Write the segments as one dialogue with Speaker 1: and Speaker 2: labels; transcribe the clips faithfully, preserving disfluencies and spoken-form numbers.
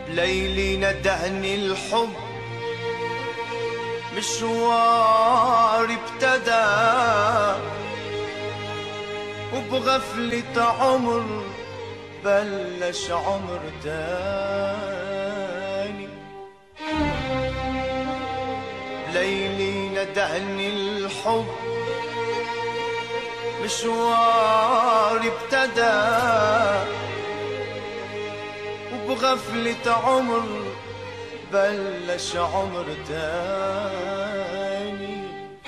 Speaker 1: ليلي ندهني الحب مشوار ابتدى وبغفلة عمر بلش عمر تاني. ليلي ندهني الحب مشوار ابتدى وبغفلة عمر بلش عمر تاني.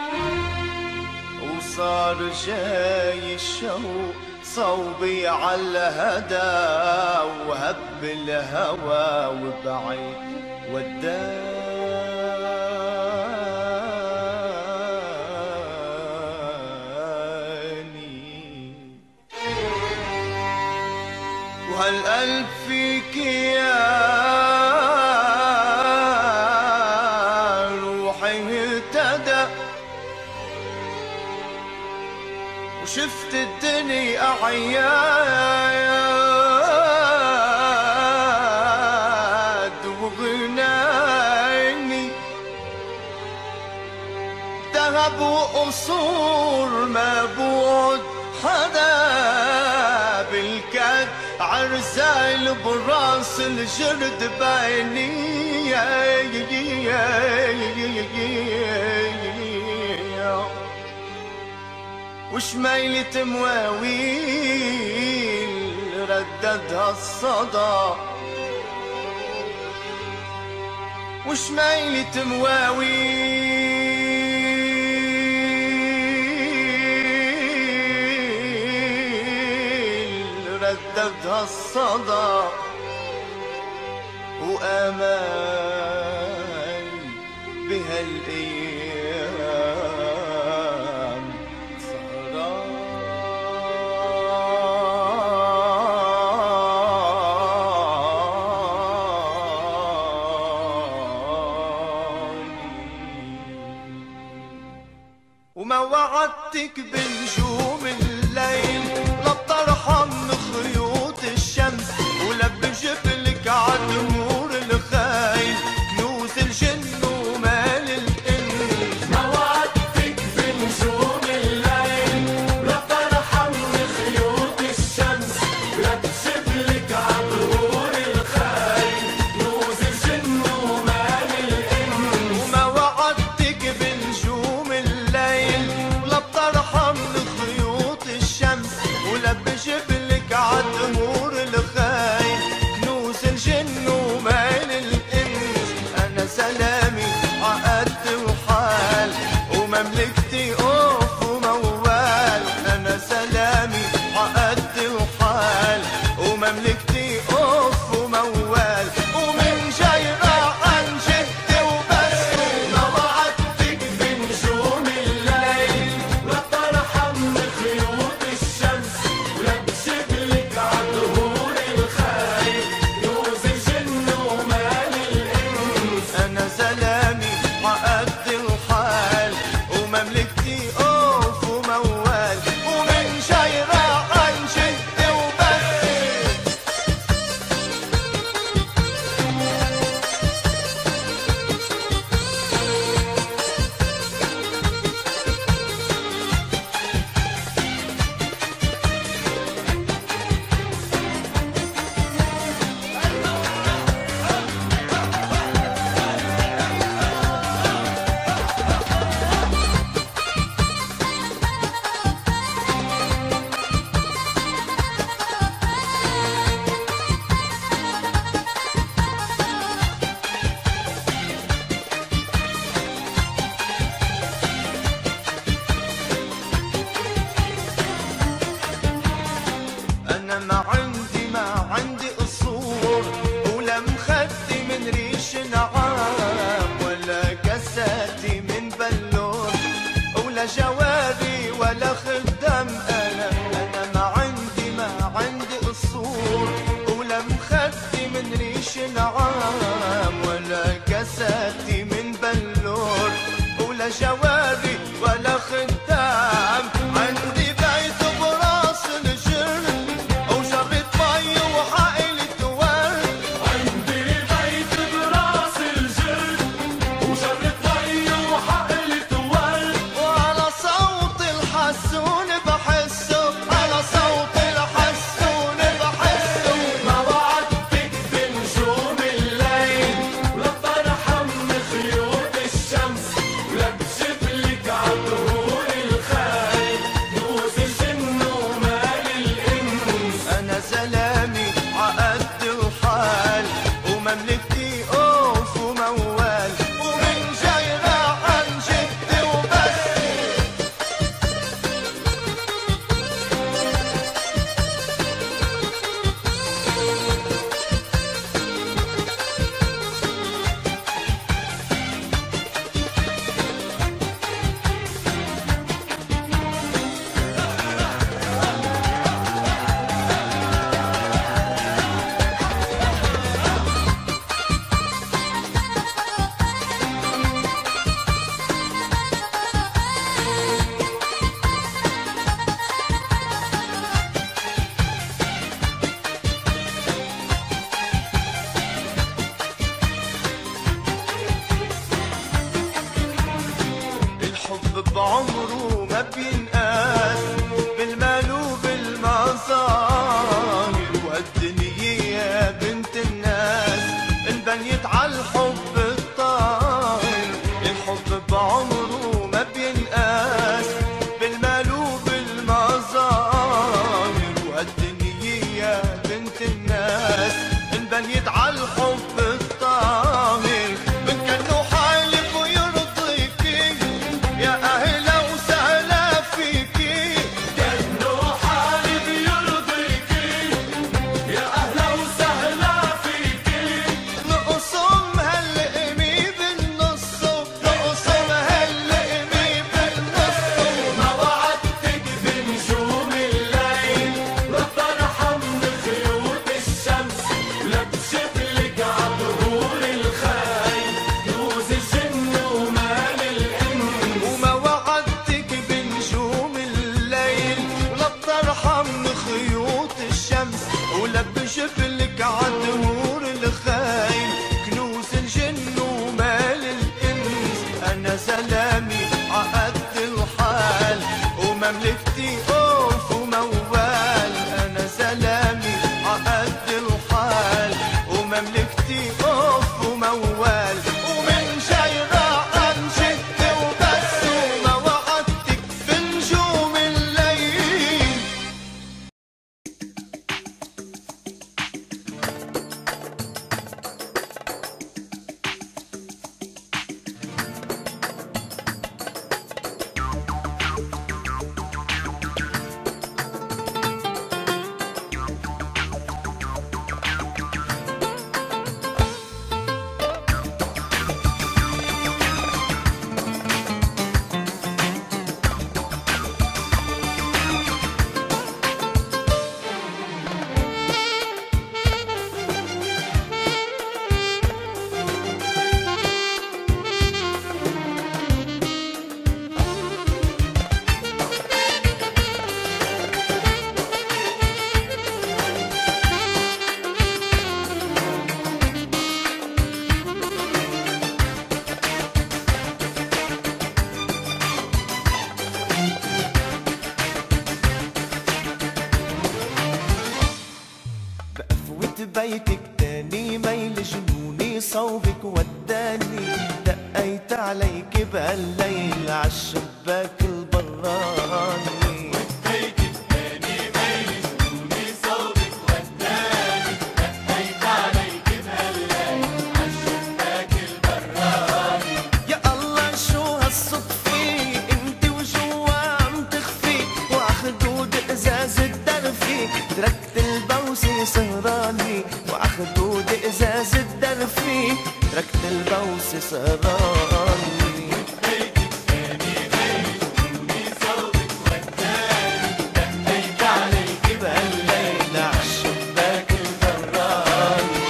Speaker 1: وصار جاي الشوق صوبي عالهدى وهب الهوى وبعيد وداني. وهالقلب فيك يا روحي اهتدى وشفت الدنيا أعياد وغناني. ذهب وقصور ما بود حدا بالكاد عرسال براس الجرد بايني. وشميلة مواويل رددها الصدى وشميلة مواويل رددها الصدى. وآمال بهالأيام وما وعدتك بنجوم الليل لا بترحم خيوط الشمس ولا بجبلك عالنور الخايل كنوز الجن ومال الإنس.
Speaker 2: ما وعدتك بنجوم الليل لا بترحم خيوط الشمس ولا بجبلك عالنور الخايل كنوز الجن ومال الإنس.
Speaker 1: وما وعدتك بنجوم الليل لا بترحم خيوط الشمس ولا بجبلك عالنور الخايل كنوز الجن ومال الإنس. أنا سلامي عقد وحال ومملكتي أوف وموال. أنا سلامي عقد وحال ومملكتي أوف وموال. ومن جاي راح عن جدي وبس.
Speaker 2: ما وعدتك بنجوم الليل لا بترحم خيوط الشمس ولا بجبلك عالنور الخايل كنوز الجن ومال الإنس.
Speaker 1: أنا سلامي عقد وحال ومملكتي أوف وموال. ومن جاي راح عن جدي وبس. أنا ما عندي ما عندي قصور ولا مخدي من ريش نعام ولا كاساتي من بلور ولا جواري ولا خدام. أنا أنا ما عندي ما عندي قصور ولا مخدي من ريش نعام ولا كاساتي من بلور ولا جواري ولا خدام. عندي بيت براس الجرد وجرة مي وحائل ورد.
Speaker 2: عندي
Speaker 1: شبلك عدهور الخيل كنوز الجن ومال الإنس. أنا سلامي عقد الحال ومملكتي أوف وموال. أنا سلامي عقد الحال ومملكتي أوف وموال. ومن جاي راح أمشي وبس وما وعدتك في نجوم الليل. بيتك تاني ميل جنوني صوبك وداني. دقيت عليك بهالليل عالشباك البراني.
Speaker 2: بيتك تاني ميل جنوني صوبك وداني. دقيت عليك بهالليل عالشباك البراني.
Speaker 1: يا الله شو هالصدفة انت وجوا عم تخفي وعخدود ازاز الدرفي. تركت البوسة سهراني وعخدود ازاز الدرفي. تركت البوسة سهراني.
Speaker 2: بيتك تاني ميل جنوني صوبك وداني. دقيت عليك
Speaker 1: بهالليل عالشباك البراني.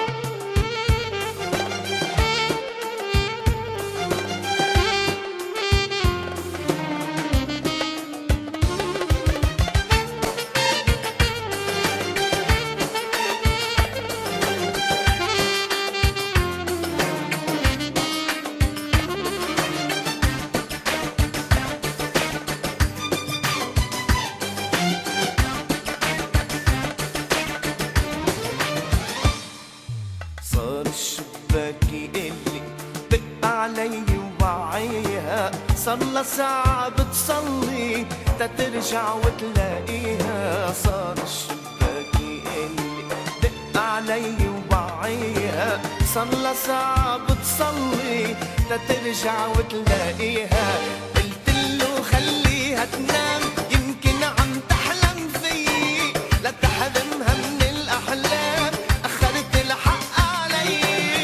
Speaker 1: صار الشباك يقلي دق علي ووعيها. صار ساعة بتصلي تترجع وتلاقيها. صار الشباك يقلي دق علي ووعيها. صار ساعة بتصلي تترجع وتلاقيها. قلت له خليها تنام يمكن عم تحلم فيي. لا تحرمها من الأحلام أخرت الحق علي.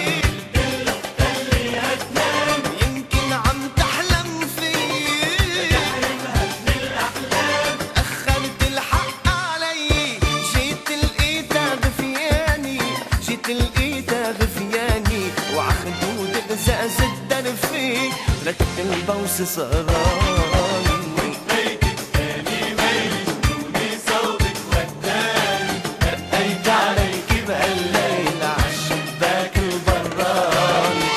Speaker 2: خليها تنام
Speaker 1: يمكن عم تحلم فيي.
Speaker 2: تحرمها من الأحلام.
Speaker 1: أخرت الحق علي. جيت لقيتها غفياني. جيت لقيتها غفياني وعخدود ازاز الدرفي. ركت البوس سهراني.
Speaker 2: بيتك تاني ميل جنوني صوبك وداني.
Speaker 1: دقيت عليك بهالليل عالشباك البراني.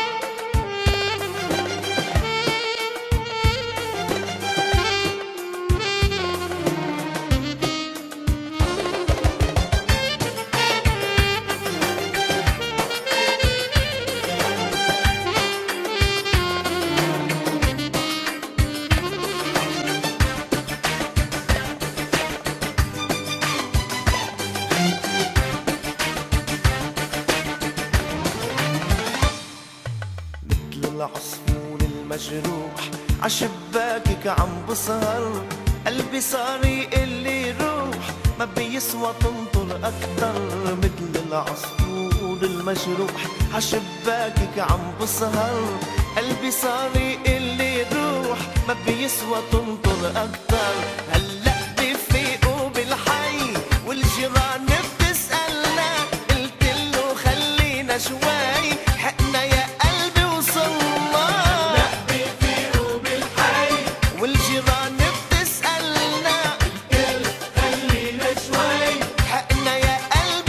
Speaker 1: العصفور المجروح عشباكك عم بسهر. قلبي صار يقلي روح ما بيسوى تنطر أكتر. مثل العصفور المجروح عشباكك عم بسهر. قلبي صار يقلي روح ما بيسوى تنطر أكتر. هلأ بفيقوا بالحي والجيران بتسألنا. قلت له خلينا شوي حقنا يا قلبي وصلنا.
Speaker 2: لا بيفيقوا بالحي
Speaker 1: والجيران بتسألنا.
Speaker 2: قلت خلينا شوي
Speaker 1: حقنا يا قلبي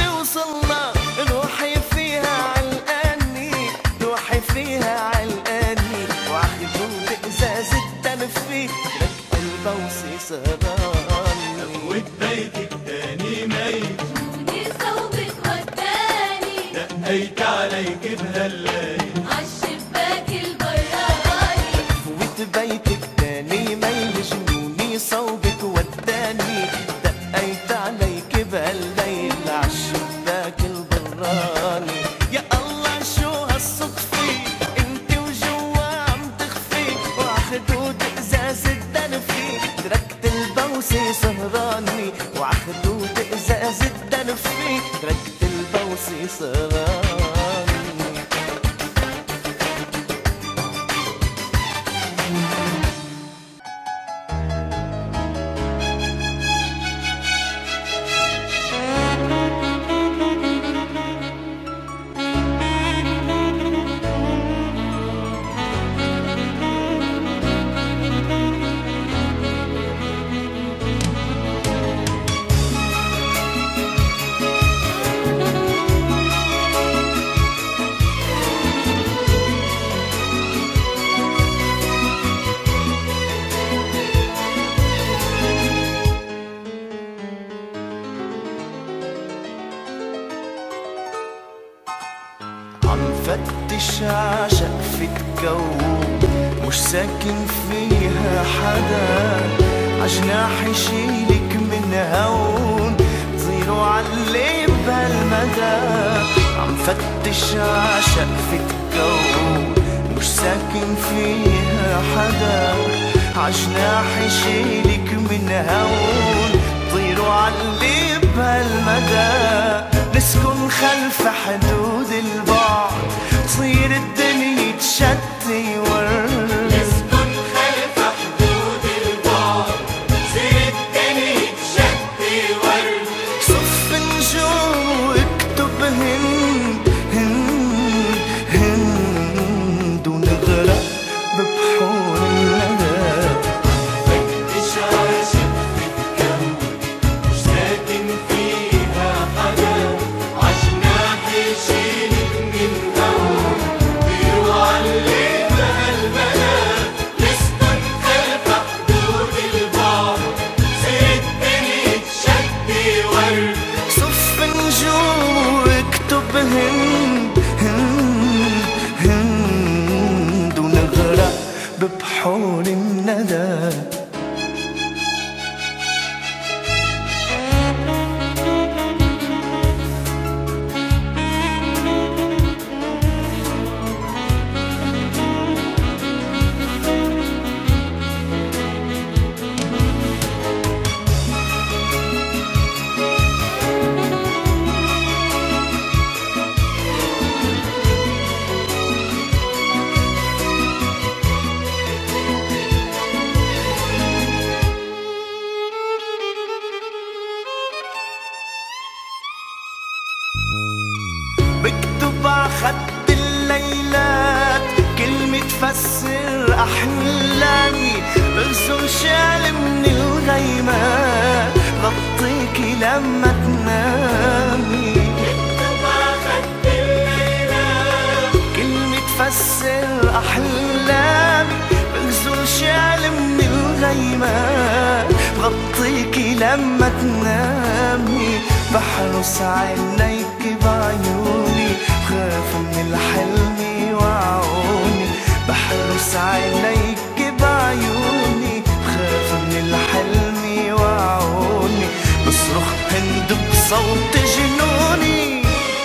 Speaker 2: بيتك تاني ميل
Speaker 3: جوني صوبك وداني
Speaker 2: دقيت عليك بهالليل
Speaker 3: عالشباك البراني
Speaker 1: فوت بيتك تاني ميل جنوني صوبك وداني دقيت عليك بهالليل عالشباك البراني يا الله شو هالصدفة انت وجوا عم تخفي وعخدود ازاز الدنفي تركت البوسة سهراني وعخدود ازاز الدنفي تركت البوسة سهراني عم فتش عشقفة كون مش ساكن فيها حدا عجناح يشيلك من هون طيروا علي بهالمدى عم فتش عشقفة كون مش ساكن فيها حدا عجناح يشيلك من هون طيروا علي بهالمدى نسكن خلف حدود البعد تصير الدنيا تشتي ورد
Speaker 2: نسكن خلف حدود البعد تصير الدنيا تشتي ورد
Speaker 1: صف نجوم واكتب هند هند هند ونغرق ببحور الندى
Speaker 2: فتش عاشق في الكون مش ساكن فيها حدا عجناح يشيلك من هون بيروح علي بهالبلا نسكن خلف حدود البعد تصير الدنيا تشتي ورد
Speaker 1: صف نجوم واكتب هند هند هند ونغرق ببحور الندى بكتب عخد الليلات كلمة تفسر أحلامي بغسل شال من الغيمات غطيكي لما تنامي
Speaker 2: بكتب عخد الليلات
Speaker 1: كلمة تفسر أحلامي بغسل شال من الغيمات غطيكي لما تنامي بحرس عينيك بعيوني بخاف من الحلم وعوني بحرس عينيك بعيوني بخاف من الحلم وعوني بصرخ هند بصوت جنوني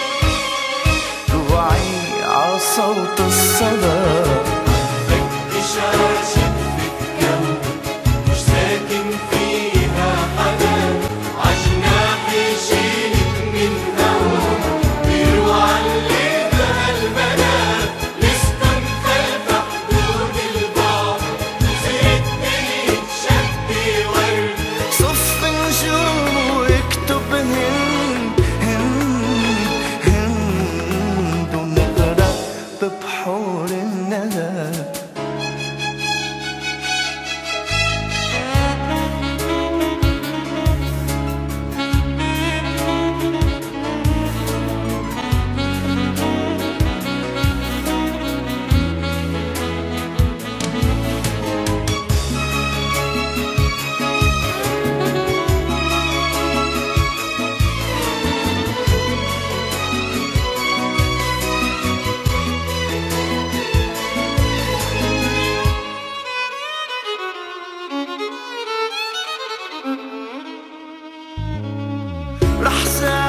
Speaker 1: روعي عصوت الصدى
Speaker 2: فتش عاشق في الكون مش ساكن فيها حدا عجناح يشيلك من هون بيروح علي بهالبلا نسكن خلف حدود البعد تصير الدنيا تشتي ورد
Speaker 1: صف نجوم واكتب هند هند هند ونغرق ببحور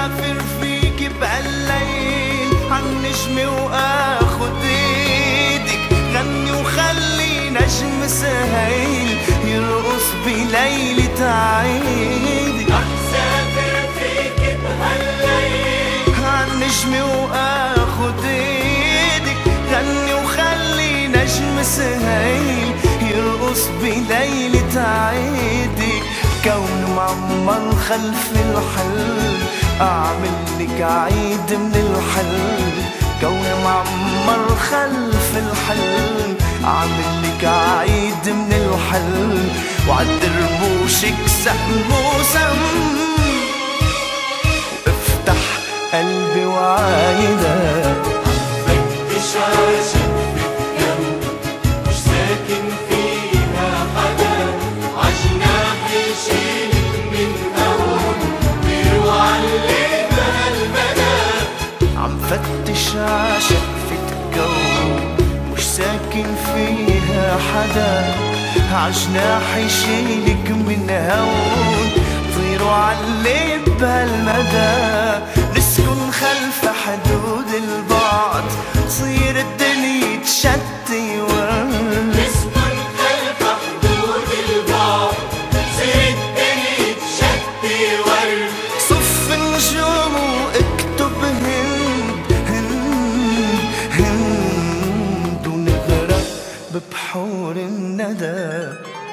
Speaker 1: سافر فيك بهالليل عالنجمة واخد ايدك، غني وخلي نجم سهيل يرقص بليلة عيدك.
Speaker 2: رح سافر فيك بهالليل
Speaker 1: عالنجمة واخد ايدك، غني وخلي نجم سهيل يرقص بليلة عيدك. كون معمر خلف الحلم اعمل لك عيد من الحلم، كون معمر خلف الحلم اعمل لك عيد من الحلم، وعالدربوشك سهم وسم وافتح قلبي وعايدك.
Speaker 2: فتش عاشق في الجنة مش ساكن فيها حدا، عجناح يشيلك من هون ويروح عليها المدى.
Speaker 1: عم فتش عاشق في الكون مش ساكن فيها حدا، عجناح يشيلك من هون طيروا علي بهالمدى. نسكن خلف حدود البعد تصير الدنيا تشتي ورد،
Speaker 2: نسكن خلف حدود البعد تصير الدنيا تشتي ورد.
Speaker 1: صف النجوم واكتب هند هند هند ونغرق ببحور الندى.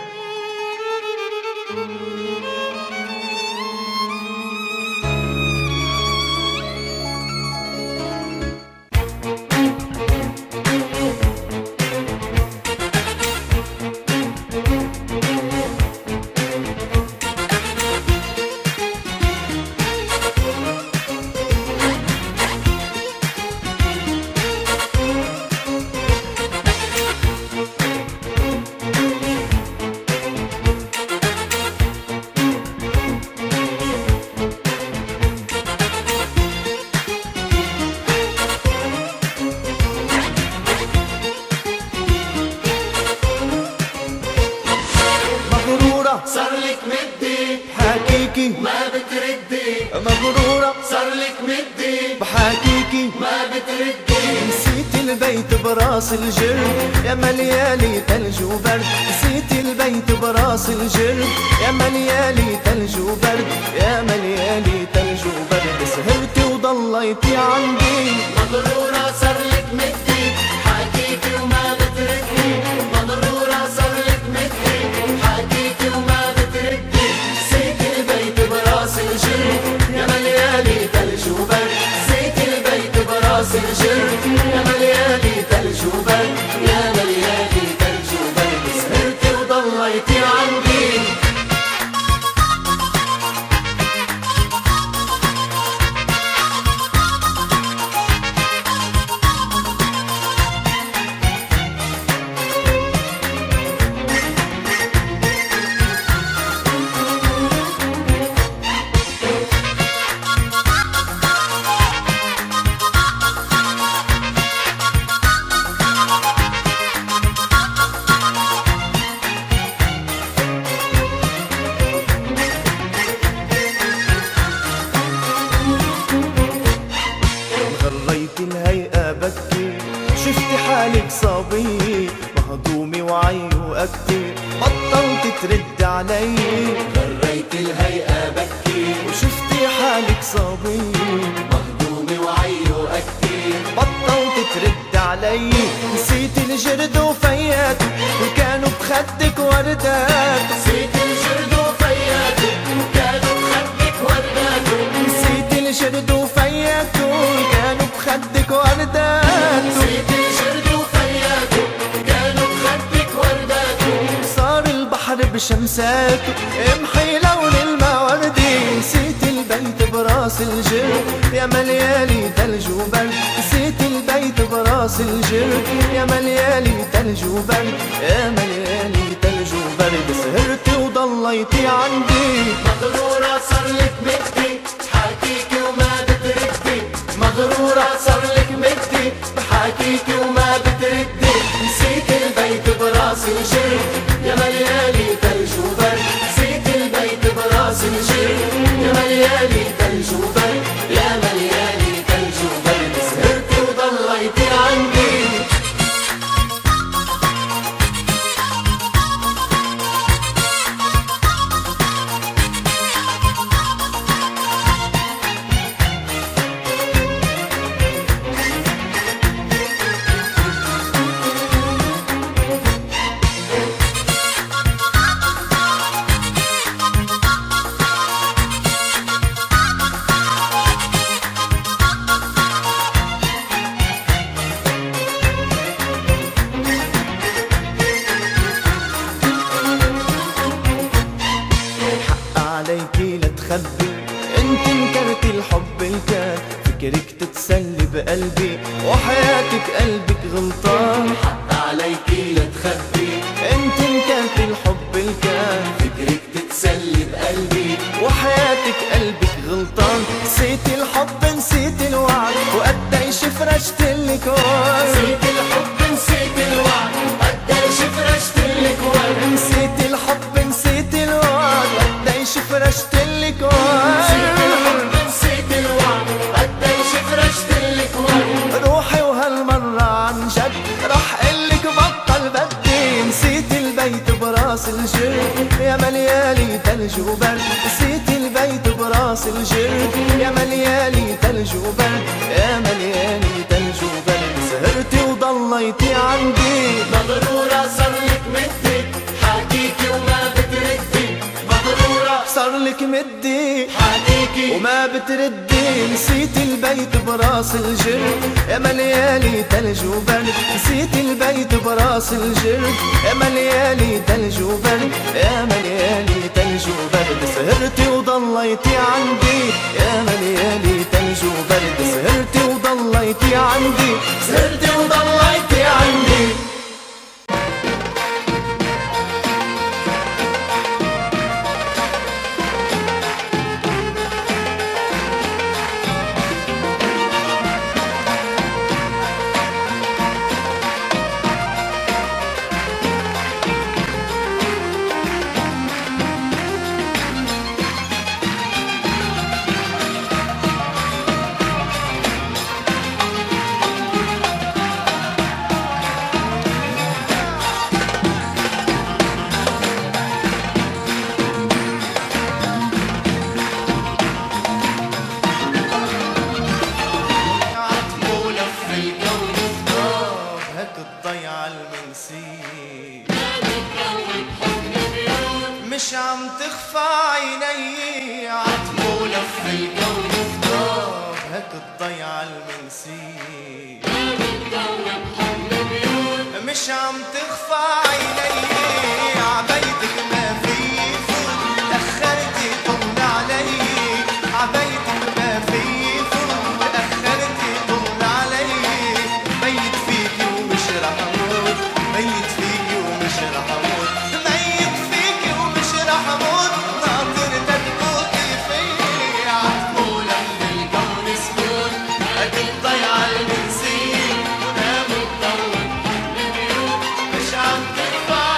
Speaker 2: صارلك مدي
Speaker 1: بحاكيكي
Speaker 2: ما بتردي،
Speaker 1: مغرورة
Speaker 2: صارلك مدي
Speaker 1: بحاكيكي
Speaker 2: ما بتردي.
Speaker 1: نسيت البيت براس الجرد يا مليالي تلج وبرد، نسيت البيت براس الجرد يا مليالي تلج وبرد، يا مليالي تلج وبرد. سهرتي وضليتي عندي
Speaker 2: مغرورة صارلك مدي حكيتي وما بتردي، مغرورة صارلك مدي حكيتي وما بتردي. نسيت البيت براس الجرد يا مليالي تلج وبرد، نسيت البيت براس الجرد يا مليالي تلج وبرد، يا مليالي تلج وبرد. سهرتي وضليتي عندي
Speaker 1: الهيئة بكي، شفتي حالك صبي مهضومة وعي وأكتي، بطلت ترد علي.
Speaker 2: غريت الهيئة بكي
Speaker 1: وشفتي حالك صبي
Speaker 2: مهضومة وعي وأكتي،
Speaker 1: بطلت ترد علي. نسيت الجرد وفياته وكانوا بخدك وردات،
Speaker 2: نسيت الجرد وفياته كانوا بخدك ورداته،
Speaker 1: نسيت الجرد وفياته كانوا بخدك وردات،
Speaker 2: نسيت الجرد وفياته كانوا بخدك ورداته.
Speaker 1: صار البحر بشمساته امحي لون الموردي. نسيت البيت براس الجرد يا مليالي تلج وبرد، نسيت البيت براس الجرد يا مليالي تلج وبرد، يا مليالي تلج وبرد. سهرتي وضليتي عندي
Speaker 2: مغرورة صارلك مدي حكيكي وما بتردي، مغرورة صارلك مدي بحكيكي وما بتردي. نسيت البيت براس الجرد يا مليالي تلج وبرد، نسيت البيت براس الجرد يا مليالي تلج وبرد،
Speaker 1: عليكي لا تخبي، انت انكرتي الحب الكان، فكرك تتسلي بقلبي وحياتك قلبك غلطان.
Speaker 2: حتى عليكي لا تخبي،
Speaker 1: انت انكرتي الحب الكان،
Speaker 2: فكرك تتسلي بقلبي
Speaker 1: وحياتك قلبك غلطان. نسيتي الحب نسيتي الوعد وقديش فرشتلك ورد.
Speaker 2: نسيت الحب نسيت الوعد قديش فرشتلك ورد.
Speaker 1: نسيت الحب نسيت الوعد قديش فرشتلك ورد.
Speaker 2: نسيت الحب نسيت الوعد قديش فرشتلك ورد.
Speaker 1: روحي وهالمرة عن جد رح قلك بطل بدي. نسيت البيت براس الجرد يا مليالي تلج وبرد. نسيت البيت براس الجرد يا مليالي تلج وبرد، يا مليالي تلج وبرد. سهرتي وضليتي عندي
Speaker 2: مغرورة صارلك مدي، حكيكي وما بتردي. مغرورة
Speaker 1: صارلك مدي
Speaker 2: حكيكي
Speaker 1: وما بتردي. نسيت البيت براس الجرد يا مليالي تلج وبرد. نسيت البيت براس الجرد يا مليالي تلج وبرد، يا مليالي تلج وبرد. سهرتي وضليتي عندي يا مليالي تلج وبرد. سهرتي وضليتي عندي،
Speaker 2: سهرتي وضليتي عندي.
Speaker 1: الضيعة المنسية مش عم تخفى عيني. عتمو لف الكون خطاب هك الضيعة المنسية مش عم تخفى عيني. عبيتك ما في فوت تأخرتي طول علي. عبيتك ما في فوت تأخرتي طول علي. ميت فيكي ومش رح اموت، ميت فيكي ومش رح اموت، ميت فيكي ومش رح اموت. ناطر تدقوقي فيي. عتمو لف الكون سكون هك الضيعة المنسية ونام الضوء مش عم تخفى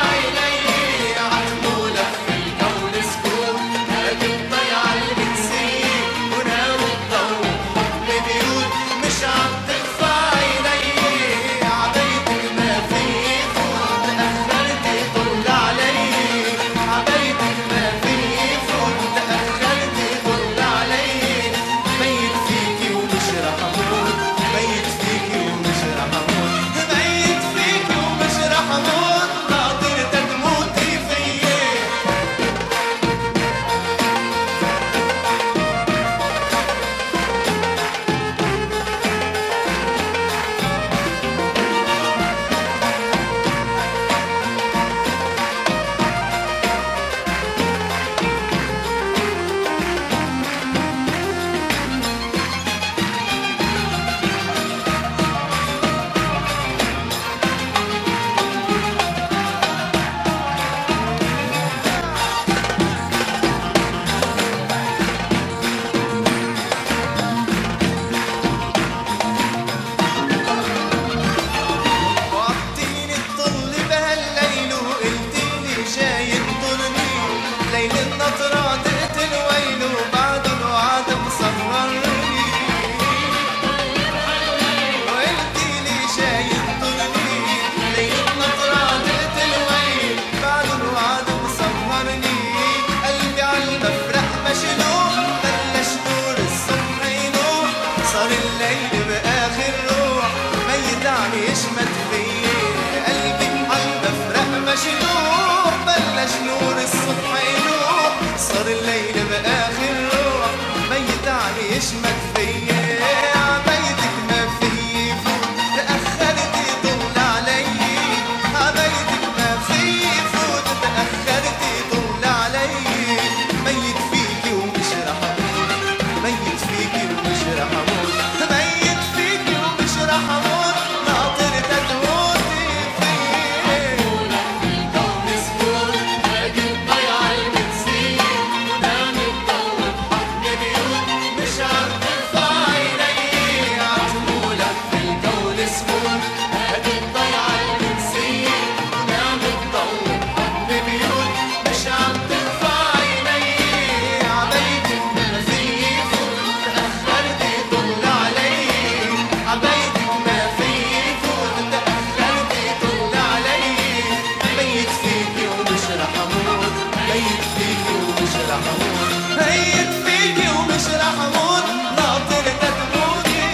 Speaker 1: ميت فيكي ومش رح اموت ناطر تموتي.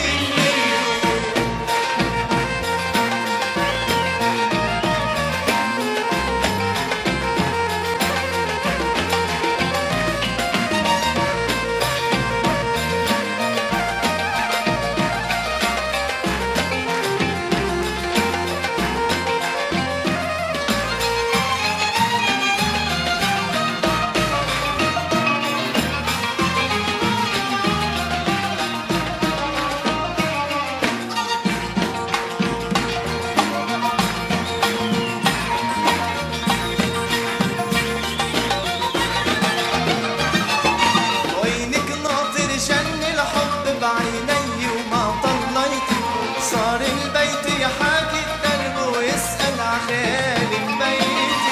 Speaker 1: صار البيت يحاكي الدرب ويسأل عخالي ببيتي.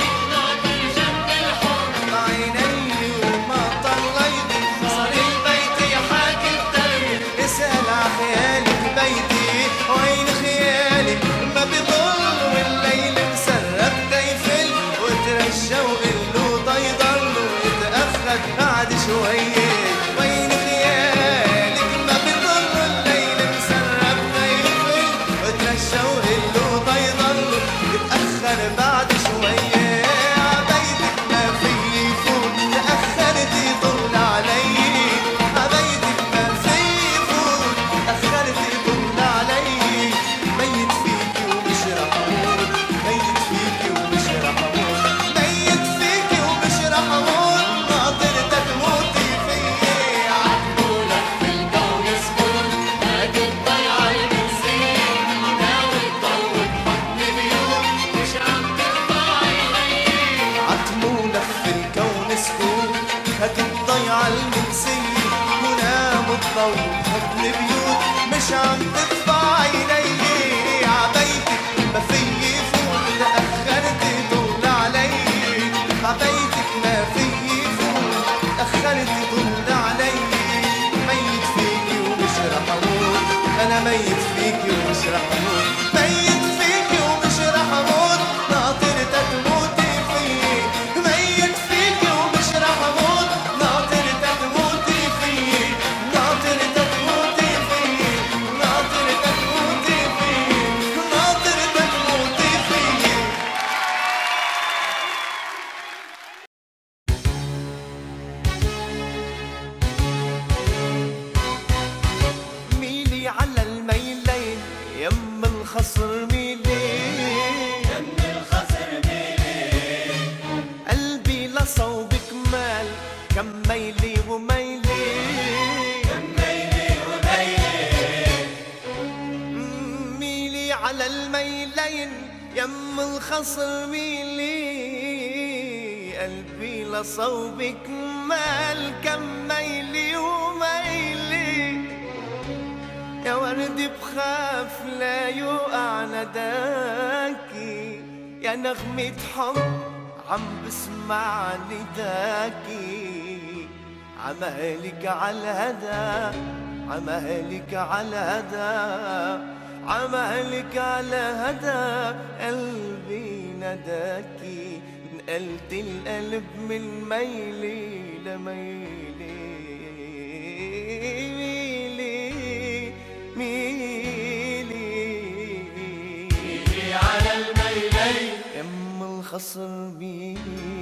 Speaker 1: بعيني وما طليت صار البيت يحاكي الدرب يسأل عخالي ببيتي. وين خيالي ما بضل والليل مسرب تيفل وترجى وقله ضيضل ويتأخر بعد شوية. وين خيالك ما بضل والليل مسرب تيفل وترجى وقله ضيضل يتأخر بعد شوية. عبيتك ما في يفوت تأخرت يطول علي. عبيتك ما في يفوت تأخرت يطول علي. ميت فيكي ومش رح اموت ميت فيكي ومش رح اموت ميت فيكي ومش رح اموت ناطر تموتي فيي.
Speaker 2: عقولك في الكون سكون هادي الضيعة المنسية ناوي تضوي بحضن بيوت مش عم ترفع عينيك.
Speaker 1: عتمولك في الكون سكون هدي الضيعة المنسية ونام الضوء بحضن بيوت مش عم ترفع عيني. عبيتك ما في يفوت تأخرت يطول علي. عبيتك ما في يفوت تأخرت يطول علي. ميت فيكي ومش رح اموت انا ميت فيكي ومش رح اموت ميت فيكي ومش رح اموت ناطر تموتي فيي. ميت فيكي ومش رح اموت ناطر تموتي فيي. ناطر تموتي فيي ناطر تموتي فيي ناطر تموتي فيي. ميلي على الميلين يم الخصر ميلي.
Speaker 2: يم الخصر ميلي
Speaker 1: قلبي لصوبك مال كم ميلي وميلي.
Speaker 2: كم ميلي وميلي
Speaker 1: ميلي على الميلين يم الخصر ميلي. قلبي لصوبك مال كم ميلي وميلي. يا ورد بخاف لا يوقع نداكي. يا نغمة حب عم بسمع نداكي. عمالك على الهدى عمالك على الهدى عمالك على هدى. قلبي نداكي نقلت القلب من ميلي لميلي. ميلي
Speaker 2: ميلي على الميلين
Speaker 1: يم الخصر ميلي.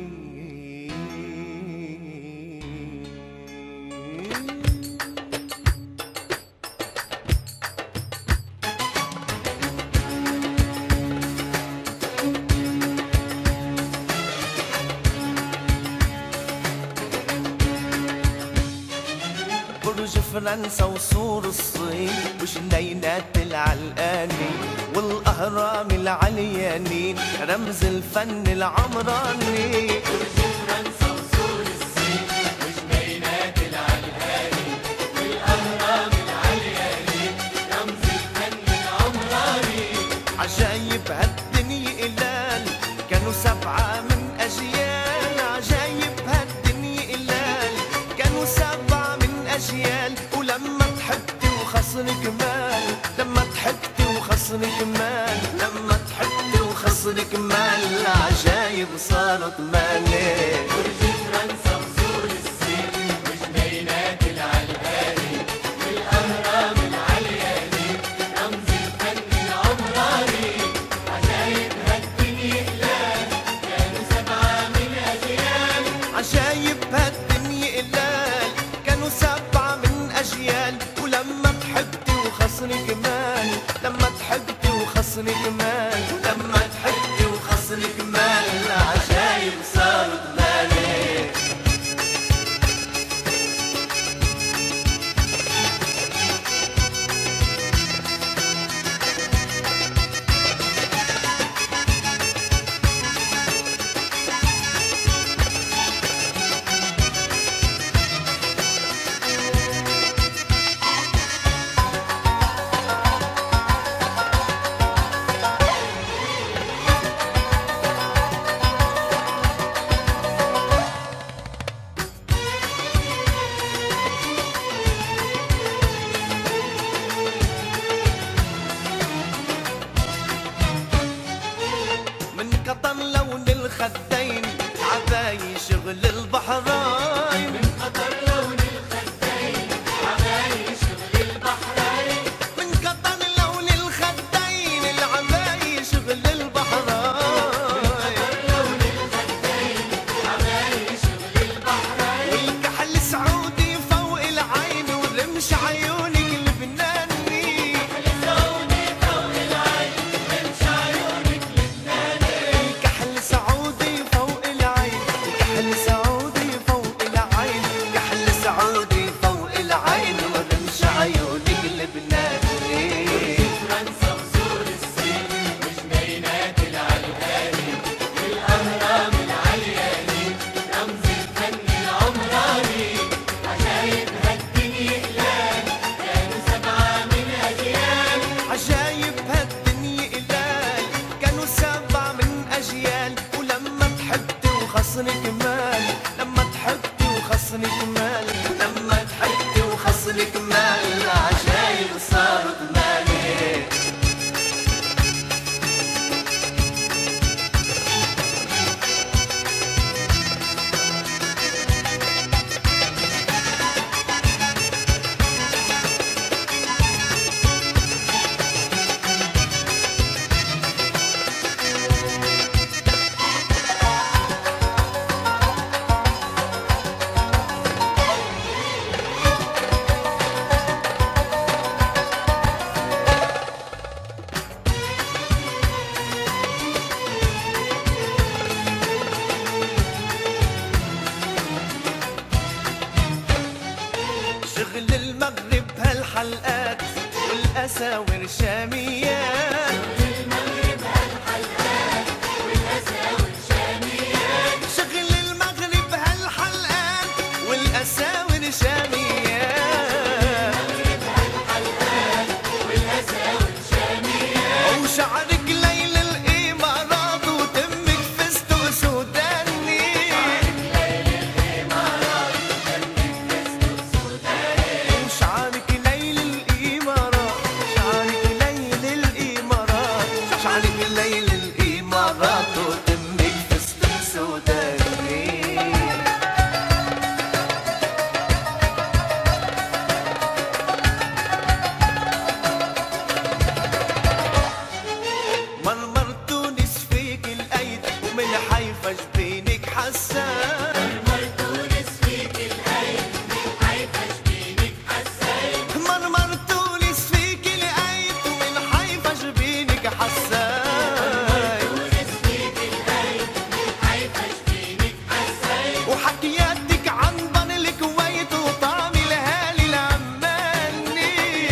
Speaker 1: برج فرنسا وسور الصين وجنينات العلقاني والأهرام العليانين رمز الفن العمراني.
Speaker 2: برج فرنسا وسور الصين وجنينات العلقاني والأهرام العلياني رمز الفن العمراني.
Speaker 1: عجايب هالدنيا قلال كانوا سبعة من أجيال. عجايب هالدنيا قلال كانوا سبعة من أجيال. ولما ضحكتي وخصرك مال لما ضحكتي وخصرك مال لما ضحكتي وخصرك مال. عجايب صارت مالي.
Speaker 2: برج فرنسا وسور الصين
Speaker 1: شغل المغرب هالحلقات والأساور شاميات.
Speaker 2: المغرب هالحلقات والأساور شاميات.
Speaker 1: شغل المغرب هالحلقات والأساور شاميات.
Speaker 2: المغرب هالحلقات والأساور شاميات.
Speaker 1: وشعرك ليل الإمارات وتمك فستق سوداني. شعرك ليل الإمارات، شعرك ليل الإمارات، شعرك ليل الإمارات وتمك فستق سوداني. مرمر تونس فيك الأيد ومن حيفا جبينك حسان.
Speaker 2: تونس فيك الأيد من حيفا جبينك حسان.
Speaker 1: مرمر تونس فيك الأيد ومن حيفا جبينك حسان.
Speaker 2: تونس فيك الأيد من حيفا جبينك حسان.
Speaker 1: وحكياتك عن بن الكويت وطعم الهالي العماني.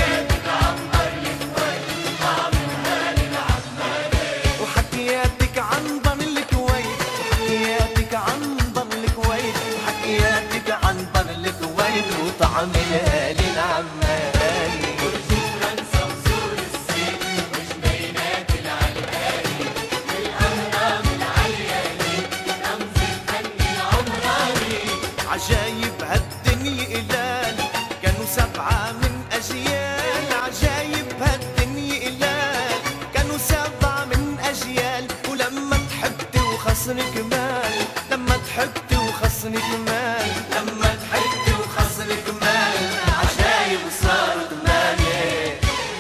Speaker 1: وحكياتك عن بن الكويت، وحكياتك عن بن الكويت، وحكياتك عن بن الكويت وطعم الهالي العماني.
Speaker 2: فرنسا وسور الصين وجنينات العلقاني والأهرام العلياني رمز الفن العمراني.
Speaker 1: عجايب هالدنيا إلال كانوا سبعة من أجيال. عجايب هالدنيا إلال كانوا سبعة من أجيال. ولما ضحكتي وخصنك مال، لما ضحكتي وخصنك مال، لما ضحكتي وخصنك مال، عجايب صارت مالي.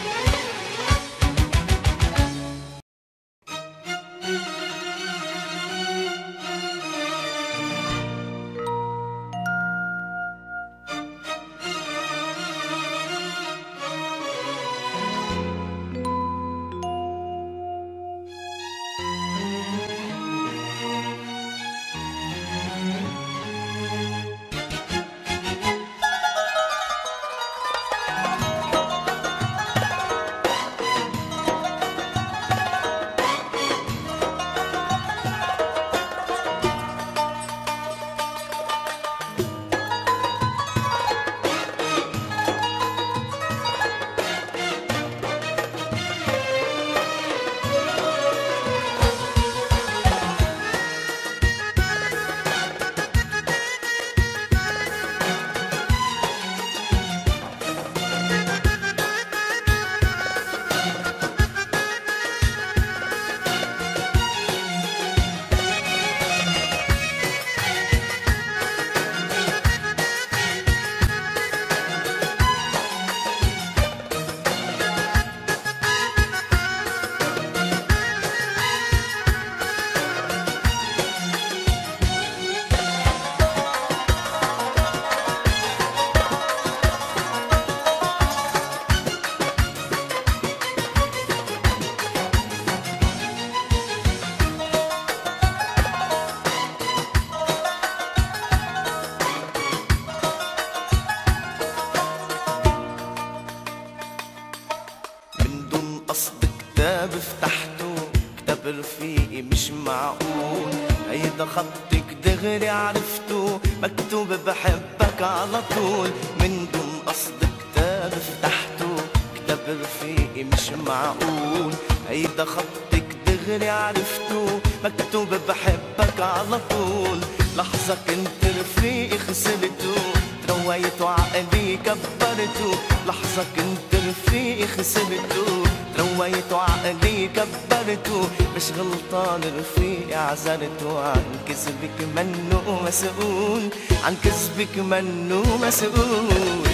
Speaker 1: من دون قصد كتاب فتحته، كتاب رفيقي مش معقول. هيدا خطك دغري عرفته، مكتوب بحبك على طول. من دون قصد كتاب فتحته، كتاب رفيقي مش معقول. هيدا خطك دغري عرفته، مكتوب بحبك على طول. لحظة كنت رفيقي خسرته، ترويت وعقلي كبرته. لحظة كنت رفيقي خسرته، ترويت وعقلي كبرته. مش غلطان رفيقي عذرته، عن كذبك منه مسؤول، عن كذبك منه مسؤول.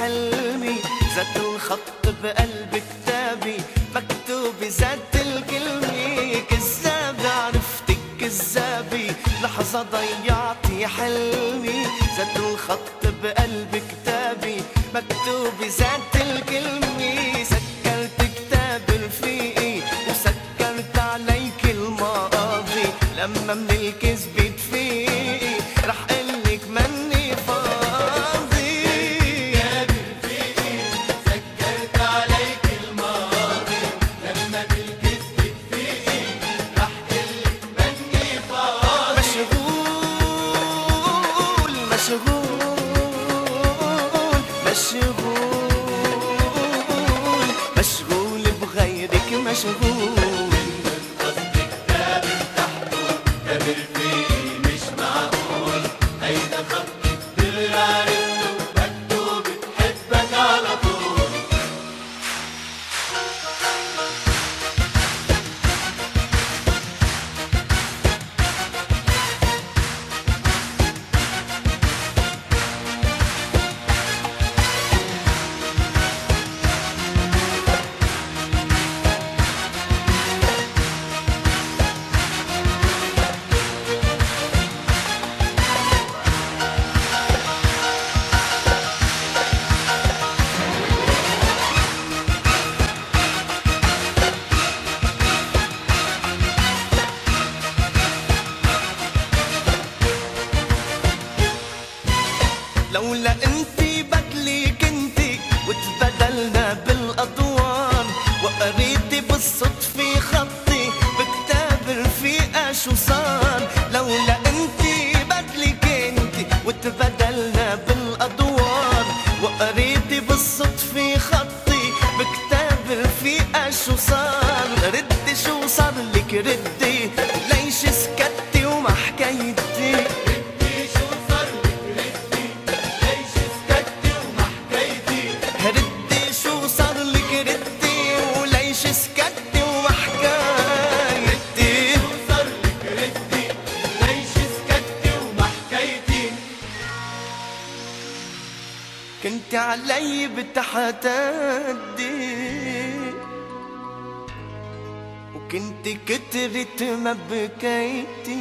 Speaker 1: حلمي، زاد الخط بقلب كتابي مكتوب زاد الكلمة. كذابة عرفتك كذابي، لحظة ضيعتي حلمي، زاد الخط بقلب كتابي مكتوب زاد الكلمة. سكرت كتاب رفيقي وسكرت عليك الماضي، لما من الكذب تفيقي رح قلك مني فاضي.
Speaker 2: كتاب رفيقي سكرت عليك الماضي، لما بالكذب تفيقي رح قلك مني فاضي.
Speaker 1: مشغول مشغول مشغول مشغول بغيرك مشغول.
Speaker 2: قصد كتاب تحته كتاب رفيقي مش معقول، هيدا خط الدغري عرفته مكتوب بحبك على طول.
Speaker 1: لولا انتي بدلي كنتي وتبدلنا بالادوار، وقريتي بالصدفة خطي بكتاب رفيقة شو صار. لولا انتي بدلي كنتي وتبدلنا بالادوار، وقريتي بالصدفة خطي بكتاب رفيقة شو صار. ردي شو صار لك ردي، ليش سكتي وما حكيتي؟ ردي شو صار لك ردي، وليش سكتي وما حكيتي؟
Speaker 2: شو صار لك ردي، ليش سكتي وما حكيتي؟
Speaker 1: كنت علي بتحدي، وكنت كترت ما بكيتي.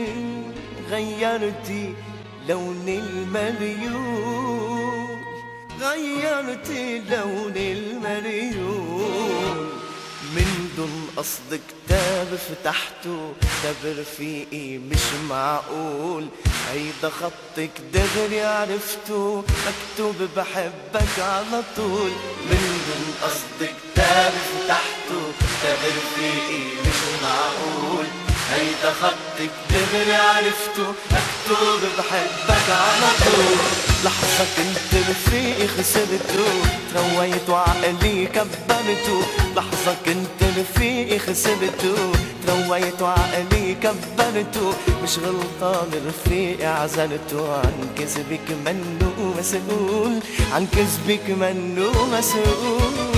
Speaker 1: غيرتي لون المريول، غيرتي لون المريول. من دون قصد كتاب فتحته كتاب رفيقي مش معقول، هيدا خطك دغري عرفته مكتوب بحبك على طول. من دون قصد كتاب فتحته كتاب رفيقي مش معقول، هيدا خطك دغري عرفته مكتوب بحبك على طول. لحظة كنت رفيقي خسرته، ترويت وعقلي كبرته. لحظة كنت رفيقي خسرته، ترويت وعقلي كبرته. مش غلطان رفيقي عزلته، عن كذبك منه مسؤول، عن كذبك منه مسؤول.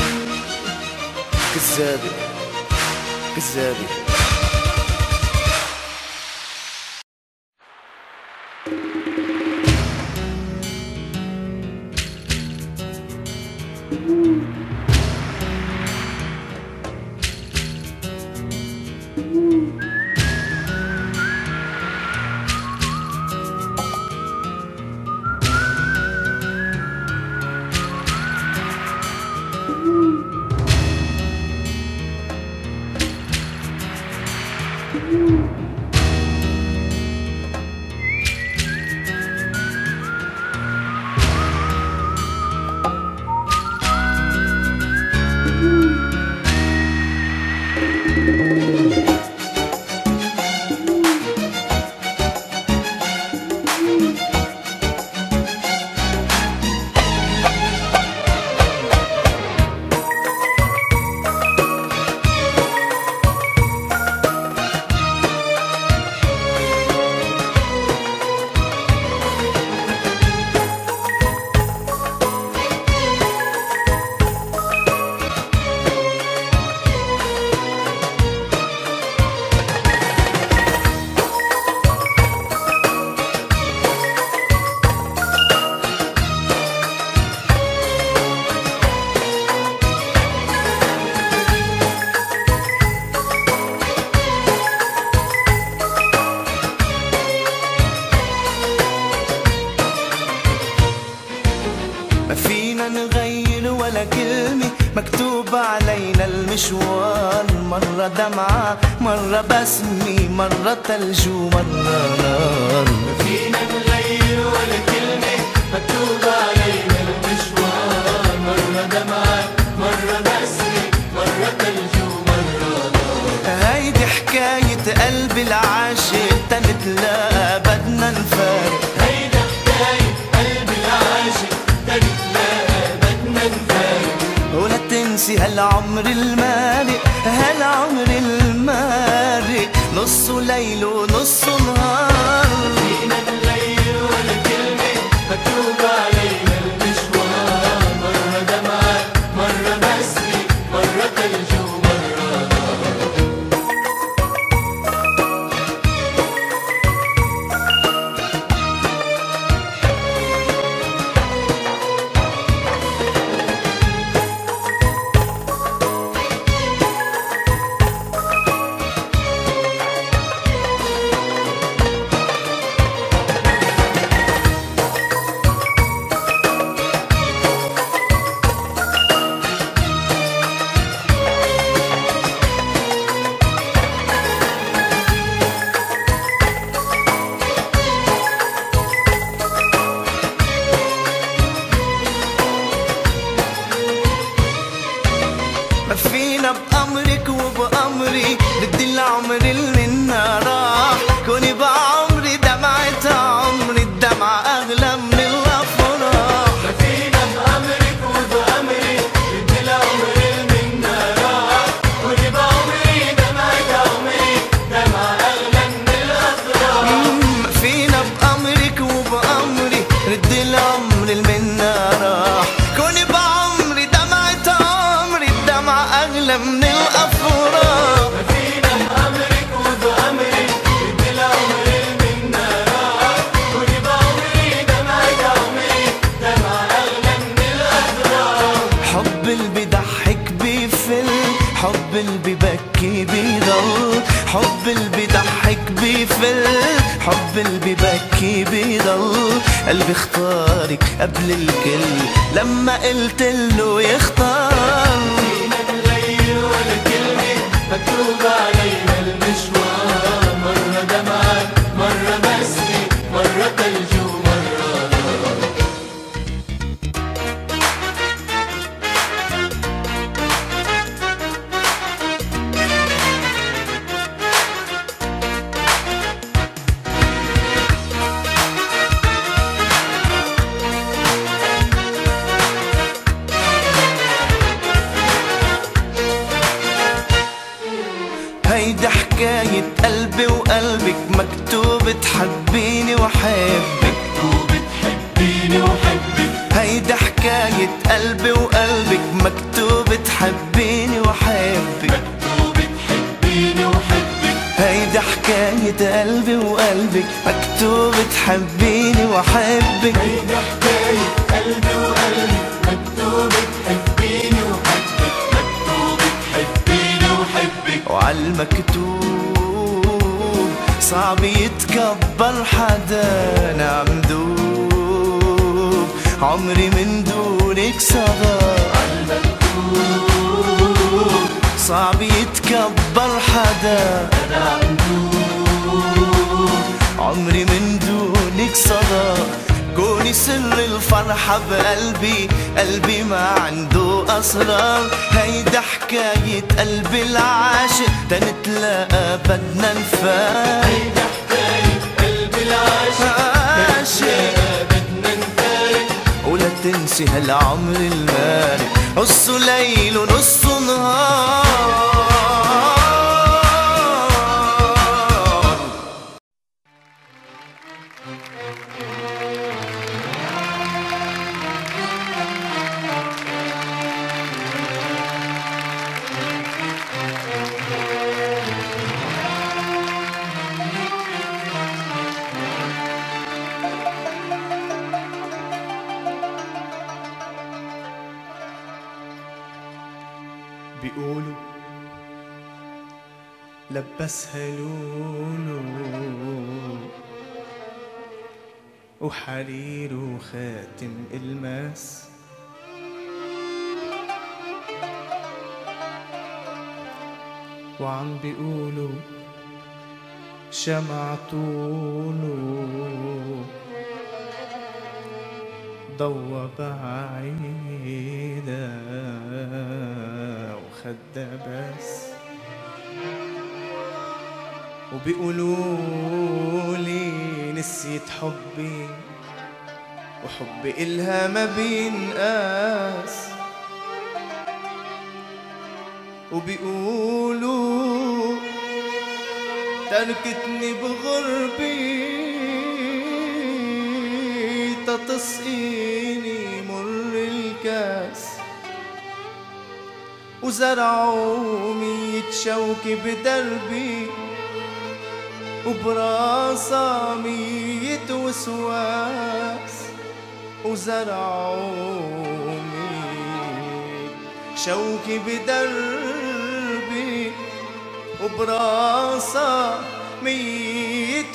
Speaker 1: كذابة كذابة. مكتوب علينا المشوار، مرة دمعة مرة بسمة مرة تلج ومرة نار.
Speaker 2: فينا نغير ولا كلمة، مكتوب علينا المشوار، مرة دمعة مرة بسمة مرة تلج ومرة نار.
Speaker 1: هيدي حكاية قلبي العاشق تنتلاقى بدنا نفارق.
Speaker 2: هيدي حكاية قلبي العاشق تنتلاقى بدنا نفارق.
Speaker 1: ولا تنسي هالعمر المارق، هالعمر المارق نصه ليل ونصه نهار.
Speaker 2: فينا نغير ولا كلمة، مكتوب علينا المشوار، مرة دمعة مرة بسمة مرة تلج ومرة نار.
Speaker 1: ما فينا بأمرك وبأمري، بدي العمر اللي منا راح. كوني بعمري دمعة عمري، الدمعة أغلى من الأفراح.
Speaker 2: ما فينا بأمرك وبأمري، بدي العمر اللي منا راح. كوني بعمري دمعة عمري، دمعة أغلى من الأفراح.
Speaker 1: ما فينا بأمرك وبأمري، ردي العمر اللي منا راح. كوني بعمري دمعة عمري، الدمعة أغلى من الأفراح.
Speaker 2: ما فينا بأمرك وبأمري، بدي العمر اللي منا راح. كوني بعمري دمعة عمري، دمعة أغلى من الأفراح.
Speaker 1: حب اللي بيضحك بيفل، حب اللي بيبكي بيضل. حب اللي بيضحك بيفل، حب اللي بيبكي بيضل. قلبي اختارك قبل الكل لما قلت له يختار.
Speaker 2: فينا نغير ولا كلمة، مكتوب علينا المشوار، مرة دمعة مرة بسمة مرة تلج ومرة نار.
Speaker 1: هيدي حكاية قلبي وقلبك، مكتوب تحبيني وحبك.
Speaker 2: مكتوب تحبيني وحبك.
Speaker 1: هيدي حكاية قلبي وقلبك، مكتوب تحبيني وحبك.
Speaker 2: مكتوب تحبيني وحبك.
Speaker 1: هيدي حكاية قلبي وقلبك، مكتوب تحبيني وحبك.
Speaker 2: هيدي حكاية قلبي وقلبك، مكتوب تحبيني وحبك. مكتوب تحبيني وحبك.
Speaker 1: وعالمكتوب صعب يتكبر حدا، نعم دوب عمري من دونك صغار.
Speaker 2: عالمكتوب
Speaker 1: صعب يتكبر حدا،
Speaker 2: نعم دوب
Speaker 1: عمري من دونك صدى. كوني سر الفرحة بقلبي، قلبي ما عنده أسرار. هيدا حكاية قلبي العاشق تنتلاقى بدنا نفارق.
Speaker 2: هيدا حكاية قلبي العاشق
Speaker 1: عاشق
Speaker 2: بدنا نفارق.
Speaker 1: ولا تنسي هالعمر المارق، نصه ليل ونصه نهار.
Speaker 4: بيقولوا لبسها لولو وحرير وخاتم الماس، وعم بيقولوا شمعة طوله ضوى بعيدة وخدها بس، وبيقولوا لي نسيت حبي وحبي إلها ما بينقاس، وبيقولوا تركتني بغربي تتسقيني مر الكاس، وزرعوا مية شوكة بدربي وبراسها مية وسواس، وزرعوا مية شوكة بدربي وبراسها مية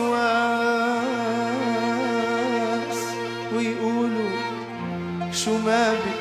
Speaker 4: وسواس، ويقولوا شو ما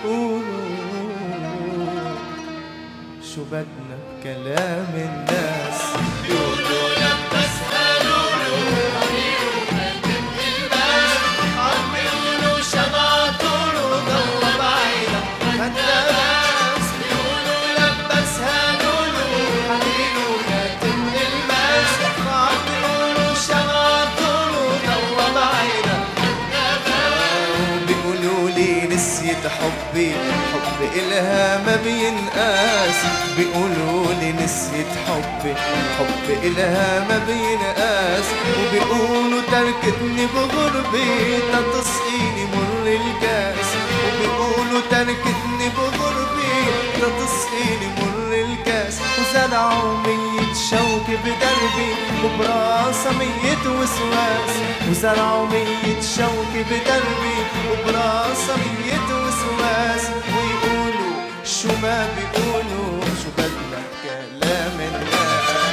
Speaker 4: بيقولوا شو بدنا بكلام الناس،
Speaker 2: بيقولوا لبس قالوله ضميره خاتم الباس، عم بيقولوا شمعة طوله ضوى بعيدة خدها بس، بيقولوا لبس قالوله ضميره خاتم الباس، عم بيقولوا شمعة طوله ضوى بعيدة خدها بس،
Speaker 1: بيقولوا لي نسيت حبي حبي إلها ما بينقاس، بيقولوا لي نسيت حبي حبي إلها ما بينقاس، وبيقولوا تركتني بغربي تتسقيني مر الكاس، وبيقولوا تركتني بغربي تتسقيني مر الكاس، وزرعوا مية شوكة بدربي وبراسها مية وسواس، وزرعوا مية شوكة بدربي وبراسها مية وسواس، ويقولوا شو ما بيقولوا شو بدنا كلام الناس.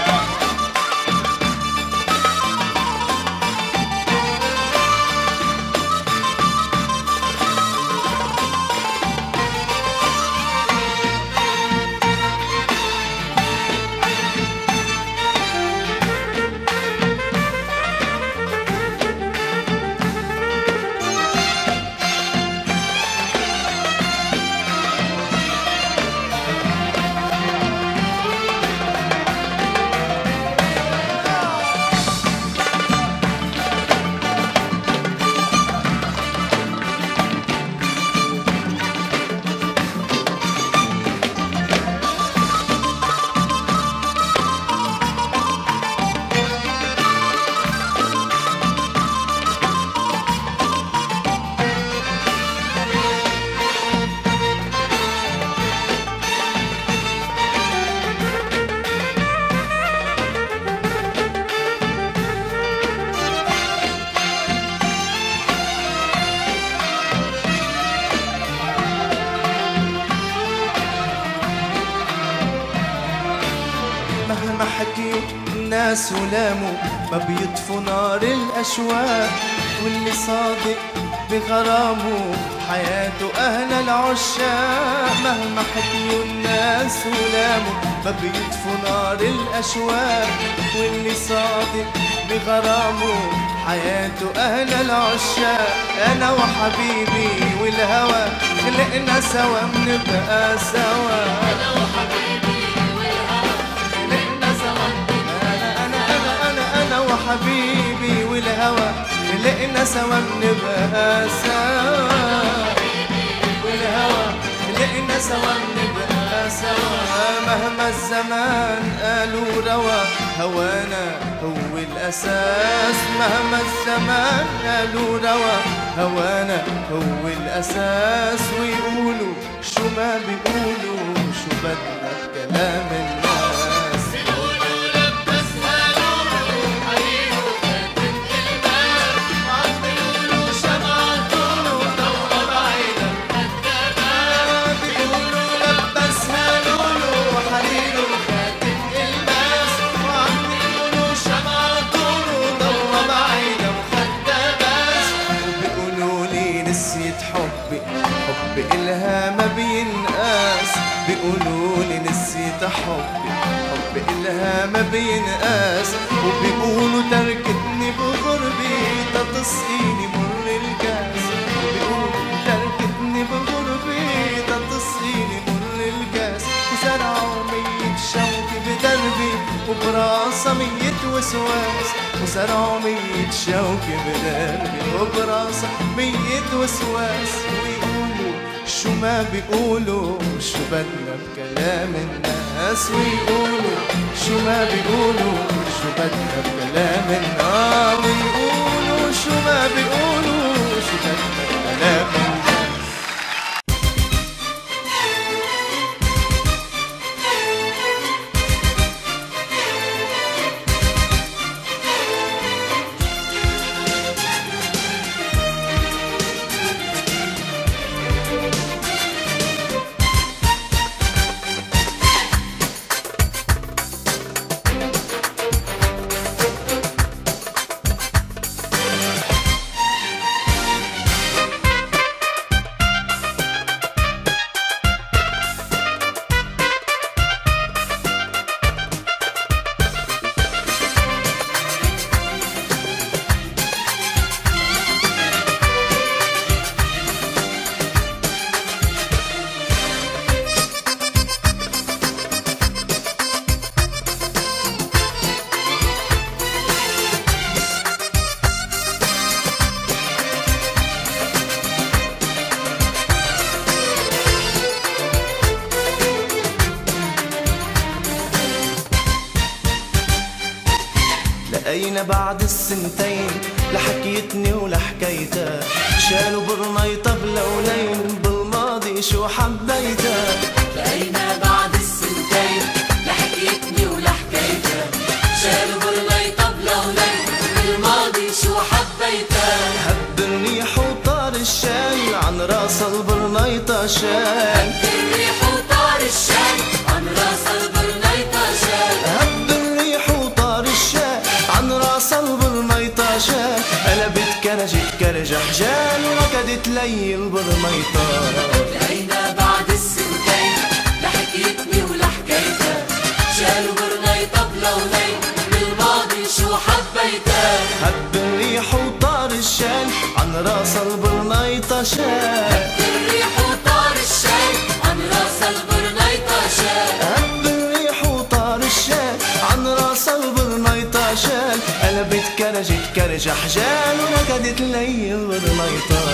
Speaker 1: مهما حكيت الناس ولاموا ما بيطفوا نار الأشواق، واللي صادق بغرامه حياته أهل العشاق، مهما حكيوا الناس ولاموا ما بيطفوا نار الأشواق، واللي صادق بغرامه حياته أهل العشاق، أنا وحبيبي والهوى خلقنا سوا بنبقى سوا،
Speaker 2: أنا وحبيبي والهوى خلقنا سوا،
Speaker 1: أنا أنا أنا أنا أنا وحبيبي والهوى خلقنا سوا بنبقى سوا، والهوى خلقنا سوا بنبقى سوا، مهما الزمان قالوا روا هوانا هو الأساس، مهما الزمان قالوا روا هوانا هو الأساس، ويقولوا شو ما بيقولوا شو بدنا بكلام الناس.
Speaker 2: بيقولوا لبس قالوله حريره خاتم الباس، عم بيقولوا شمعة طوله ضوى بعيدة خدها بس،
Speaker 1: بيقولوا لبس هالولو حريره خاتم الباس،
Speaker 2: وعم بيقولوا شمعة طوله ضوى بعيدة وخدها بس،
Speaker 1: وبيقولوا لي نسيت حبي حبي إلها ما بينقاس، بيقولوا
Speaker 4: قالولي نسيت حبي، حبي إلها ما بينقاس، وبيقولوا تركتني بغربي تتسقيني مر الكاس، وبيقولوا تركتني بغربي تتسقيني مر الكاس، وزرعوا مية شوكي بدربي وبراسها مية وسواس، وزرعوا مية شوكي بدربي وبراسها مية وسواس، ويقولوا شو ما بيقولوا شو بدنا بكلام الناس، ويقولوا شو ما بيقولوا شو بدنا بكلام الناس، ويقولوا شو ما بيقولوا شو بدنا بكلام الناس. لقينا بعد السنتين لحكيتني ولحكيتها، شالوا برميطة بلولين بالماضي شو حبيتها.
Speaker 2: لقينا بعد السنتين لحكيتني ولحكيتها، شالوا برميطة بلولين بالماضي شو حبيتها.
Speaker 4: هب الريح وطار الشال عن راس البرنيطة شال،
Speaker 2: هب الريح وطار الشال عن راس البرنيطة شال،
Speaker 4: هب الريح وطار الشال عن راس البرميطة شال، قلبت كرجت كرج حجال وركضت لي البرميطة.
Speaker 2: لقينا بعد السنتين لحكيتني ولحكيتها، شالوا برنيطة بلولين بالماضي شو حبيتها.
Speaker 4: هب الريح وطار الشال عن راس البرنيطة شال،
Speaker 2: هب الريح وطار الشال عن راس البرنيطة شال،
Speaker 4: هب الريح وطار الشال عن راس البرنيطة شال، قلبت كرجت كرج حجال وركضت لي البرنيطة.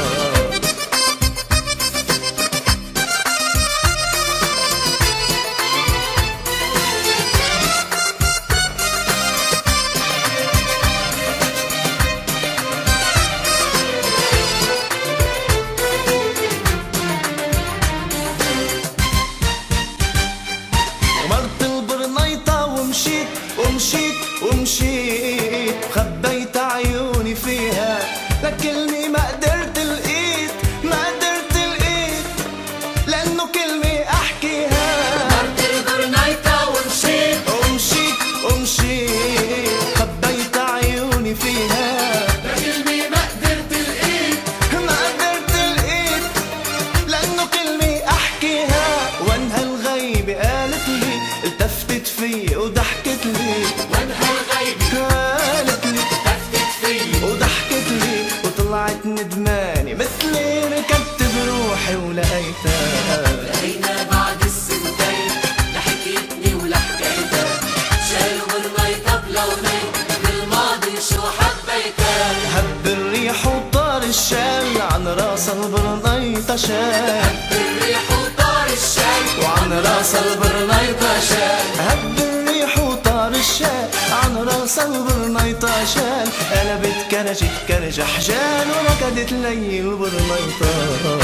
Speaker 4: مرت البرنيطة ومشيت ومشيت ومشيت، خبيت عيوني فيها لكلمة ما قدرت لقيت، ما قدرت لقيت لأنه كلمة أحكيها.
Speaker 2: مرت البرنيطة ومشيت
Speaker 4: ومشيت ومشيت خبيت عيوني فيها
Speaker 2: لكلمة ما قدرت لقيت،
Speaker 4: ما قدرت لقيت لأنه كلمة أحكيها. وانها الغيبة قالت لي التفتت في وضحكت لي،
Speaker 2: وانها الغيبة
Speaker 4: قالت لي
Speaker 2: لفتت في
Speaker 4: وضحكت لي وطلعت ندماني مثلي ركبت بروحي ولقيتها.
Speaker 2: لقينا بعد السنتين لحكيتني ولحكيتها، شالوا برميطة بلولين بالماضي شو حبيتها.
Speaker 4: هب الريح وطار الشال عن راس البرنيطة شال،
Speaker 2: هب الريح وطار الشال
Speaker 4: وعن راس البرنيطة شال، هب الريح وطار الشال عن راس البرنيطة شال، قلبت كرجت كرج حجال وركضت لي البرنيطة.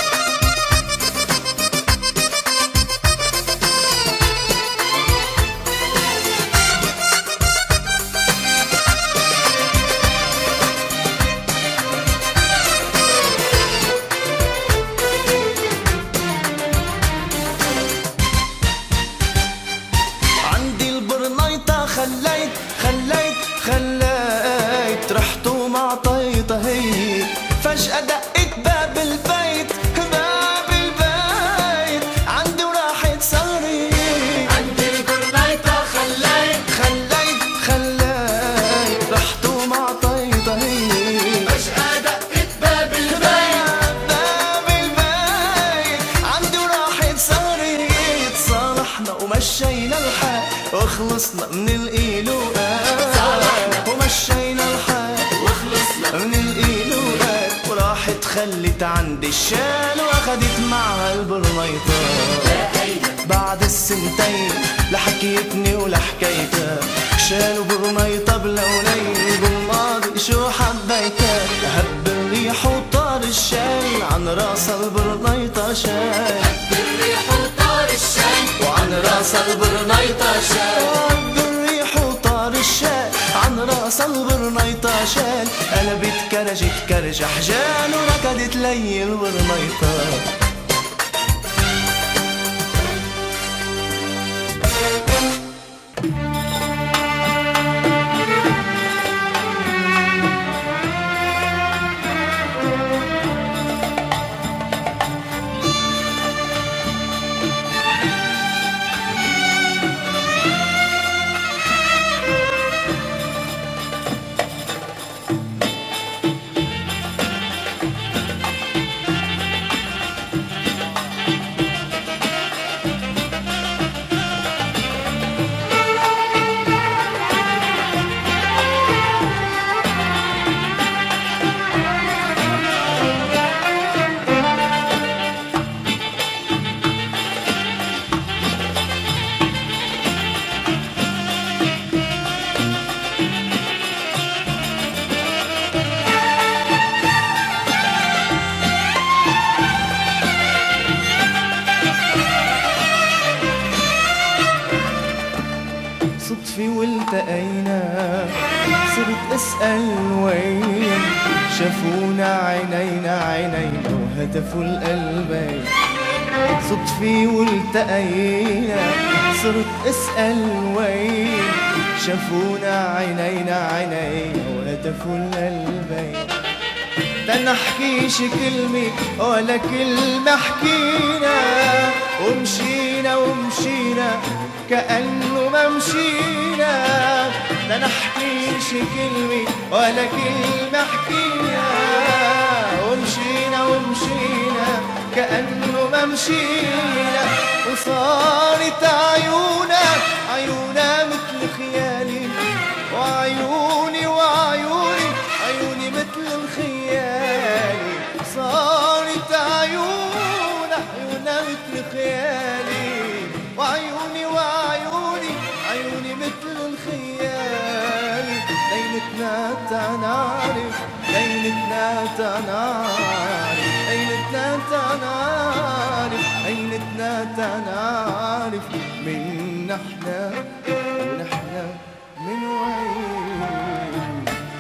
Speaker 4: عندي البرنيطة خليت خليت خليت رحت وما عطيتها هي، فجأة دقت باب البيت ومشينا الحال وخلصنا من القيلوقات ومشينا الحال وخلصنا من القيلوقات وراحت خلت عند الشال واخدت معها البرنيطات بعد السنتين لحكيتني ولحكيتها شال وبرنيطة بلونين بالماضي شو حبيتها هب الريح وطار الشال عن راسها البرنيطة شال
Speaker 2: هب الريح وطار الشال
Speaker 4: وعن راسها البرنيطة شال هب الريح وطار الشال عن راسها البرنيطة شال قلبت كرجت كرج حجال وركضت لي البرنيطة صدفي والتقينا صرت اسأل وين شافونا عينينا عينينا وهتفوا القلبين صدفي والتقينا صرت اسأل وين شافونا عينينا عينينا وهتفوا القلبين تنحكيش كلمة ولا كلمة حكينا ومشينا ومشينا كأنه ما مشينا لا نحكيش كلمة ولا كلمة حكينا ومشينا ومشينا كأنه ما مشينا وصارت عيونا عيونا مثل خيالي وعيوني وعيوني عيوني مثل الخيالي صارت عيونا عيونا مثل خيالي وعيوني وعيوني عيوني مثل الخيال ليلتنا تنعرف ليلتنا تنعرف ليلتنا تنعرف ليلتنا تنعرف من نحنا ونحنا من وين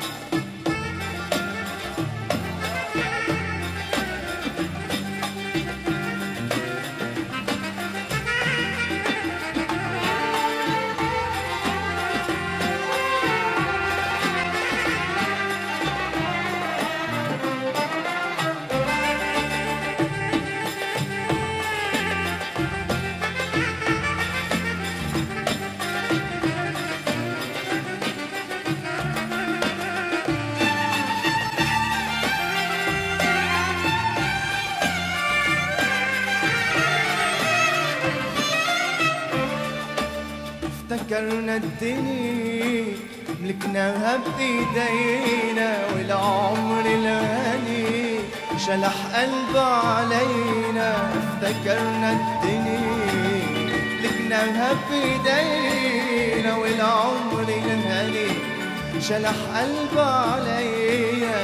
Speaker 4: افتكرنا الدنيا ملكناها بايدينا والعمر الغالي شلح قلبه علينا افتكرنا الدنيا ملكناها بايدينا والعمر الغالي شلح قلبه علينا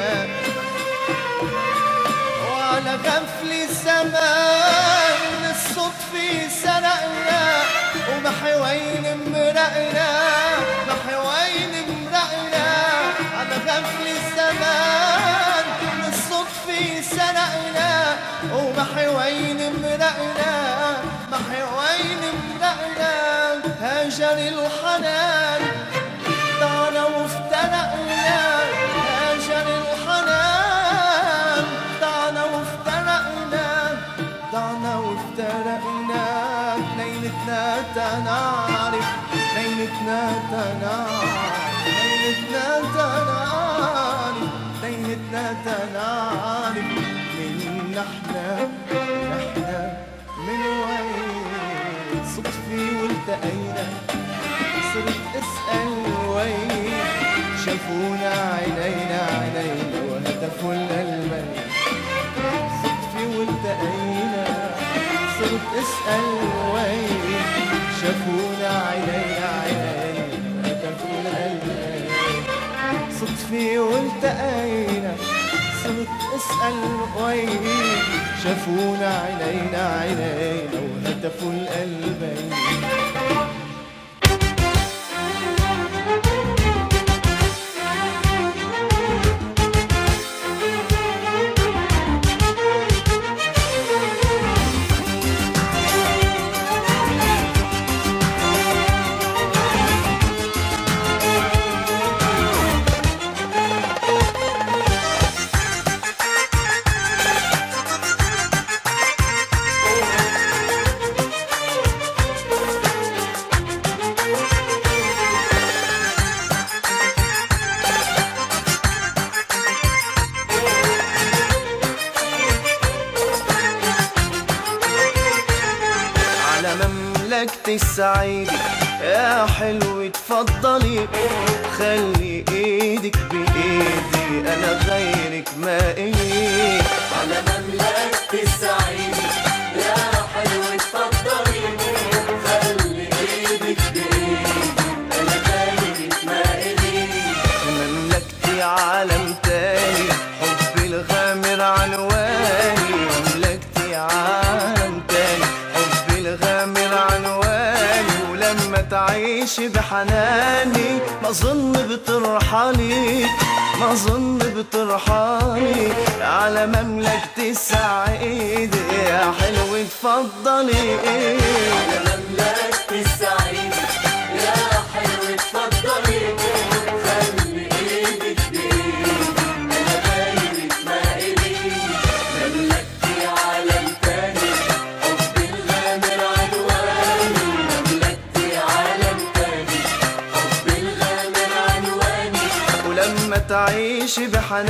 Speaker 4: وعلى غفل زمان الصدفة سرقنا ومحوين مرقنا محوين مرقنا على غفل الزمان الصدفة سرقنا ومحوين مرقنا محوين مرقنا هاجر الحنان ضعنا وافترقنا هاجر الحنان ضعنا وافترقنا ضعنا وافترقنا ليلتنا تنعرف ليلتنا تنعرف ليلتنا تنعرف ليلتنا تنعرف من نحنا نحنا من وين صدفي
Speaker 1: والتقينا صرت اسأل وين شافونا عينينا عينينا وهتفوا القلبين صدفة والتقينا صرت اسأل وين شافونا عينينا عينينا وهتفوا القلبين صدفة والتقينا صرت اسأل وين شافونا عينينا عينينا وهتفوا القلبين مملكتي السعيدة يا حلو تفضلي خلي ايدك بايدي انا غيرك ما إلي
Speaker 2: على مملكتي السعيدة يا حلو تفضلي خلي ايدك بايدي انا غيرك ما إلي
Speaker 1: مملكتي عالم تاني حبي الغامر عنواني مملكتي عالم تاني حبي الغامر عنواني ولما تعيش بحناني ما ظن بترحلي ما ظن بترحلي على مملكتي السعيدة يا حلو تفضلي
Speaker 2: على مملكتي السعيدة يا حلو تفضلي خلي ايدك بايدي انا غيرك ما إلي مملكتي عالم تاني حبي الغامر عنواني مملكتي عالم تاني حبي الغامر عنواني
Speaker 1: ولما تعيش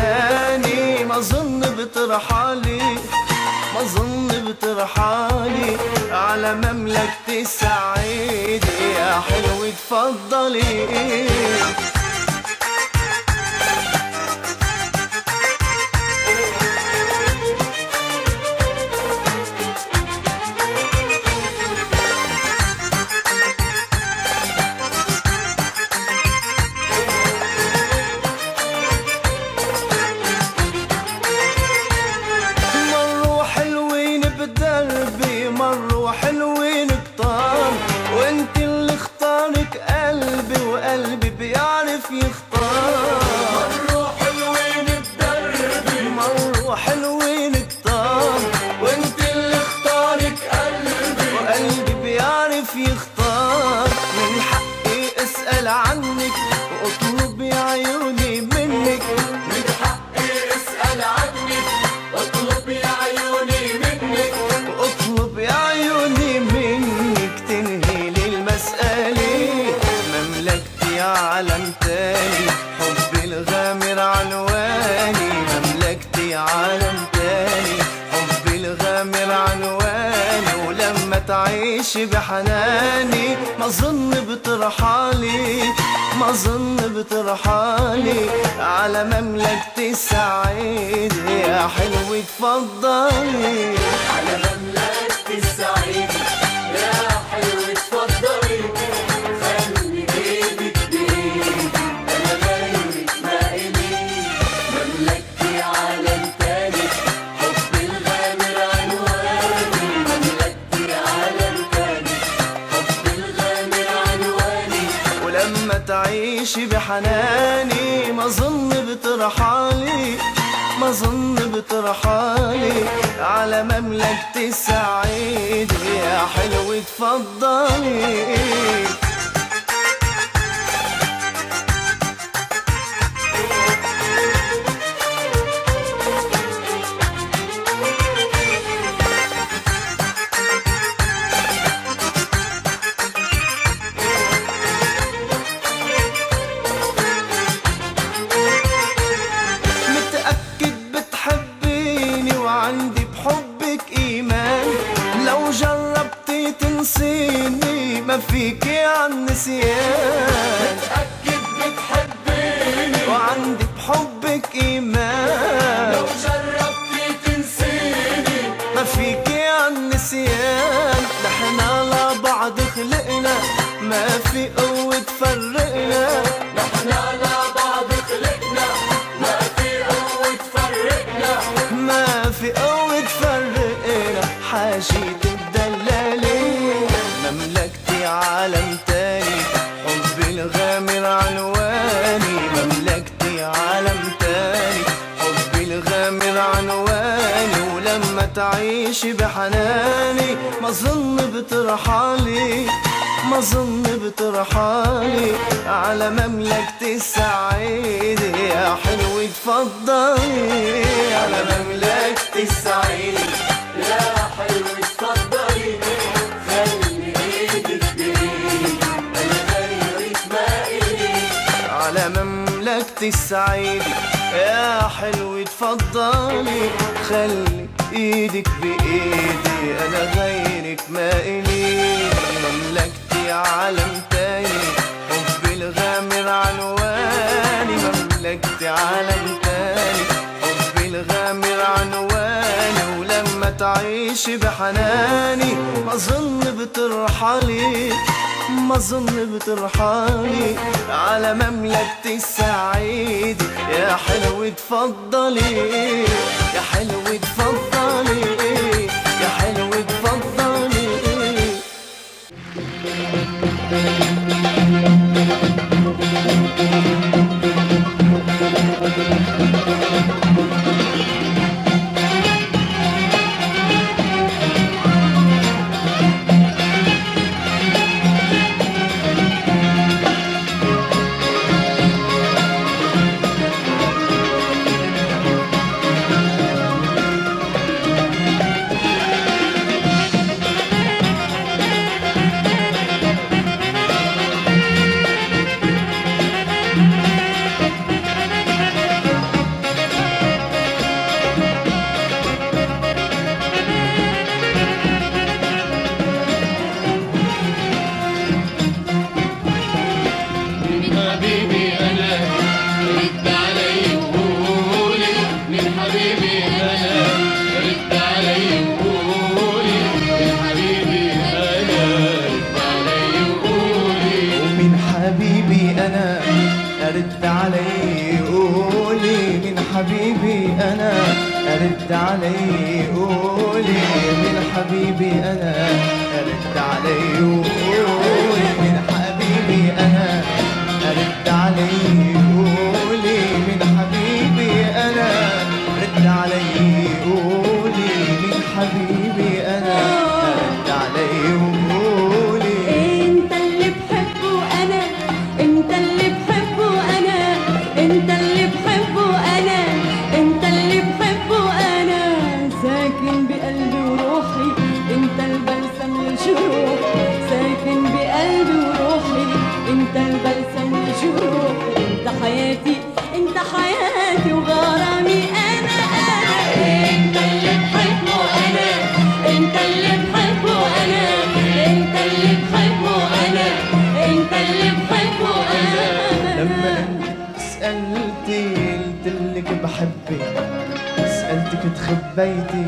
Speaker 1: بحناني ما ظن بترحلي ما ظن بترحلي على مملكتي السعيدة يا حلو تفضلي مروا حلوين كتار وانت اللي اختارك قلبي وقلبي بيعرف يختار
Speaker 2: مروا حلوين بدربي
Speaker 1: مروا حلوين كتار
Speaker 2: وانت اللي اختارك قلبي
Speaker 1: وقلبي بيعرف يختار من حقي اسأل عنك واطلب يا عيوني منك
Speaker 2: من حقي اسأل عنك واطلب يا عيوني منك
Speaker 1: واطلب يا عيوني منك تنهي لي المسألة مملكتي عالم تاني حبي الغامر عنواني مملكتي عالم تاني حبي الغامر عنواني ولما تعيش بحناني ما ظن بترحلي ما ظن بترحلي على مملكتي السعيدة يا حلو تفضلي
Speaker 2: على مملكتي السعيدة يا حلو تفضلي خلي ايدك بايدي انا غيرك ما إلي مملكتي عالم تاني حبي الغامر عنواني مملكتي عالم تاني حبي الغامر عنواني
Speaker 1: ولما تعيش بحناني ما ظن بترحلي ما ظن بترحلي على مملكتي السعيدة يا حلو تفضلي عندي بحبك إيمان لو جربتي تنسيني ما في
Speaker 4: فيكي عن نسيان،
Speaker 2: متأكد بتحبيني
Speaker 4: وعندي بحبك إيمان،
Speaker 2: لو جربتي تنسيني
Speaker 4: ما فيكي عن نسيان. نحنا لبعض خلقنا، ما في قوة تفرقنا.
Speaker 2: نحنا لبعض خلقنا، ما في قوة تفرقنا.
Speaker 4: ما في قوة تفرقنا. حاشية الدلالي مملكتي عالم تاني، حبي الغامر عنواني. مملكتي عالم تاني، حبي الغامر عنواني. ولما تعيشي بحناني ما ظن بترحلي، ما ظن بترحلي على مملكتي السعيدة. يا حلوة تفضلي على مملكتي السعيدة.
Speaker 2: يا حلوة اتفضلي، خلي ايدك بايدي، انا غيرك ما إلي.
Speaker 4: على مملكتي السعيدة يا حلوة تفضلي، خلي ايدك بايدي، انا غيرك ما إلي. مملكتي عالم تاني، حبي الغامر عنواني. مملكتي عالم تاني، حبي الغامر عنواني. ولما تعيشي بحناني ما ظن بترحلي، ما ظن بترحلي على مملكتي السعيدة. يا حلوة تفضلي، يا حلوة تفضلي، يا حلوة تفضلي. رد علي قولي من حبيبي أنا، رد علي قولي من حبيبي أنا، رد علي قولي من حبيبي أنا، رد علي قولي من حبيبي أنا، رد علي قولي من حبيبي أنا، رد علي قولي.
Speaker 5: انت اللي بحبه انا، انت اللي بحبه انا، انت اللي بحبه انا، انت اللي بحبه انا، ساكن بقلبي وروحي، انت البلسم للجروح، ساكن بقلبي وروحي، انت البلسم للجروح، انت حياتي، انت حياتي وغرامي انا انا. انت اللي بحبه انا، انت اللي بحبه انا، انت اللي بحبه انا، انت اللي بحبه انا.
Speaker 4: لما انت سألتي قلتلك بحبك، سألتك تخبيتي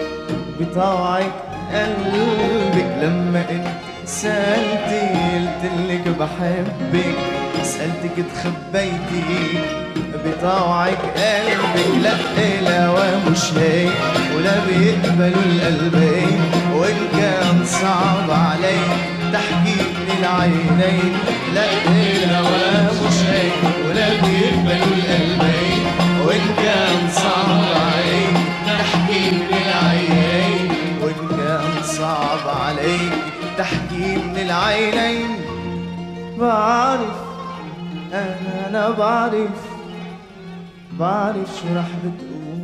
Speaker 4: بطوعك قلبك. لما انت سألتي قلتلك بحبك، سألتك تخبيتي بطوعك قلبك. لا لا مش هيك ولا بيقبلوا القلبين، وإن كان صعب علي تحكيني العينين. لا لا مش هيك ولا بيقبلوا القلبين، وإن كان صعب علي تحكيني العينين، وإن كان صعب علي تحكيني العينين. بعرف أنا أنا بعرف، بعرف شو رح بتقول.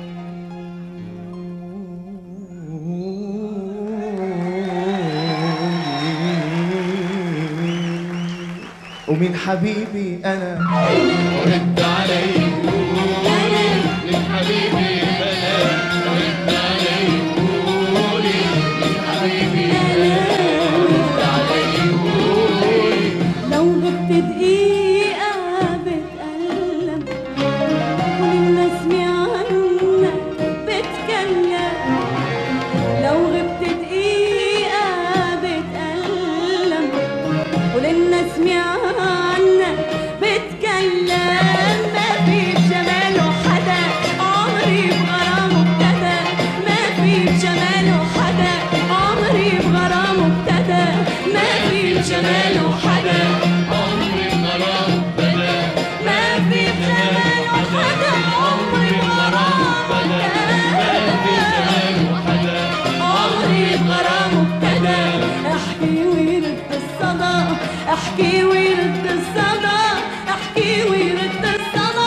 Speaker 4: ومن حبيبي أنا
Speaker 2: رد علي قولي من حبيبي أنا، رد علي قولي من حبيبي أنا، رد علي قولي
Speaker 5: بجماله حدا عمري بغرامه بدا ما في بجماله حدا عمري بغرامه بدا ما في بجماله حدا عمري بغرامه ابتدى احكي ويرد الصدى احكي ويرد الصدى احكي ويرد الصدى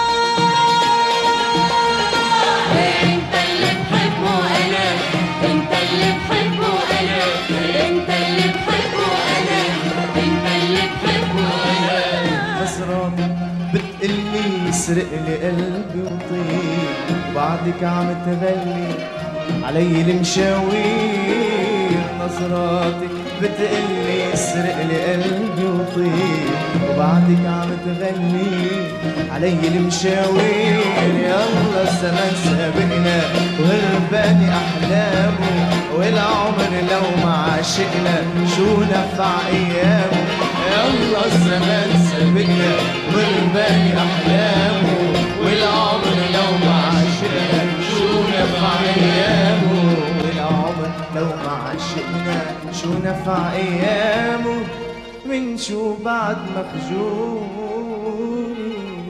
Speaker 5: انت اللي بحبه انا انت اللي بحبه انا انت اللي بحبه انا انت اللي بحبه انا
Speaker 1: نظراتك بتقلي اسرق لي قلبي وطير وبعدك عم تغلي علي المشاوير نظراتك بتقلي اسرق لي قلبي وطير وبعدك عم تغلي علي المشاوير يلا الزمن سابقنا وهرباني احلامه والعمر لو ما عاشقنا شو نفع ايامه يلا الزمن سابقنا وهرباني احلامه والعمر لو ما عاشقنا شو نفع ايامه والعمر لو ما عاشقنا شو نفع ايامه من شو بعد مخجول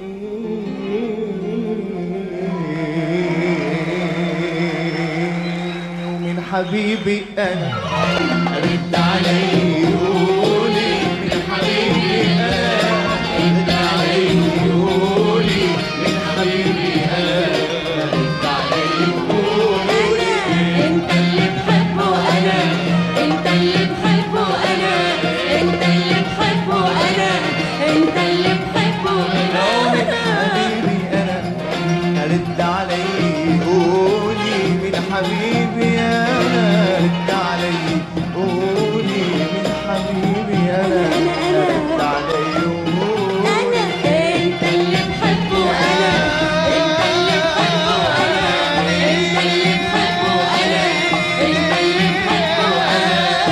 Speaker 1: ومن حبيبي انا رد علي قولي من حبيبي انا رد علي قولي من حبيبي انا رد علي قولي
Speaker 5: انت اللي بحبه انا انت اللي بحبه انا انت اللي بحبه انا انت اللي بحبه انا
Speaker 1: حبيبي انا رد علي قولي من حبيبي انا رد علي قولي من حبيبي انا رد علي قولي
Speaker 5: انا انت اللي بحبه انا انت اللي بحبه انا انت اللي بحبه انا انت اللي بحبه انا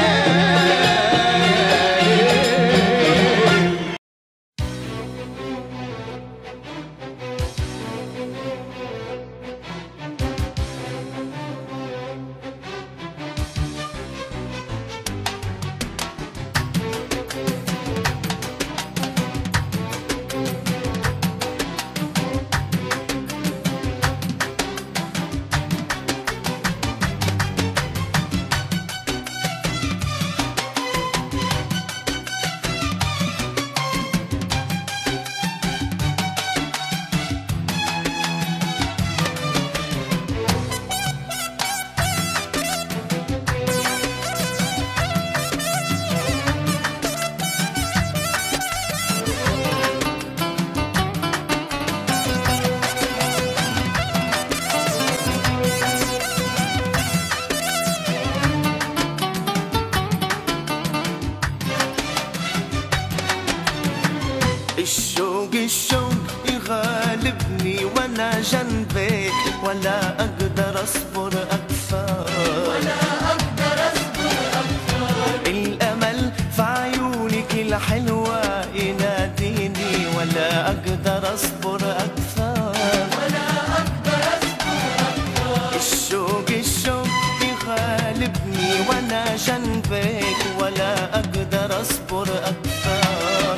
Speaker 1: الشوق الشوق يغالبني وانا جنبك ولا اقدر اصبر اكثر ولا اقدر اصبر اكثر الامل في عيونك الحلوه يناديني ولا اقدر اصبر اكثر ولا اقدر اصبر اكثر الشوق الشوق يغالبني وانا جنبك ولا اقدر اصبر اكثر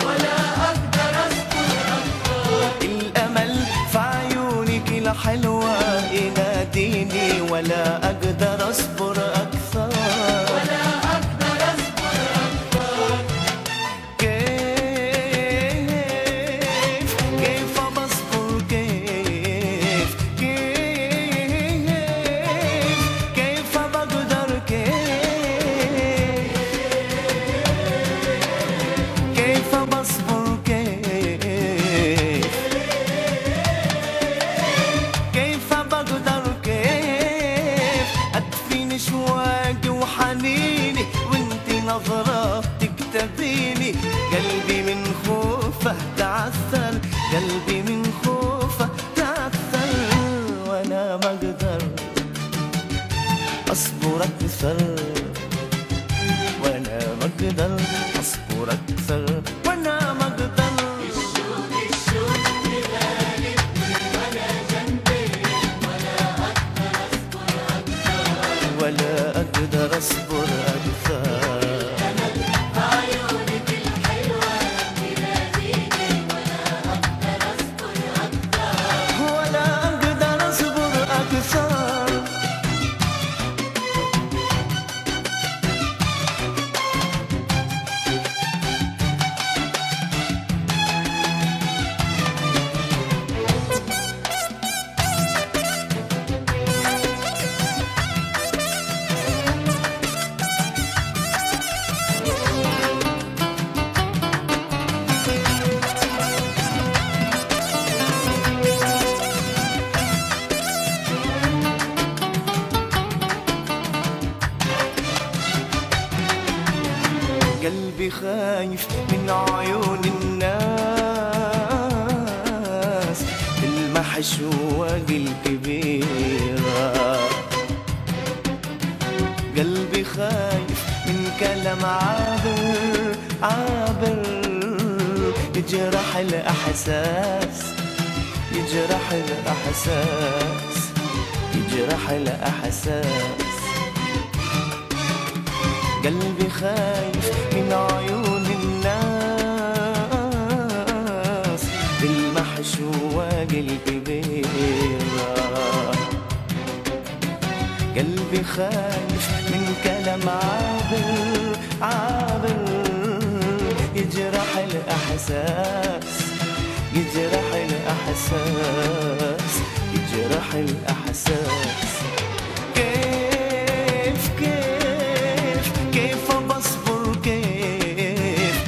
Speaker 1: حلوة يناديني ولا أقدر أصبر أكثر ولا أقدر أصبر أكثر كيف كيف بصبر كيف كيف كيف بقدر كيف كيف بصبر كيف كيف بقدر كيف أدفن شواقي وحنيني وانتي نظراتك تبيني قلبي من خوفه تعثر قلبي من خوفه تعثر وانا ما اقدر اصبر اكثر وانا ما اقدر اصبر اكثر وانا ما اقدر ولا أقدر أصبر أكثر
Speaker 4: خايف من عيون الناس المحشوق الكبيرة. قلبي خايف من كلام عابر عابر يجرح الأحساس يجرح الأحساس يجرح الأحساس. قلبي خايف من عيون الناس بالمحشوق الكبيرة. قلبي خايف من كلام عابر عابر يجرح الأحساس يجرح الأحساس يجرح الأحساس. كيف كيف كيف بصبر كيف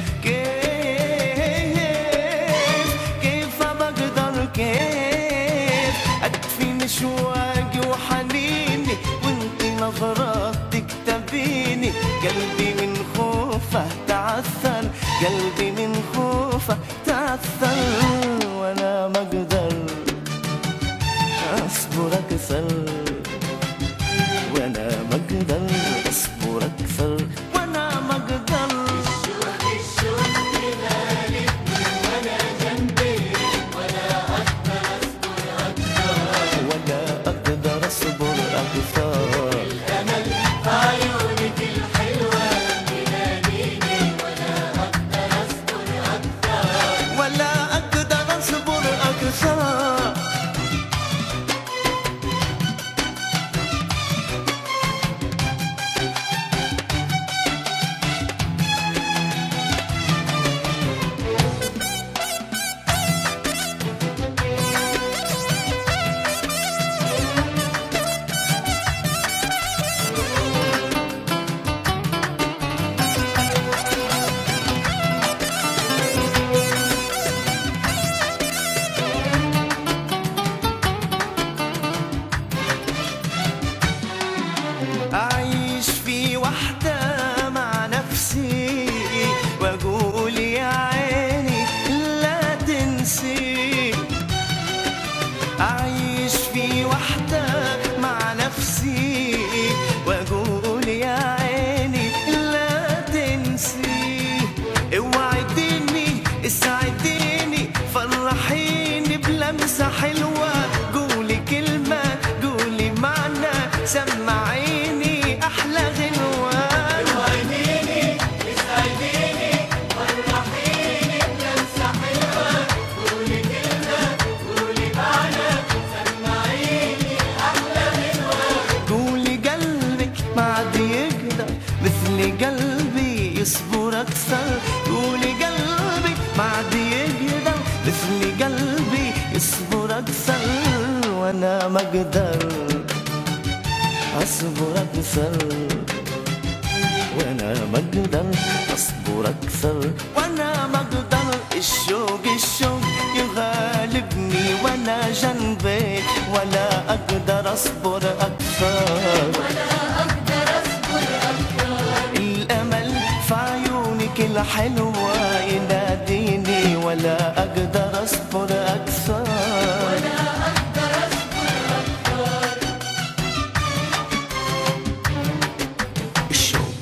Speaker 4: كيف كيف بقدر كيف أدفي مشواقي وحنيني وانت نظراتك تبيني. قلبي من خوفه تعثر قلبي من خوفه تعثر وانا ما اقدر اصبر اكثر وانا ما اقدر اصبر اكثر وانا ما اقدر.
Speaker 2: الشوق الشوق يغالبني وانا جنبي ولا اقدر اصبر اكثر
Speaker 4: ولا اقدر اصبر اكثر.
Speaker 2: الامل في عيونك الحلوه يناديني ولا اقدر اصبر اكثر
Speaker 4: ولا اقدر اصبر اكثر. أعيش في وحدة مع نفسي وأقول يا عيني لا تنسي. أعيش في وحدة مع نفسي وأقول يا عيني لا تنسي. اوعديني اسعديني فرحيني بلمسة حلوة. قولي كلمة قولي معنى سمعيني أحلى غنوة.
Speaker 2: وعينيني اسعديني فرحيني بلمسه حلوه. قولي كلمه قولي معنى سمعيني احلى غنوه.
Speaker 4: قولي قلبك ما عاد يقدر مثل قلبي يصبر أكثر. قولي قلبك ما عاد يقدر مثل قلبي يصبر أكثر وأنا ما أقدر أصبر أكثر وأنا ما أقدر أصبر أكثر وأنا ما أقدر. الشوق الشوق يغالبني وأنا جنبك ولا أقدر أصبر أكثر
Speaker 3: ولا أقدر أصبر أكثر.
Speaker 4: الأمل في عيونك الحلوة يناديني ولا أقدر أصبر أكثر
Speaker 3: ولا أقدر أصبر أكثر.
Speaker 4: الشوق.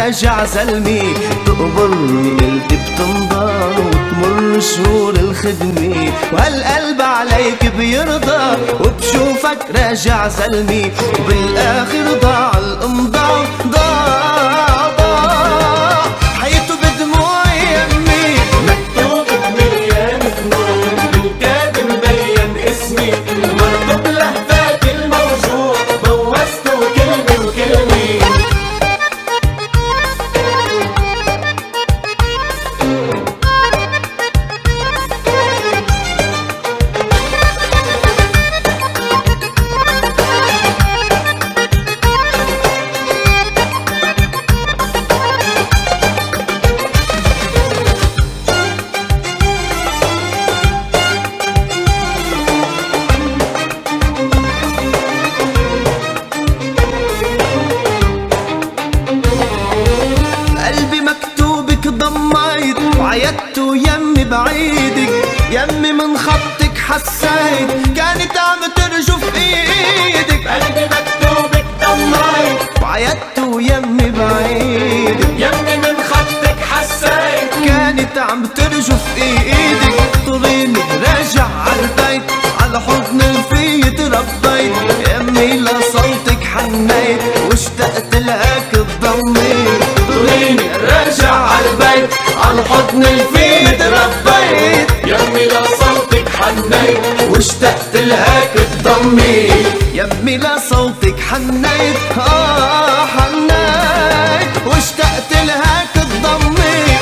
Speaker 4: راجع زلمي، تقبرني قلبي بتنضى وتمر شهور الخدمة، وهالقلب عليك بيرضى وبشوفك راجع زلمي، وبالاخر ضاع الامضاء ضاع ضاع حياته بدموعي يمي.
Speaker 1: مكتوب بمليان خنوق بالكاد مبين اسمي، مرض بلهفات الموجوع بوزته كلمة وكلمة.
Speaker 4: قلبي مكتوبك ضميت وعيدته يمي بعيدك، يمي من خطك حسيت كانت عم ترجف ايدك.
Speaker 1: قلبي مكتوبك ضميت
Speaker 4: وعيدته يمي بعيدك،
Speaker 1: يمي من خطك حسيت
Speaker 4: كانت عم ترجف ايدك. طريني راجع عالبيت على حضن الفي تربيت، يمي لصوتك حنيت واشتقت لهاك تضميت.
Speaker 1: طريني راجع عالبيت عالحضن الفي تربيت، يمي لصوتك حنيت واشتقت لهاك تضميت.
Speaker 4: يمي لصوتك حنيت اه حنيت واشتقت لهاك تضميت.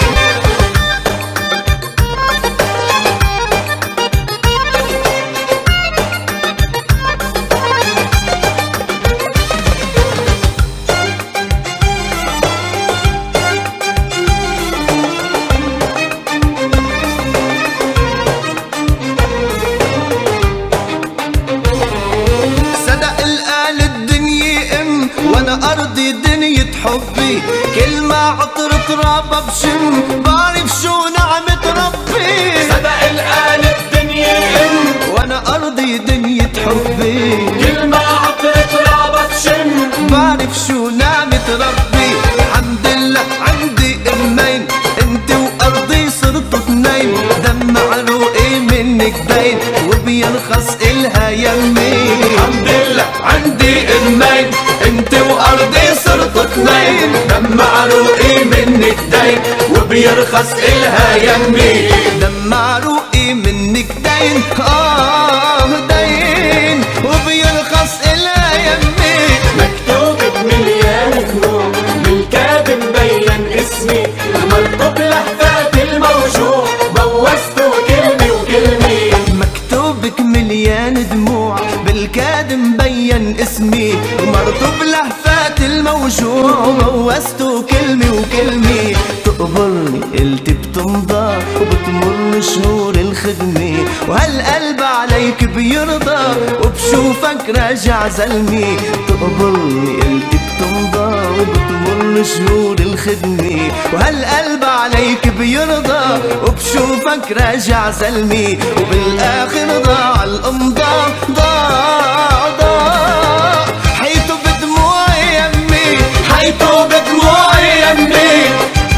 Speaker 4: صدق القال الدنيا ام وانا ارضي دنيا حبي، كل ما عطر ترابها بشم بعرف شو نعمة ربي.
Speaker 1: صدق الآن الدنيا إن
Speaker 4: وانا ارضي دنيا حبي،
Speaker 1: كل ما عطرت رابط شم
Speaker 4: بعرف شو نعمة ربي. الحمد لله عندي امين انت وارضي صرتوا اثنين، دم عروقي منك دين وبيرخص الها يمي.
Speaker 1: الحمد لله عندي امين انت وارضي صرتوا اثنين، دم عروقي منك دين وبيرخص الها يمي.
Speaker 4: دم عروقي منك دين اه دين وبيرخص الها يمي.
Speaker 1: مكتوب بمليان خنوق بالكاد مبين اسمي، مرطوب لهفات الموجوع بوزته كلمة وكلمة.
Speaker 4: مكتوبك مليان دموع بالكاد مبين اسمي، ومرطوب لهفات الموجوع بوزته كلمة وكلمة. تقبرني قلت بتمضى وبتمر شهور الخدمة، وهالقلب عليك بيرضى وبشوفك راجع زلمي. تقبرني قلت بتمضى وبتمر شهور الخدمة، وهالقلب عليك بيرضى وبشوفك راجع زلمي. وبالاخر ضاع الامضاء ضاع ضاع حيته بدموعي يمي،
Speaker 1: حيته بدموعي يمي.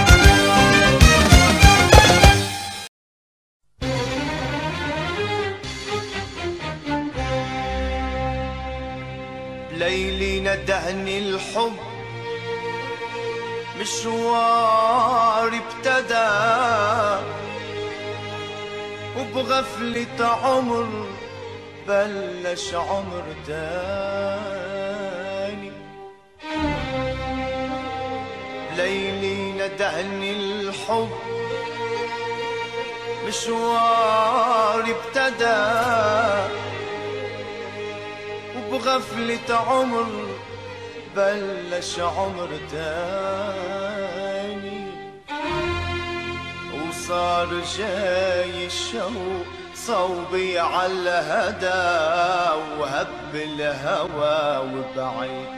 Speaker 4: ليلي ندهني الحب مشوار ابتدى، وبغفلة عمر بلش عمر تاني. ليلي ندهني الحب مشوار ابتدى، وبغفلة عمر بلش عمر تاني. وصار جاي الشوق صوبي عالهدى، وهب الهوى وبعيد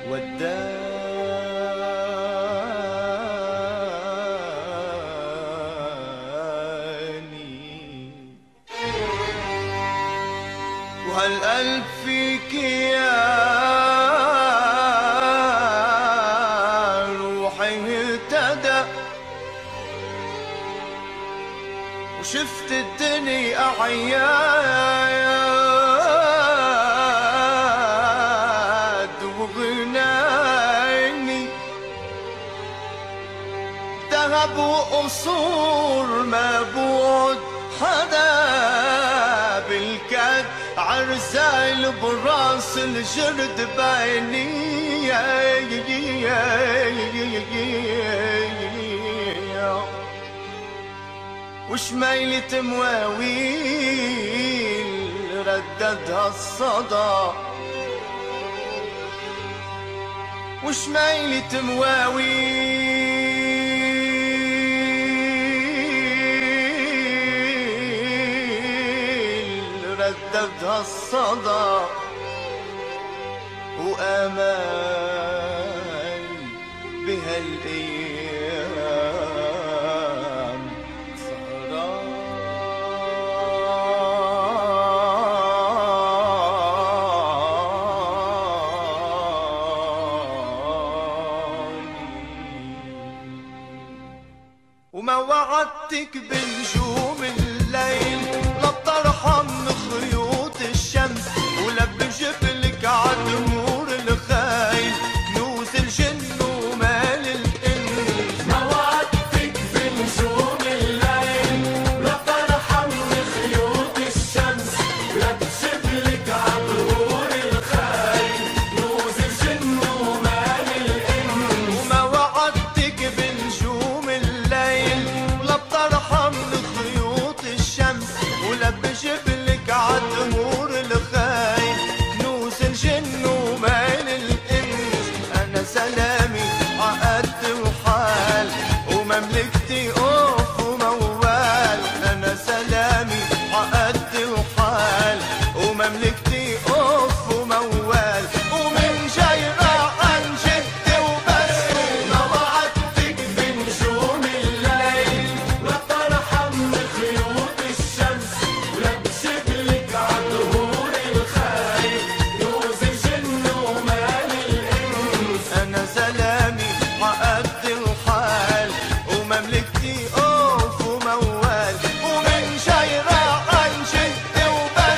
Speaker 4: وداني. وهالقلب فيك يا روحي
Speaker 1: وشفت الدنيا أعياد وغناني ذهب وقصور ما بود حدا بالكاد عرسايل براس الجرد بعيني وشميلة مواويل رددها الصدى وشميلة مواويل رددها الصدى وآمال بهالأيام وما وعدتك بنجوم الليل لا بترحم خيوط الشمس ولا بجبلك عالنور الخايل كنوز الجن ومال الإنس
Speaker 2: ما وعدتك بنجوم الليل لا ترحم خيوط الشمس لا تشبلك عالنور الخايل كنوز الجن ومال الإنس
Speaker 1: وما وعدتك بنجوم الليل لا بترحم خيوط الشمس ولا بجبلك عالنور الخايل كنوز الجن ومال الإنس أنا سلامي عقد وحال ومملكتي أوف وموال أنا سلامي عقد وحال ومملكتي أوف وموال ومن جاي راح عن جدي وبس
Speaker 2: ما وعدتك بنجوم الليل لا ترحم خيوط الشمس ولا بشبلك عالنور الخايل كنوز الجن ومال الإنس
Speaker 1: أنا سلامي عقد وحال ومملكتي أوف وموال ومن جاي راح عن جدي وبس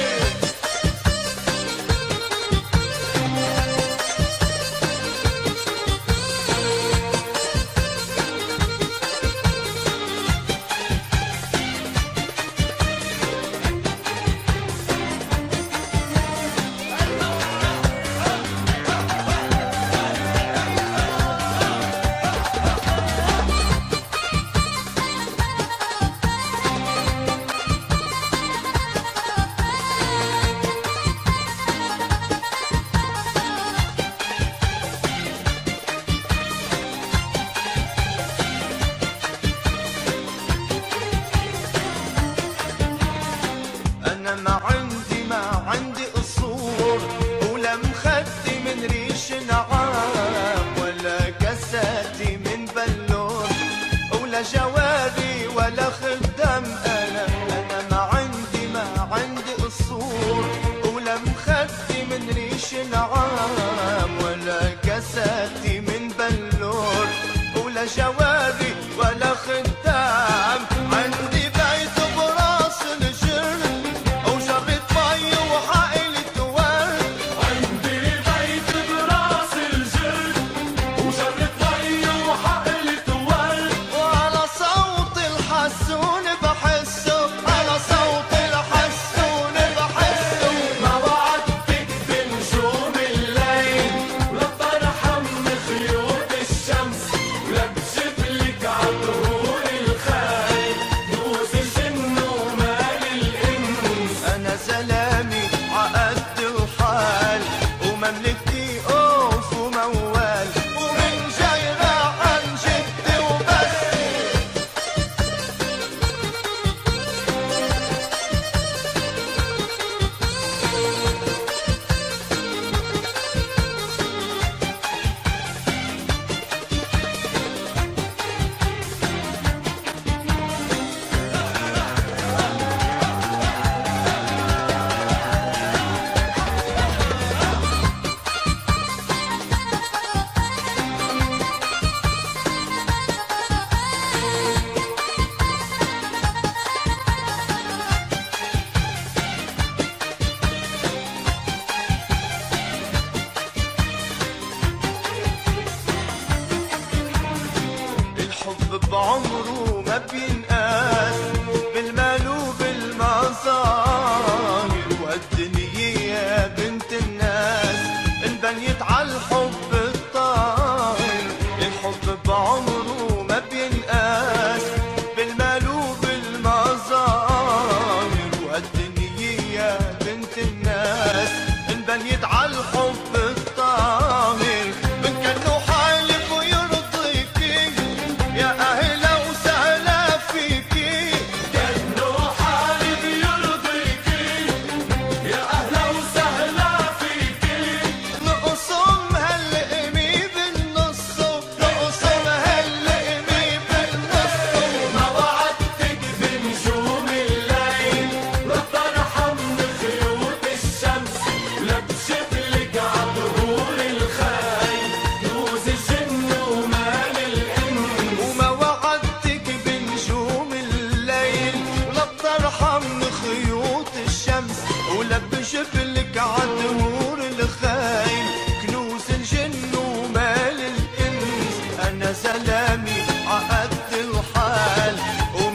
Speaker 1: أنا ما عندي ما عندي قصور ولا مخدي من ريش نعام ولا كاساتي من بلور ولا جواري ولا خدام أنا أنا ما عندي ما عندي قصور ولا مخدي من ريش نعام ولا كاساتي من بلور ولا جواري ولا خدام عندي بيت براس الجرد وجرة مي وحائلة ورد
Speaker 2: عندي بيت براس الجرد وجرة مي وحقلة ورد
Speaker 1: وعلى صوت الحسون بحسه على صوت الحسون بحسه
Speaker 2: ما وعدتك بنجوم الليل لا ترحم خيوط الشمس ولا بجبلك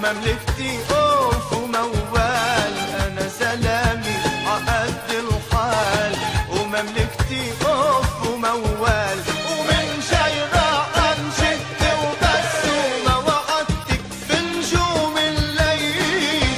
Speaker 1: ومملكتي اوف وموال، انا سلامي عقد الحال، ومملكتي اوف وموال، ومن جاي راح انشد وبس، وما وعدتك بنجوم الليل.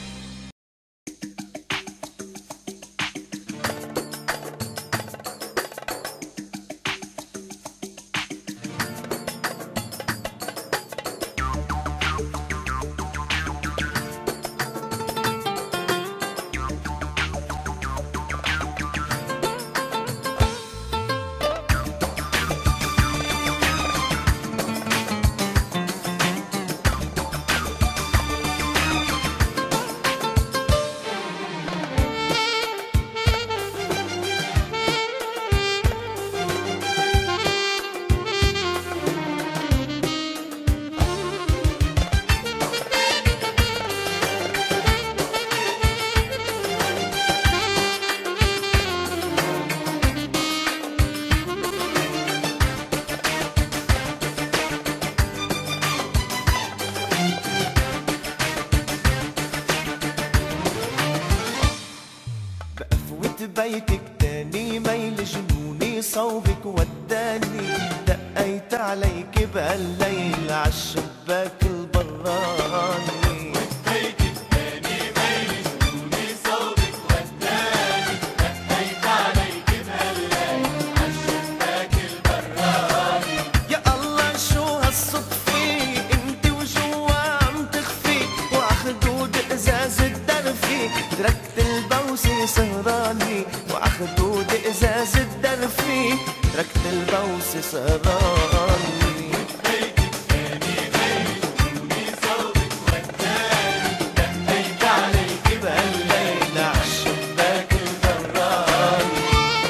Speaker 1: بيتك تاني ميل جنوني صوبك وداني، دقيت عليك بهالليل عالشباك البراني.
Speaker 2: بيتك تاني ميل جنوني صوبك وداني، دقيت عليك بهالليل عالشباك البراني.
Speaker 1: يا الله شو هالصدفة انت وجوا عم تخفي، وعخدود ازاز الدرفي تركت البوسة سهراني، وعخدود ازاز الدرفي تركت البوسة سهراني.
Speaker 2: بيتك تاني ميل جنوني صوبك وداني، دقيت عليك
Speaker 1: بهالليل عالشباك البراني.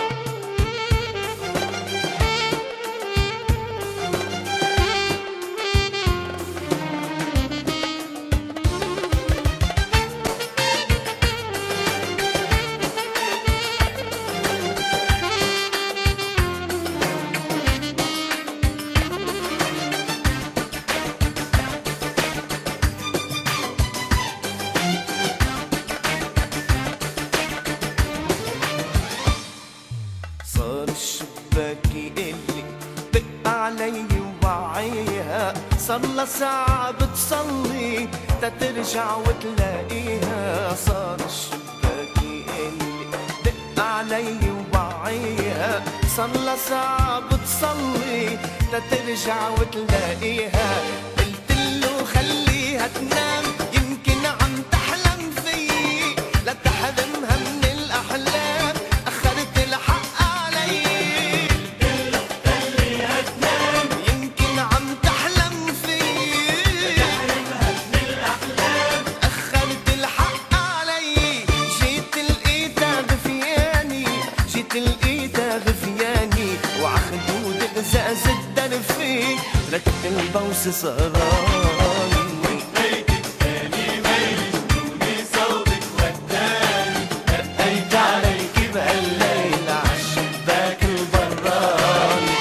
Speaker 1: صار الشباك يقلي دق علي ووعيها، صار لها ساعة بتصلي تترجع وتلاقيها. صار الشباك يقلي دق علي ووعيها، صار لها ساعة بتصلي تترجع وتلاقيها. قلتله خليها تنام يمكن عم تحلم فيي، لا تحرمها من الأحلام أخرت الحق علي.
Speaker 2: خليها تنام
Speaker 1: يمكن عم تحلم فيي،
Speaker 2: تحرمها من الأحلام.
Speaker 1: أخرت الحق علي. جيت لقيتها غفياني، جيت لقيتها غفياني، وعخدود ازاز الدرفي تركت البوسة سهراني.
Speaker 2: بيتك تاني ميل جنوني صوبك وداني،
Speaker 1: دقيت عليك بهالليل عالشباك البراني.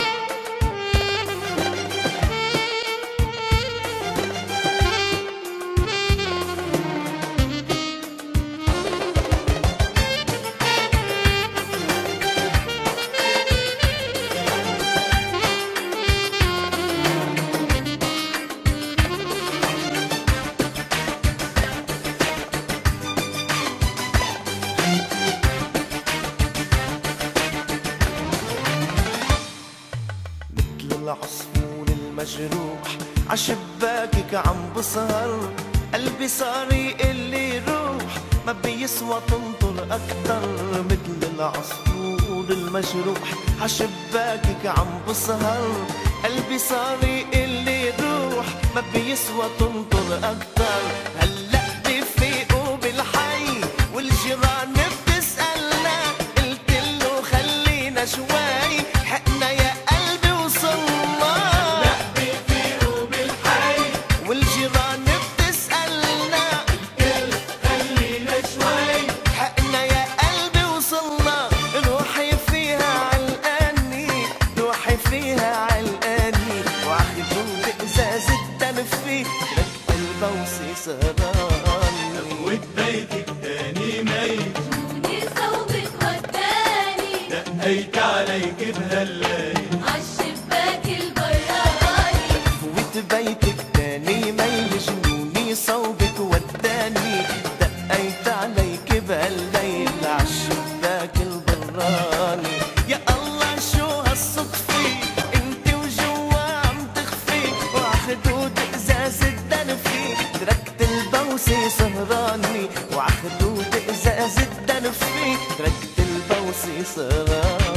Speaker 1: العصفور المجروح عشباكك عم بسهر، قلبي صار يقلي روح ما بيسوى تنطر أكتر. مثل العصفور المجروح عشباكك عم بسهر، قلبي صار يقلي روح ما بيسوى تنطر أكتر. هلأ بفيقوا بالحي والجيران بتسألنا، قلتله خلينا شوي حقنا يا قلبي وصلنا.
Speaker 2: لا بيفيقوا بالحي
Speaker 1: والجيران بتسألنا،
Speaker 2: الكل خلينا شوي
Speaker 1: حقنا يا قلبي وصلنا. روحي فيها علقاني، روحي فيها علقاني، وعخدود ازاز الدنفي ركت البوسة
Speaker 4: سهراني.
Speaker 2: وبيتك تاني ميت
Speaker 3: جوني صوبك وداني
Speaker 2: دقيت عليك بهالليل
Speaker 3: عالشباك البراني.
Speaker 4: وبيتك تاني ميل جنوني صوبك وداني دقيت عليك بهالليل عالشباك البراني. يا الله شو هالصدفة انت وجوا عم تخفي وعخدود ازاز الدنفي تركت البوسة سهراني وعخدود ازاز الدنفي تركت البوسة سهراني.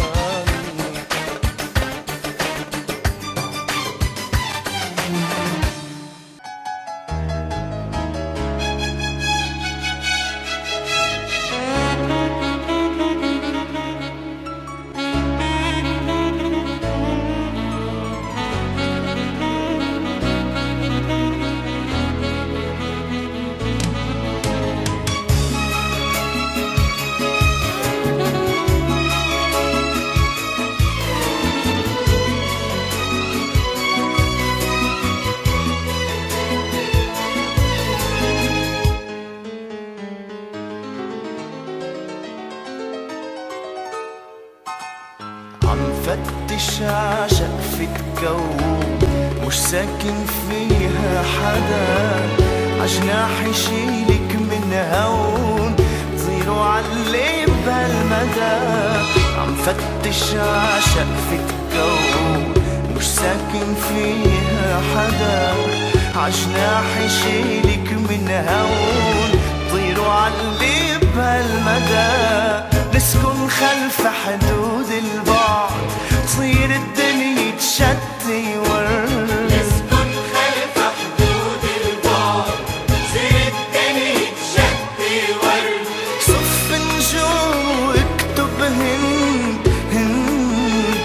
Speaker 4: عم فتش عشق في الكون مش ساكن فيها حدا عجناح يشيلك من هون طيروا علي بهالمدى. عم فتش عشق في الكون مش ساكن فيها حدا عجناح يشيلك من هون طيروا علي بهالمدى. نسكن خلف حدود البعد تصير الدنيا تشتي ورد.
Speaker 2: نسكن خلف حدود البعد تصير الدنيا تشتي ورد.
Speaker 4: صف نجوم واكتب هند هند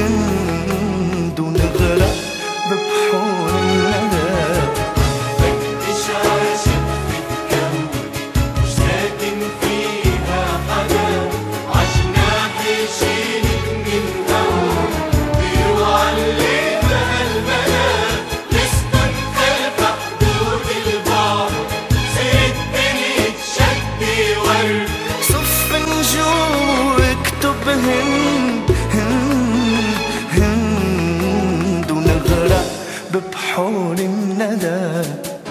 Speaker 4: هند ونغرق ببحور الندى.
Speaker 2: فتش عاشق في الكون مش ساكن فيها حدا عجناح يشيلك من هون طيروا علي بهالمدى. نسكن خلف حدود البعد تصير الدنيا تشتي ورد.
Speaker 4: صف نجوم واكتب هند هند هند ونغرق ببحور الندى.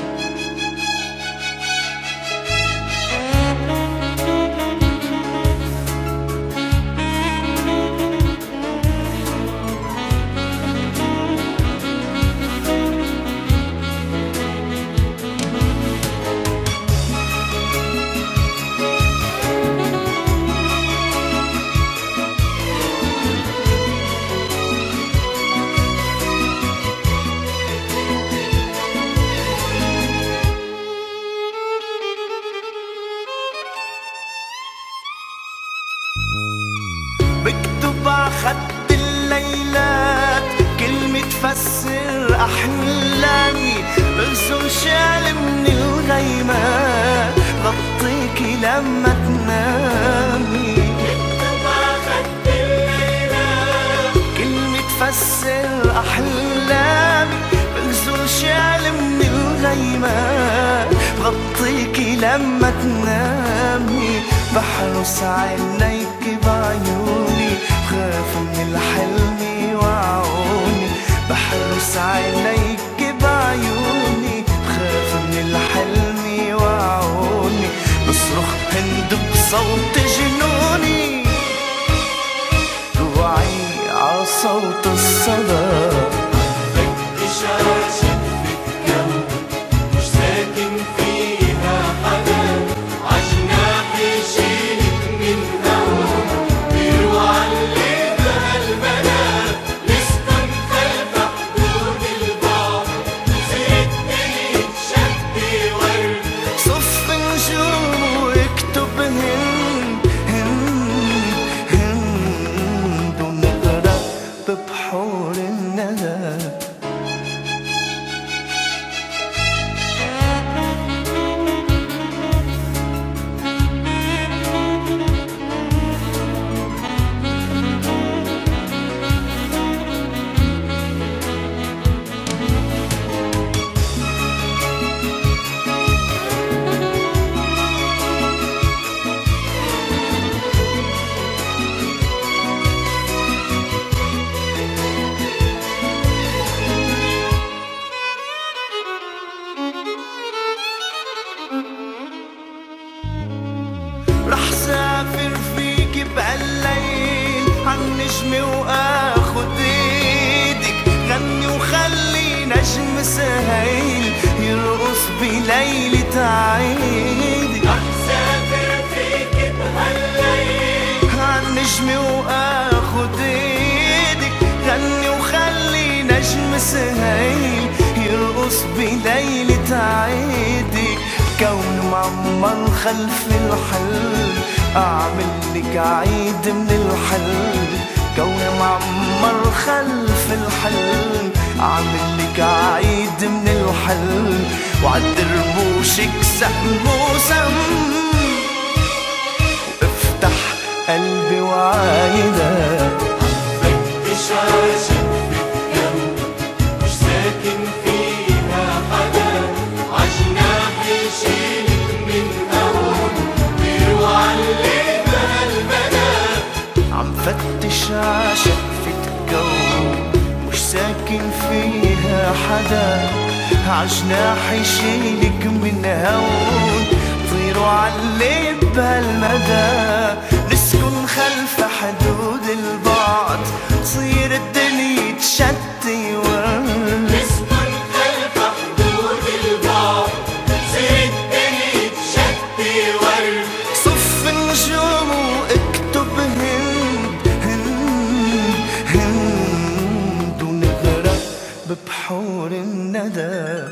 Speaker 4: بكتب عخد الليلات كلمة تفسر أحلامي بغسل شال من الغيمات غطيكي لما تنامي.
Speaker 2: بكتب عخد الليلات
Speaker 4: كلمة تفسر أحلامي بغسل شال من الغيمات غطيكي لما تنامي. بحرس عينيك بعيوني خاف من الحلم وعوني. بحرس عينيك بعيوني خاف من الحلم وعوني. بصرخ هند بصوت جنوني روعي عصوت الصدى.
Speaker 2: فتش عاشق في الكون مش ساكن فيها حدا عجناح يشيلك من هون طيروا علي بهالمدى. نسكن خلف حدود البعد تصير الدنيا تشتي ورد.
Speaker 4: صف نجوم واكتب هند هند هند ونغرق ببحور نجمي واخد ايدك، غني وخلي نجم سهيل يرقص بليلة عيدك.
Speaker 2: رح سافر فيك بهالليل
Speaker 4: عالنجمي واخد ايدك، غني وخلي نجم سهيل يرقص بليلة عيدك. كون معمر خلف الحل اعمل لك عيد من الحل، كون معمر خلف الحل اعمل لك عيد من الحل. وعالدربوشك سهم وسم وافتح قلبي وعايدك.
Speaker 2: فتش عاشق بالجنب مش ساكن فيها حدا، عجناح يشيلك من هون طير وعلمها المدى.
Speaker 4: عم فتش عشقفة كون مش ساكن فيها حدا، عجناح يشيلك من هون طير وعلم بهالمدى. نسكن خلف حدود البعد تصير الدنيا تشتي ورد،
Speaker 2: نسكن خلف حدود البعد تصير الدنيا تشتي ورد.
Speaker 4: صف النجوم واكتب هند هند هند ونغرق ببحور الندى.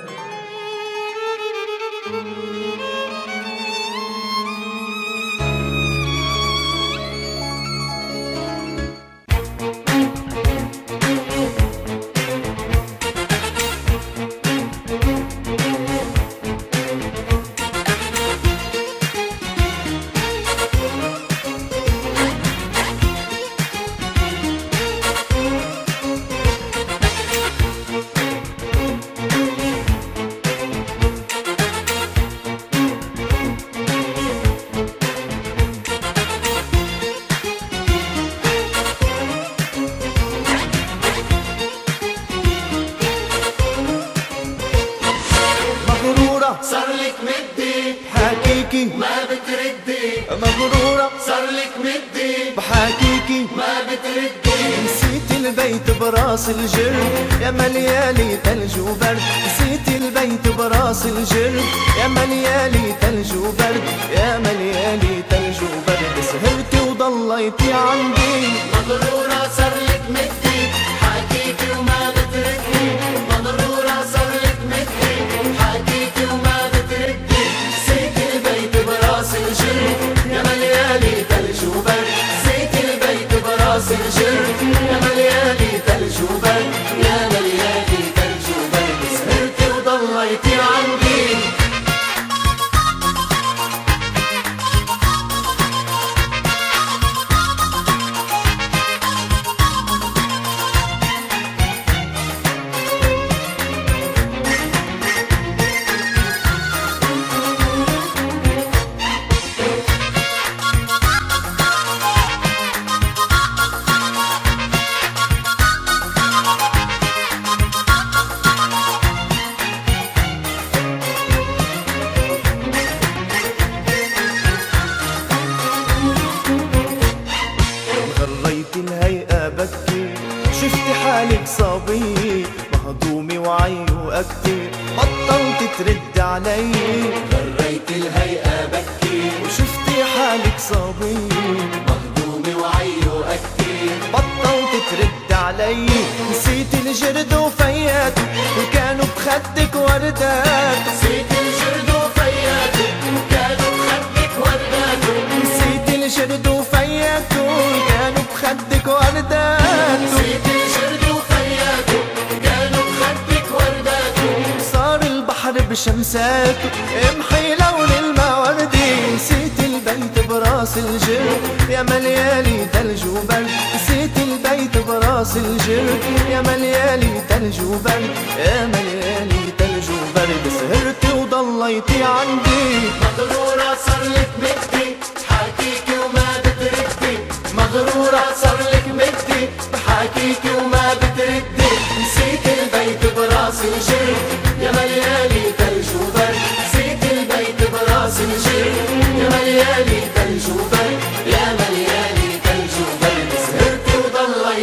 Speaker 2: صار لك مدي
Speaker 4: بحاكيكي
Speaker 2: ما بتردي،
Speaker 4: مغرورة
Speaker 2: صار لك مدي
Speaker 4: بحاكيكي
Speaker 2: ما بتردي.
Speaker 4: نسيت البيت براس الجرد يا مليالي تلج وبرد، نسيت البيت براس الجرد يا مليالي تلج وبرد، يا مليالي تلج وبرد. سهرتي وضليتي عندي
Speaker 2: مغرورة صار لك مدي حكيكي وما بتردي، مغرورة صار لك مدي حكيكي وما بتردي. نسيت البيت براس الجرد يا مليالي تلج وبرد، نسيت البيت براس الجرد يا مليالي تلج وبرد، يا مليالي تلج وبرد. سهرتي وضليتي عندي
Speaker 4: غريت الهيئة بكي، شفتي حالك صبي مهضومة وعي وأكتي، بطلت ترد علي.
Speaker 2: غريت الهيئة بكي
Speaker 4: وشفتي حالك صبي
Speaker 2: مهضومة وعي وأكتي،
Speaker 4: بطلت ترد علي. نسيت الجرد وفياته وكانوا بخدك وردات،
Speaker 2: نسيت الجرد وفياته كانوا بخدك ورداته،
Speaker 4: نسيت الجرد وفياته كانوا بخدك وردات.
Speaker 2: نسيت الجرد وفياته كانوا بخدك ورداته.
Speaker 4: صار البحر بشمساته امحي لون الموردي، نسيت البيت براس الجرد يا مليالي تلج وبرد، نسيت البيت براس الجرد يا مليالي تلج وبرد، يا مليالي تلج وبرد. سهرتي وضليتي عندي
Speaker 2: مغرورة صار لك مدي حكيكي وما بتردي، مغرورة صار لك مدي بحكيكي وما بتردي. نسيت البيت براس الجرد يا مليالي تلج وبرد، نسيت البيت براس الجرد يا مليالي تلج وبرد، يا مليالي تلج وبرد. سهرتي وضليتي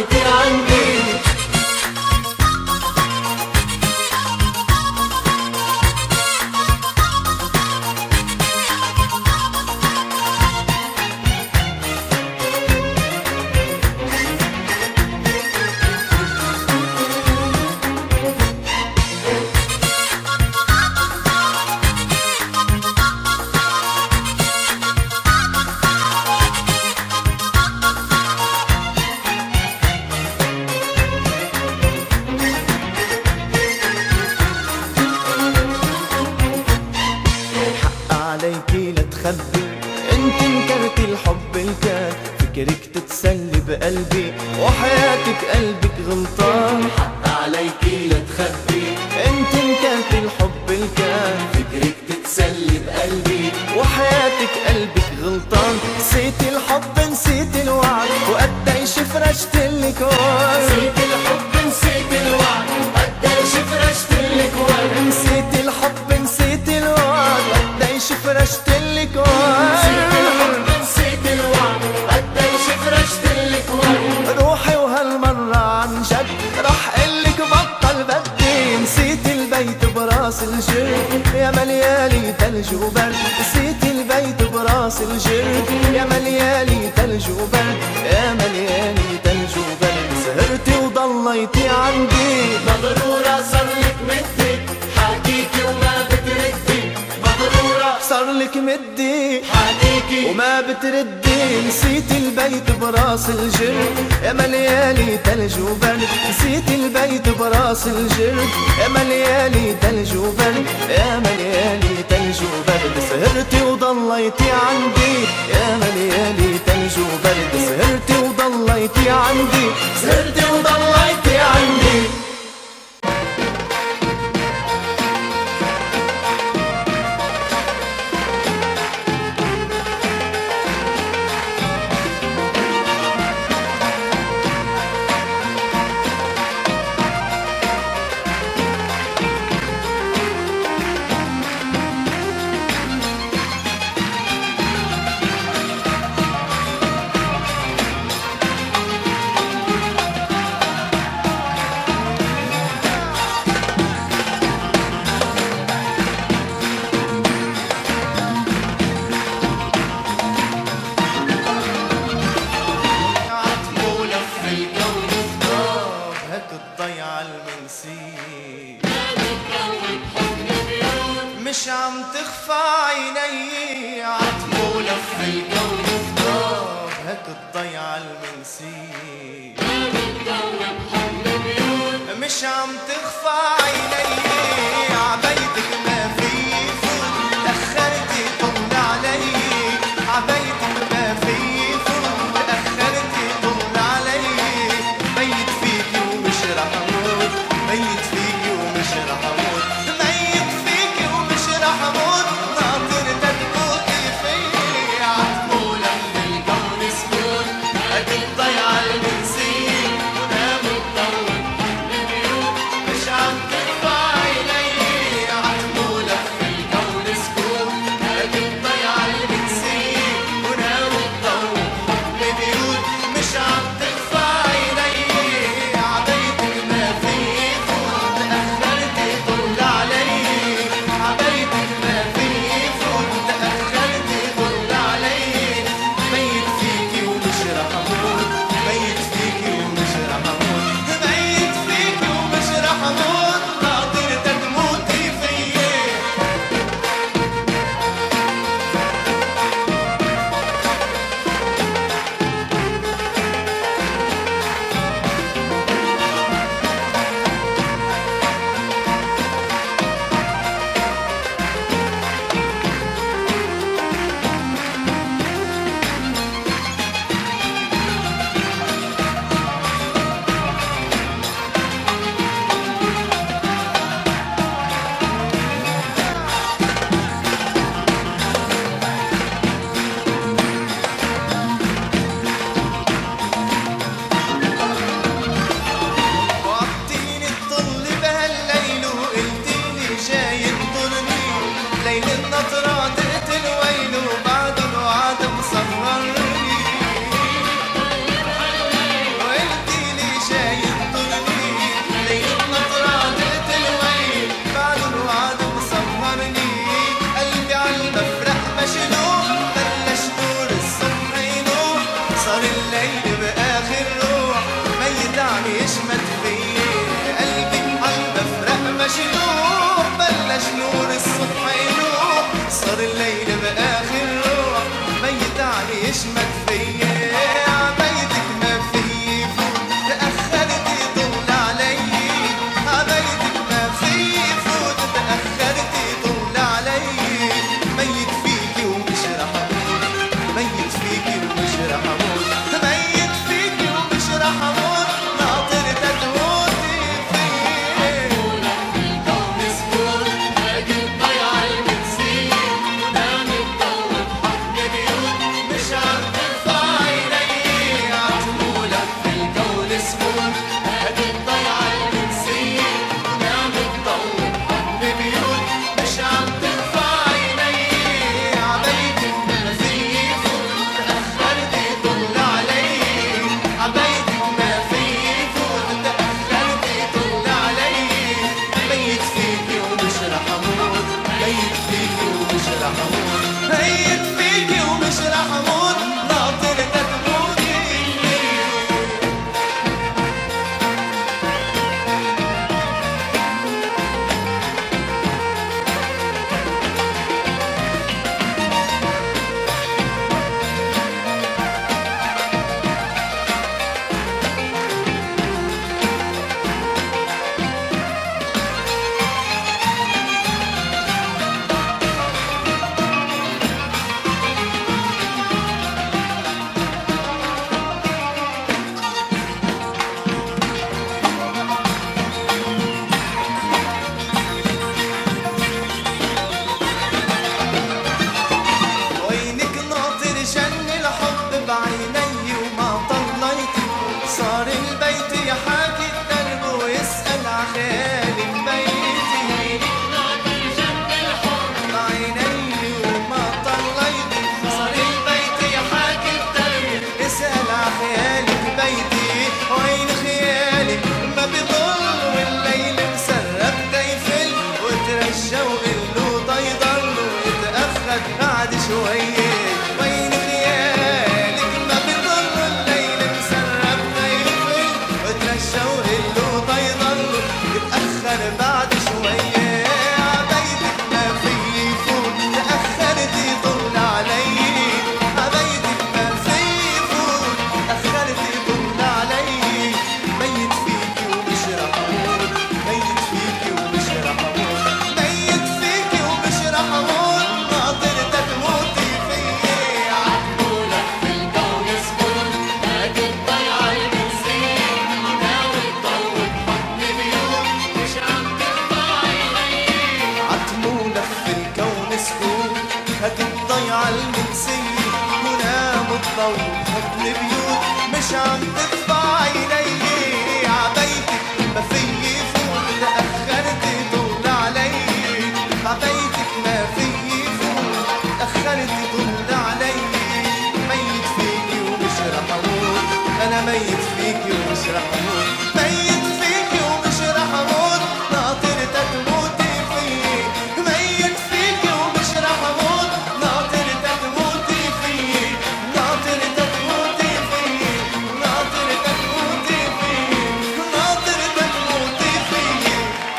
Speaker 1: عليكي لا تخبي، انت انكرتي الحب الكان، فكرك تتسلي بقلبي وحياتك قلبك غلطان.
Speaker 2: حتى عليكي لا تخبي،
Speaker 1: انت انكرتي الحب الكان،
Speaker 2: فكرك تتسلي بقلبي
Speaker 1: وحياتك قلبك غلطان. نسيتي الحب نسيتي الوعد وقديش فرشتلك ورد،
Speaker 2: نسيت الحب نسيت الوعد قديش فرشتلك ورد،
Speaker 1: نسيتي الحب نسيتي الوعد وقديش فرشتلك
Speaker 2: نسيت
Speaker 1: ورد.
Speaker 2: الحب نسيت الوعد قديش فرشتلك ورد.
Speaker 1: روحي وهالمرة عن جد رح قلك بطل بدي، نسيت البيت براس الجرد يا مليالي تلج وبرد، نسيت البيت براس الجرد يا مليالي تلج وبرد، يا مليالي تلج وبرد. سهرتي وضليتي عندي
Speaker 2: مغرورة صارلك مدي، حكيكي وما بتردي، مغرورة
Speaker 1: صارلك مدي
Speaker 2: حكيكي
Speaker 1: وما بتردي. نسيت البيت براس الجرد يا مليالي تلج وبرد، نسيت البيت براس الجرد يا مليالي تلج وبرد، يا مليالي تلج وبرد. سهرتي وضليتي عندي يا مليالي تلج وبرد، سهرتي وضليتي عندي،
Speaker 2: سهرتي وضليتي عندي.
Speaker 1: مش عم تخفى عيني عطف ولف
Speaker 2: الكون خطاب
Speaker 1: هات الضيعة المنسية، مش عم تخفى عيني عبيتك ما في فوت، تأخرتي طول علي عبيتك ما في فوت، تأخرتي طول علي. ميت فيكي ومش رح اموت، ميت فيكي ومش رح اموت، ميت فيكي ومش رح اموت، ناطر تموتي فيي.
Speaker 2: عطفولك بالكون سكون هاد الضيعة المنسية، ونام الضوء بالبيوت مش عم تخفى عيني. عطفولك بالكون سكون هاد الضيعة المنسية، ونام الضوء بالبيوت مش عم تخفى عيني. عبيتك ما في فوت، تأخرتي طول علي عبيتك ما في فوت، تأخرتي طول علي.
Speaker 1: ميت فيكي ومش رح اموت، ميت فيكي ومش رح اموت، ميت فيكي ومش رح اموت، ناطر تموتي فيي. وعدتيني تطل بهالليل وقلتيلي جاي تطرني، ليل النطرة تقتل ويل وبعد الوعد مسهرني. وقلتيلي جاي تطرني، ليل النطرة تقتل ويل بعد الوعد مسهرني. قلبي عالمفرق مشلوح بلش نور الصبح ينوح، صار الليل بآخر روح ميت عم يشمت فيي. قلبي عالمفرق مشلوح بلش نور الصبح ينوح، صار الليل بآخر روح ميت عم يشمت فيي. عبيتك ما فيي فوت، تأخرتي طول علي عبيتك ما فيي فوت، تأخرتي طول علي. ميت فيكي بيتك بعد شوية. وين خيالك ما بضل الليل مسرب ما يقفل وترشى وقله ضيضل يتأخر بعد شوية. عبيتك ما في يفوت تأخرت يطل علي. عبيتك ما في يفوت تأخرت يطل علي. ميت فيكي ومش رح أموت ميت فيكي ومش رح أموت ميت فيكي ومش رح أموت ناطرتك تموتي فيي.
Speaker 2: عقولك في الكون سكون هادي الضيعة المنسية ناوي تضوي بحضن بيوت مش عم ترفع عينيك.
Speaker 1: عتمولك في الكون سكون هات الضيعة المنسية ونام الضوء بحضن بيوت مش عم تدفع عيني. عبيتك ما في يفوت تأخرت طول علي. عبيتك ما في يفوت تأخرت طول علي. ميت فيكي ومش رح أموت أنا ميت فيكي ومش رح أموت ميت فيكي ومش رح أموت ناطرتك تموتي فيي. ميت فيكي ومش رح أموت ناطرتك تموتي فيي. ناطرتك تموتي فيي. ناطرتك تموتي فيي. ناطرتك تموتي فيي.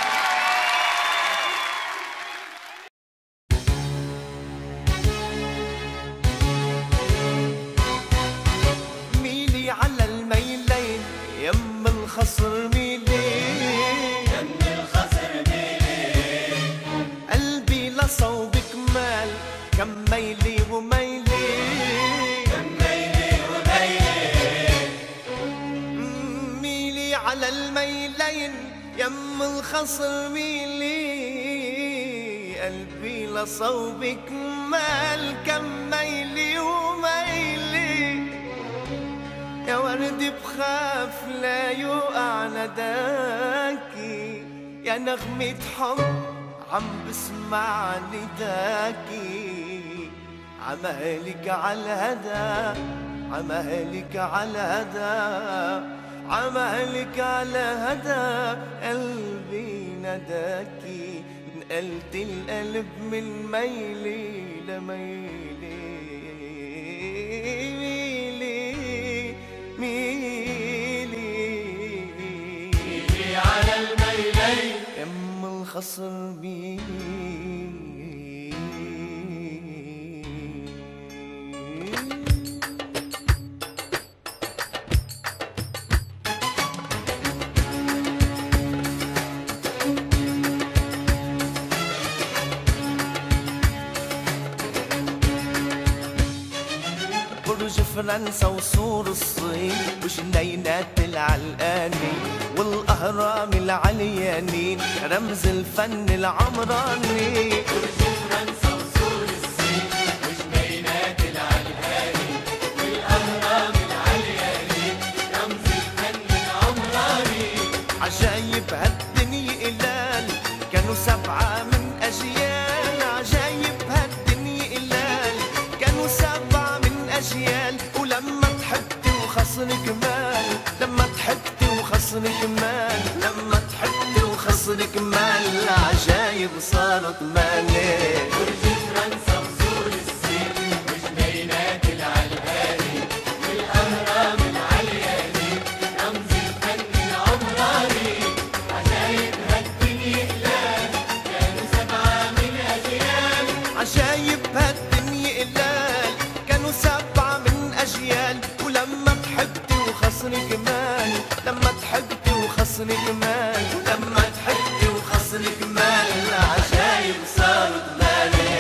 Speaker 1: ميلي على الميلين يم الخصر ميلي. يم الخصر ميلي. قلبي لصوبك مال كم ميلي وميلي. كم ميلي وميلي. ميلي على الميلين يم الخصر ميلي. قلبي لصوبك مال كم ميلي وميلي. يا ورد بخاف لا يوقع نداكي. يا نغمة حب عم بسمع نداكي. عمالك عالهدى عمالك عالهدى عمالك على هدى. قلبي نداكي نقلت القلب من ميلي لميلي. ميلي ميلي على الميلين يم الخصر ميلي. برج فرنسا وسور الصين وجنينات العلقاني والأهرام العليانين رمز الفن العمراني.
Speaker 2: برج فرنسا وسور الصين وجنينات العلقاني والأهرام العليانين رمز الفن العمراني.
Speaker 1: عجايب هالدنيا قلال كانوا سبعة من أجيال. عجايب هالدنيا قلال كانوا سبعة من أجيال. ولما ضحكتي وخصرك مال لما ضحكتي وخصرك مال لما ضحكتي وخصرك مال. عجايب صارت مالي.
Speaker 2: برج فرنسا وسور الصين وجنينات العلقاني والأهرام العلياني رمز الفن العمراني. عجايب هالدنيا قلال كانوا سبعة من أجيال.
Speaker 1: عجايب هالدنيا قلال كانوا سبعة من أجيال. ولما ضحكتي وخصرك مال لما ضحكتي وخصرك مال لما ضحكتي وخصرك مال. عجايب صارت مالي.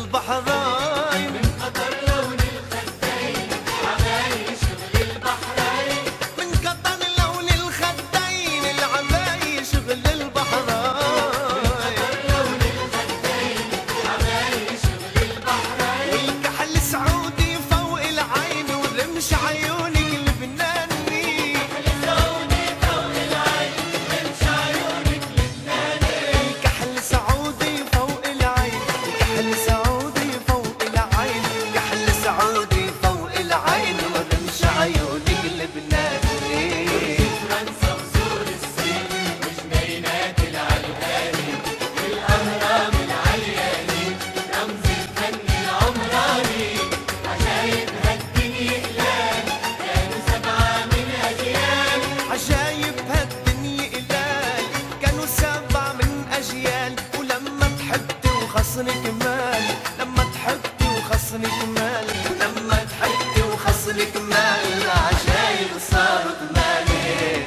Speaker 1: البحرين
Speaker 2: من قطر لون الخدين عباية شغل البحرين
Speaker 1: من قطر لون الخدين العباية شغل البحرين
Speaker 2: لون الخدين عباية شغل البحرين
Speaker 1: والكحل سعودي فوق العين ورمش عيونك لبناني
Speaker 2: سعودي فوق العين رمش عيونك لبناني
Speaker 1: الكحل سعودي فوق العين الكحل سعودي فوق العين كحل سعودي فوق العين ورمش عيونك لبناني
Speaker 2: فرنسا وزور الصين وجنينات العلهاني والأهرام العلياني رمز الفن العمراني عجايب هالدنيا إقلال كانوا سبعة من أجيال
Speaker 1: عجايب هالدنيا قلال كانوا سبع من أجيال ولما تحبتي وخصنك مال لما تحبتي وخصنك مال لما تحبتي وخصنك مال عجايب صارت مالي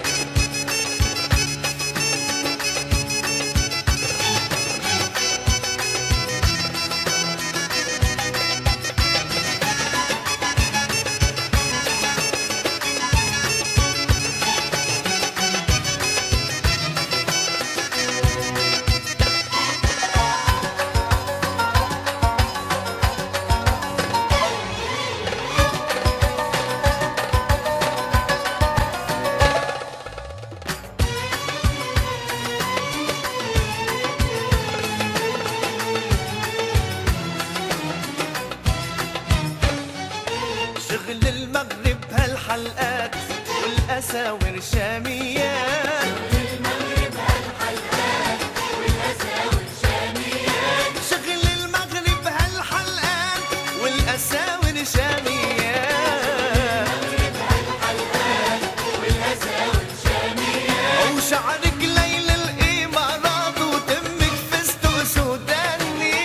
Speaker 1: شغل المغرب هالحلقات والأساور شاميات
Speaker 2: المغرب هالحلقات والأساور شاميات
Speaker 1: شغل المغرب هالحلقات والأساور شاميات
Speaker 2: هالحلقات والأساور شاميات
Speaker 1: وشعرك ليل الإمارات وتمك فستق سوداني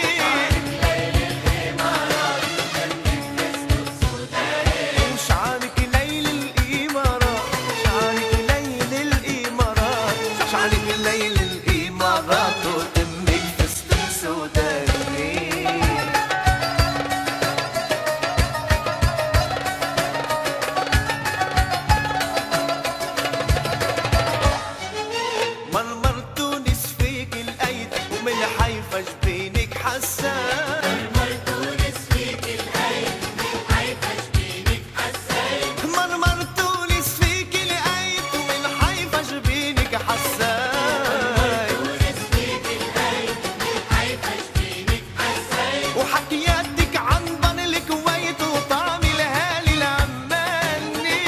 Speaker 1: وشعرك ليل الإمارات شعرك ليل الإمارات شعرك ليل الإمارات وتمك فستق سوداني مرمر تونس فيك الأيد ومن حيفا جبينك حسان
Speaker 2: تونس فيك الأيد من حيفا جبينك حسين
Speaker 1: مرمر تونس فيك الأيد ومن حيفا جبينك حسان
Speaker 2: تونس فيك الأيد من حيفا جبينك حسين
Speaker 1: وحكياتك عن بن الكويت وطعم الهالي العماني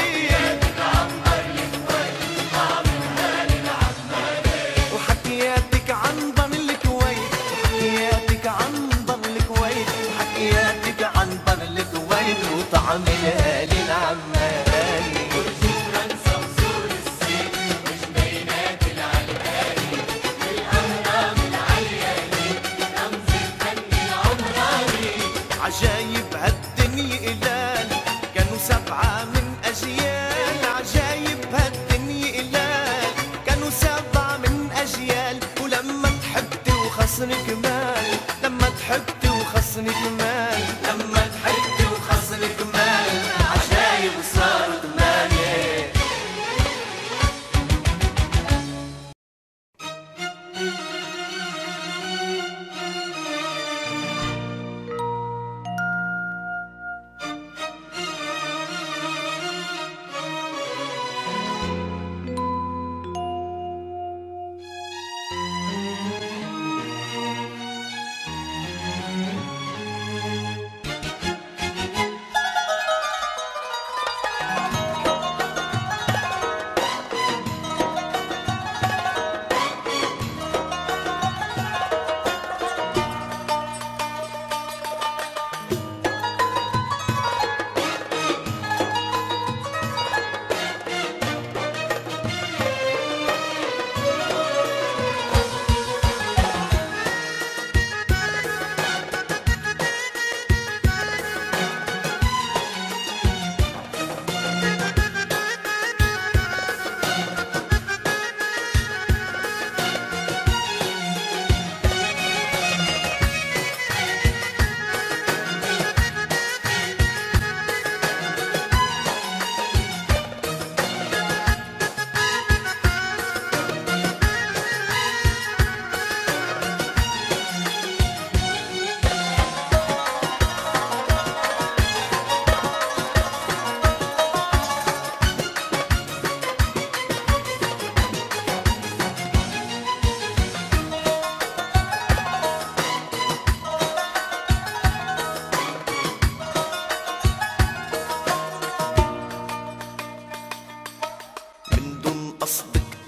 Speaker 1: وحكياتك عن بن الكويت وحكياتك عن بن الكويت وحكياتك عن بن الكويت وطعم الهالي العماني
Speaker 2: فرنسا وزور الصين وجنينات العلهاني والأهرام العلياني رمز الفن العمراني
Speaker 1: عجايب هالدنيا قلال كانوا سبعة من أجيال عجايب هالدنيا قلال كانوا سبعة من أجيال ولما تحبتي وخصنك مال لما تحبتي وخصنك مال لما تحبتي وخصنك مال عجايب صارت مالي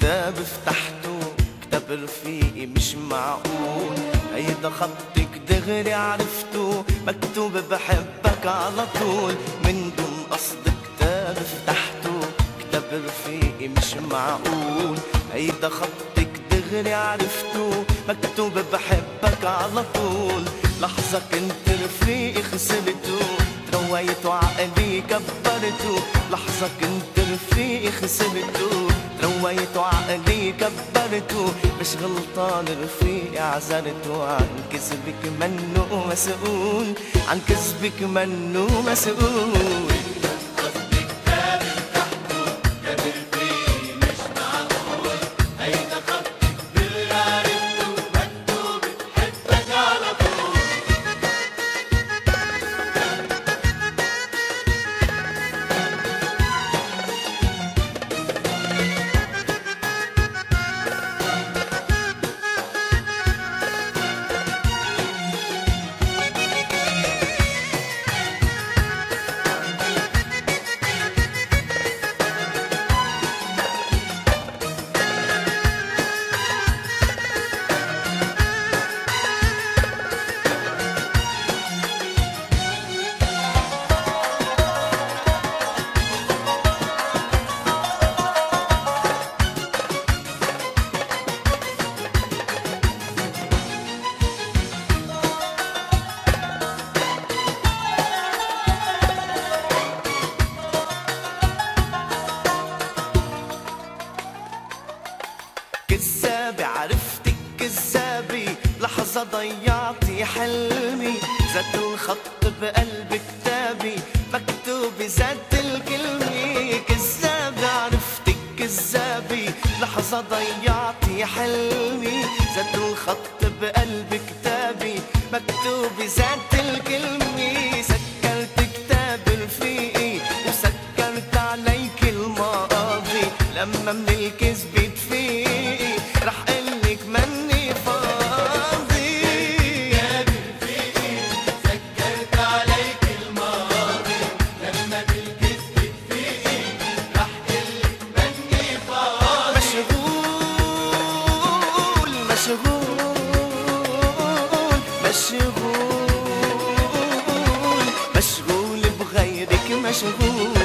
Speaker 4: كتاب فتحته كتاب رفيقي مش معقول، هيدا خطك دغري عرفته مكتوب بحبك على طول، من دون قصد كتاب فتحته كتاب رفيقي مش معقول، هيدا خطك دغري عرفته مكتوب بحبك على طول، لحظة كنت رفيقي خسرته ترويت وعقلي كبرته، لحظة كنت رفيقي خسرته ترويت وعقلي كبرته، مش غلطان رفيقي عذرته، عن كذبك منه مسؤول، عن كذبك منه مسؤول. كذابي عرفتك كذابي، لحظة ضيعتي حلمي، زاد الخط بقلب كتابي مكتوب زاد الكلمة، كذابي عرفتك كذابي، لحظة ضيعتي حلمي، زاد الخط بقلب كتابي مكتوب زاد الكلمة، سكرت كتاب رفيقي وسكرت عليك الماضي، لما من الكذب تفيقي رح قلك مني فاضي، يا رفيقي سكرت عليك الماضي، لما بالكذب تفيقي رح قلك مني فاضي، مشغول مشغول مشغول مشغول بغيرك مشغول،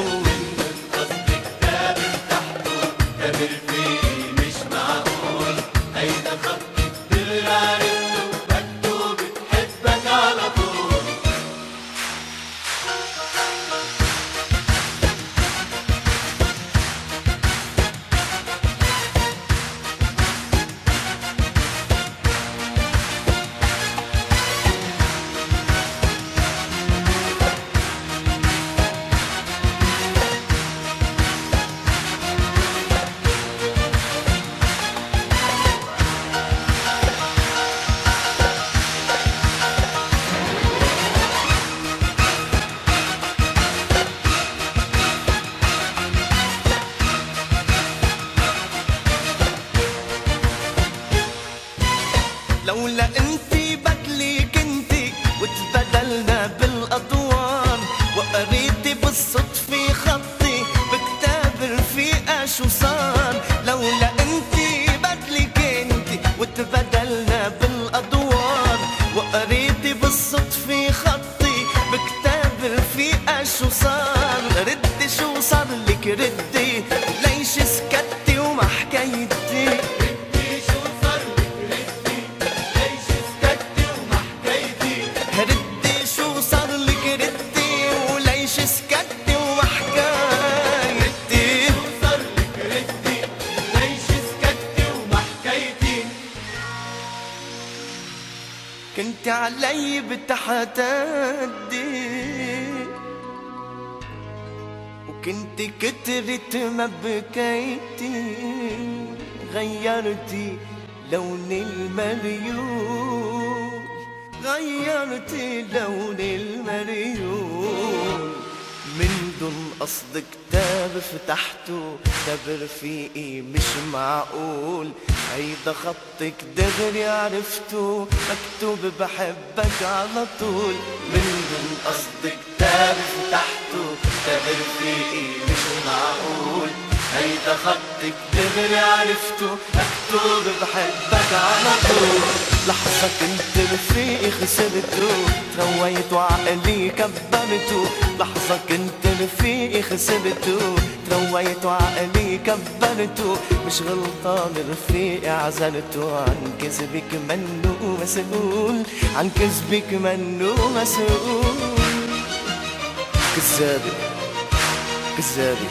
Speaker 4: لولا انتي بدلي كنتي وتبدلنا بالادوار، وقريتي بالصدفة خطي بكتاب رفيقة شو صار، لولا انتي بدلي كنتي وتبدلنا بالادوار، وقريتي بالصدفة خطي بكتاب رفيقة شو صار، ردي شو صار لك ردي، ليش سكتي وما حكيتي، ردي شو صار لك ردي، وليش سكتي وما حكيتي، شو صار لك ردي، ليش سكتي وما حكيتي، كنت علي بتحدي وكنت كترت ما بكيتي، غيرتي لون المريول، غيرتي لون المريول، من دون قصد كتاب فتحته كتاب رفيقي مش معقول، هيدا خطك دغري عرفته مكتوب بحبك على طول، من دون قصد كتاب فتحته كتاب رفيقي مش معقول، هيدا خطك دغري عرفته مكتوب بحبك على طول. لحظة كنت رفيقي خسرته ترويت وعقلي كبرته. لحظة كنت رفيقي خسرته ترويت وعقلي كبرته. مش غلطان رفيقي عزلته عن كذبك منه مسؤول. عن كذبك منه مسؤول. كذابة كذابة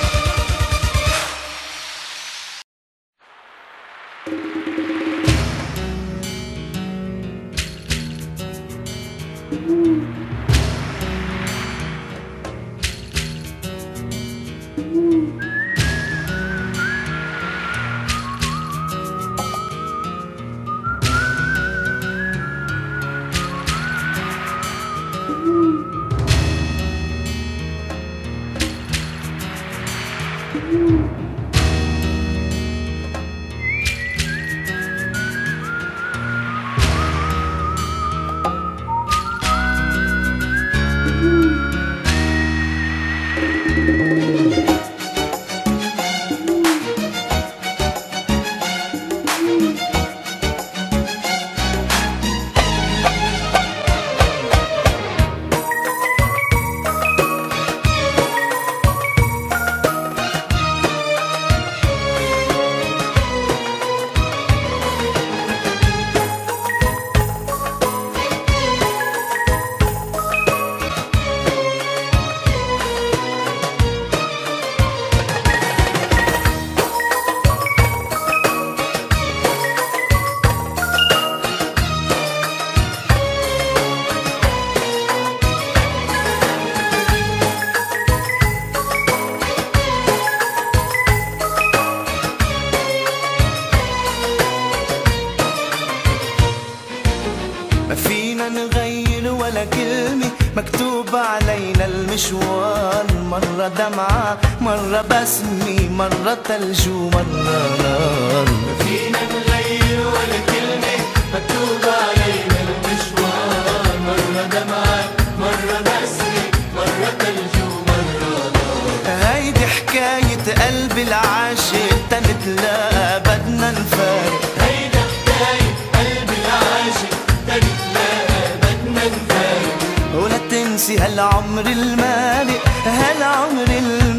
Speaker 4: مكتوب علينا المشوار. مرة دمعة مرة بسمي مرة تلج ومرة نار.
Speaker 2: ما فينا نغير ولا كلمة مكتوب علينا المشوار. مرة دمعة مرة بسمي مرة تلج ومرة نار.
Speaker 4: هيدي حكاية قلبي العاشق تنتلاقى بدنا نفارق.
Speaker 2: هيدي حكاية قلبي العاشق تنتلاقى بدنا نفارق.
Speaker 4: ولا تنسي هالعمر المارق هالعمر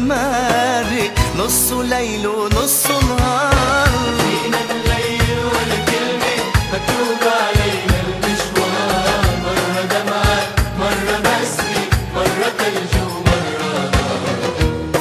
Speaker 4: المارق نصه ليل ونصه نهار.
Speaker 2: فينا نغير ولا كلمة مكتوب علينا المشوار. مرة دمعة مرة بسمي مرة تلج ومرة نار.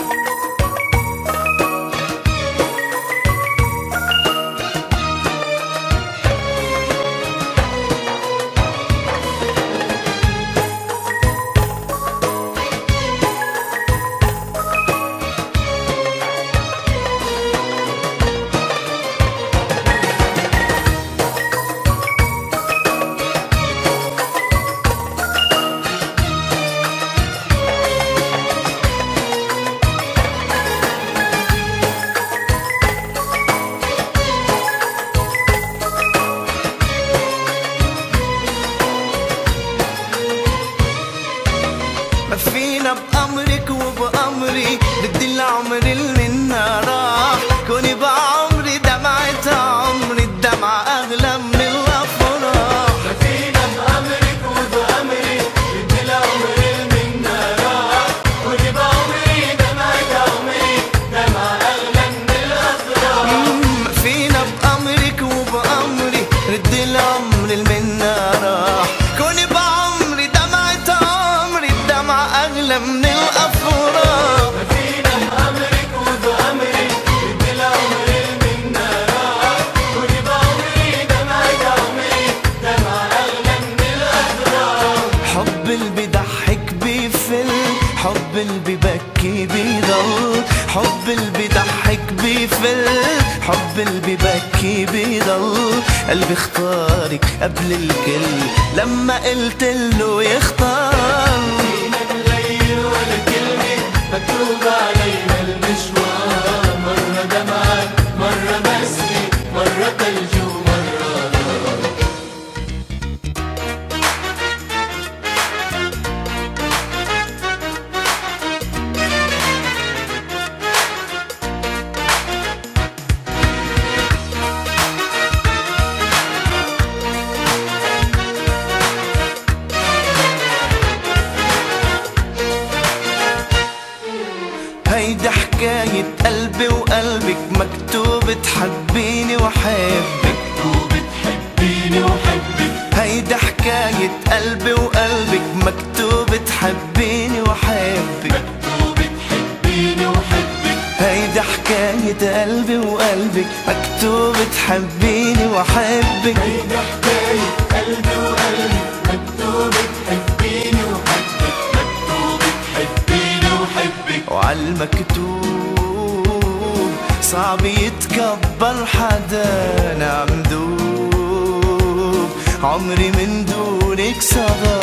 Speaker 4: فينا بأمرك وبأمري بدي العمر اللي منا راح. كوني بعمري دمعة عمري الدمعة أغلى من الأفراح.
Speaker 2: فينا بأمرك وبأمري بدي العمر اللي منا راح. كوني بعمري دمعة عمري دمعة أغلى من الأفراح.
Speaker 4: فينا بأمرك وبأمري بدي العمر اللي منا راح. كوني بعمري دمعة عمري الدمعة أغلى من الأفراح.
Speaker 2: فينا بأمرك وبأمري بدي العمر اللي منا راح. كوني بعمري دمعة عمري دمعة أغلى من الأفراح.
Speaker 4: حب اللي بيضحك بيفل حب اللي بيبكي بيضل. حب اللي بيضحك بيفل حب اللي بيبكي بيضل. قلبي اختارك قبل الكل لما قلت له يختار.
Speaker 2: فينا نغير ولا كلمة مكتوب علينا المشوار. مرة دمعة مرة بسمي مرة تلج ومرة نار.
Speaker 4: قلبي وقلبك مكتوب تحبيني وحبك،
Speaker 2: مكتوب تحبيني وحبك.
Speaker 4: هيدي حكاية قلبي وقلبك مكتوب تحبيني وحبك،
Speaker 2: مكتوب تحبيني وحبك.
Speaker 4: هيدي حكاية قلبي وقلبك مكتوب تحبيني وحبك،
Speaker 2: هيدي حكاية قلبي وقلبك مكتوب تحبيني وحبك، مكتوب تحبيني وحبك.
Speaker 4: وعالمكتوب صعب يتكبر حدا، نعم دوب عمري من دونك صدى.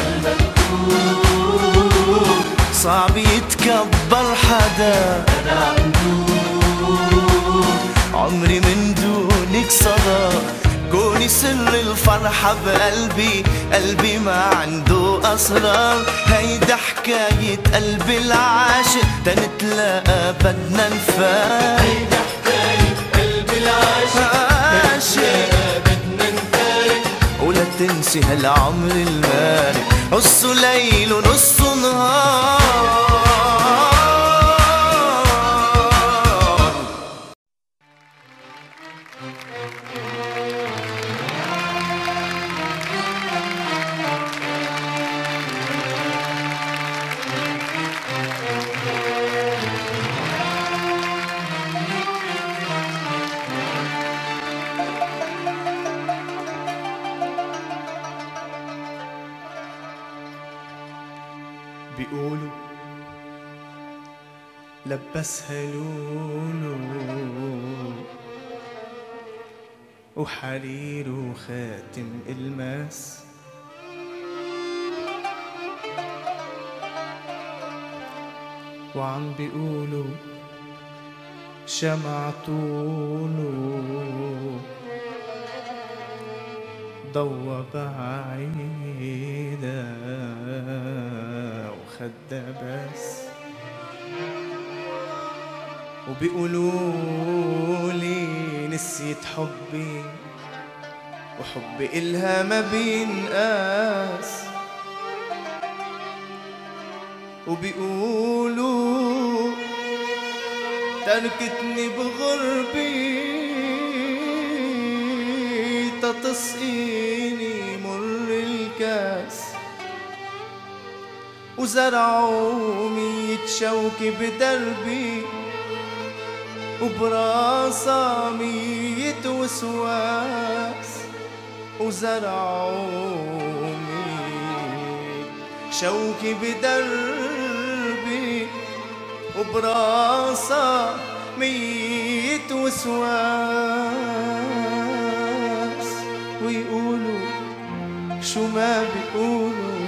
Speaker 2: عالمكتوب
Speaker 4: صعب يتكبر حدا،
Speaker 2: نعم دوب
Speaker 4: عمري من دونك صدى. كوني سر الفرحة بقلبي، قلبي ما عنده أسرار. هيدا حكاية قلبي العاشق، تنتلاقى بدنا نفار.
Speaker 2: هيدي حكاية قلبي العاشق، بدنا نفارق.
Speaker 4: ولا تنسي هالعمر المارق، نصه ليل ونصه نهار.
Speaker 1: بيقولوا لبسها لولو وحرير وخاتم الماس، وعم بيقولوا شمع طولو ضوى بعيدا وخدها بس. وبيقولوا لي نسيت حبي، وحبي إلها ما بينقاس. وبيقولوا تركتني بغربي تسقيني مر الكاس. وزرعوا مية شوكة بدربي، وبراسها مية وسواس. وزرعوا مية شوكة بدربي، وبراسها مية وسواس. ويقولوا شو ما بيقولوا،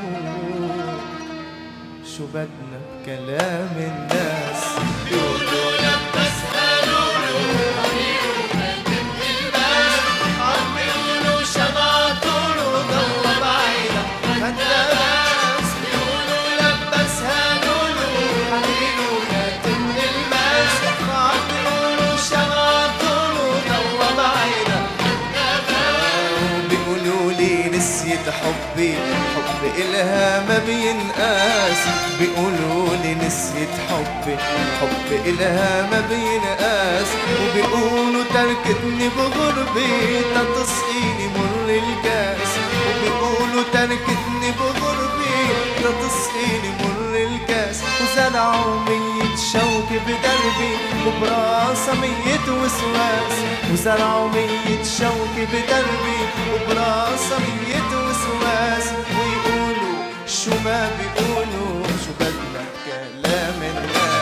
Speaker 1: شو بدنا بكلام الناس.
Speaker 2: بيقولوا لبسها لولو حرير وخاتم الماس، عم بيقولوا شمع طولو ضوى بعيدا خدها بس. بيقولوا لبسها لولو حرير وخاتم الماس، عم بيقولوا شمع طولو ضوى بعيدا خدها بس.
Speaker 1: بيقولوا لي نسيت حبي، حبي إلها ما بينقاس. بيقولوا لي نسيت حبي، حبي إلها ما بينقاس. وبيقولوا تركتني بغربي تسقيني مر الكاس. وبيقولوا تركتني بغربي تسقيني مر الكاس. وزرعوا مية شوكة بدربي، وبراسها مية وسواس. وزرعوا مية شوكة بدربي، وبراسها مية وسواس. ويقولوا شو ما بيقولوا، شو بدنا كلام الناس.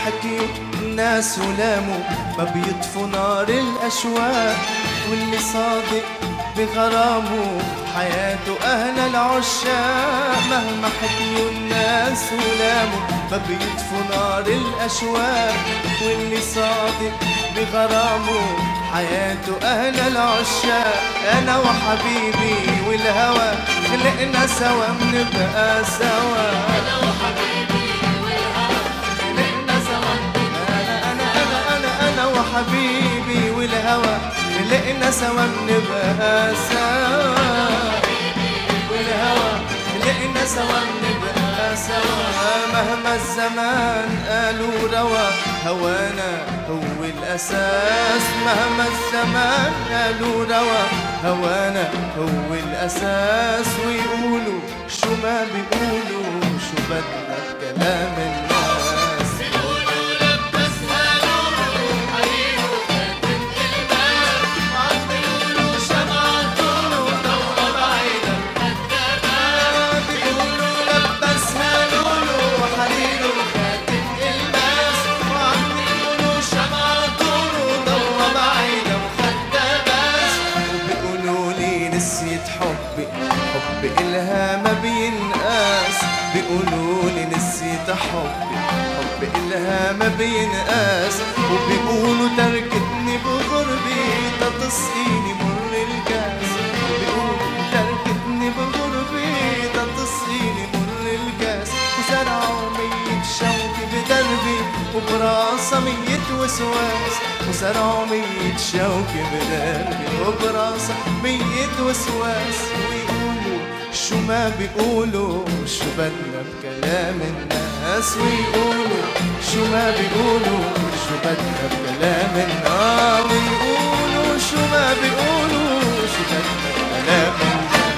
Speaker 1: حكي الناس ولاموا ما بيطفوا نار الأشواق، واللي صادق بغرامه حياته أهل العشاق. مهما حكيوا الناس ولاموا ما بيطفوا نار الأشواق، واللي صادق بغرامه حياته أهل العشاق. أنا وحبيبي والهوى خلقنا سوا بنبقى سوا.
Speaker 3: أنا وحبيبي والهوى خلقنا سوا.
Speaker 1: أنا أنا أنا أنا أنا وحبيبي والهوى خلقنا سوا بنبقى سوا. والهوى خلقنا سوا بنبقى سوا. مهما الزمان قالوا روا هوانا هو الأساس. مهما الزمان قالوا روا هوانا هو الأساس. ويقولوا شو ما بيقولوا شو بدنا بكلام الناس.
Speaker 2: بيقولوا لبسها لولو حريره كاتب الباب، وعم بيقولوا شمعته ضوء بعيدة كدابة.
Speaker 1: بيقولوا لبسها لولو وحريره كاتب الباس، وعم بيقولوا شمعته ضوء بعيدة وخداباس. وبيقولوا لي نسيت حبي حبي إلها ما بينقاس. بيقولوا لي نسيت حبي حبي إلها ما بينقاس. وبيقولوا تركتني بغربي تتسقيني مر الكاس. بيقولوا تركتني بغربي تتسقيني مر الكاس. وزرعوا مية شوكي بدربي وبراسها مية وسواس. وزرعوا مية شوكي بدربي وبراسها مية وسواس. ويقولوا شو ما بيقولوا شو بدنا بكلام الناس. ويقولوا شو ما بيقولوا شو بدنا بكلام الناس. ويقولوا شو ما بيقولوا شو بدنا بكلام الناس.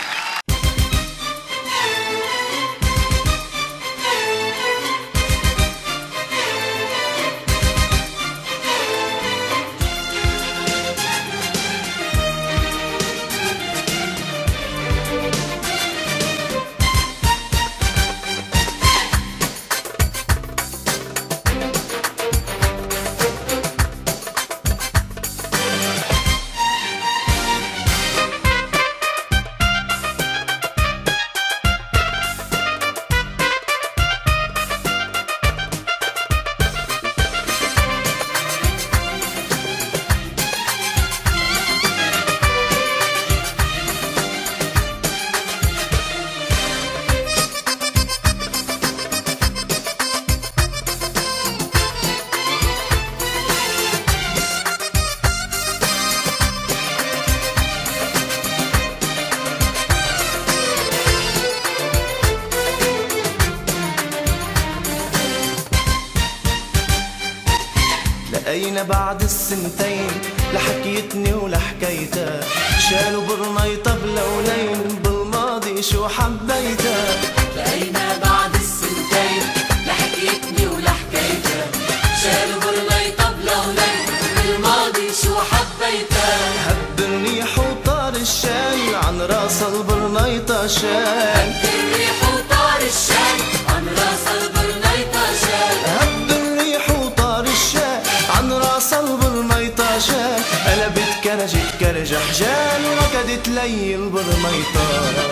Speaker 1: لقينا بعد السنتين لحكيتني ولحكيتها. شالوا برنيطة بلونين بالماضي شو حبيتها.
Speaker 3: لقينا بعد السنتين لحكيتني ولحكيتها. شالوا برنيطة بلونين بالماضي شو حبيتها.
Speaker 1: هب الريح وطار الشاي عن راس البرنيطة شال.
Speaker 3: الريح وطار الشاي عن راس البرنيطة شال.
Speaker 1: هب الريح وطار الشاي عن راس البرنيطة شال. قلبت كرجت كرج حجال وركضت لي البرنيطة.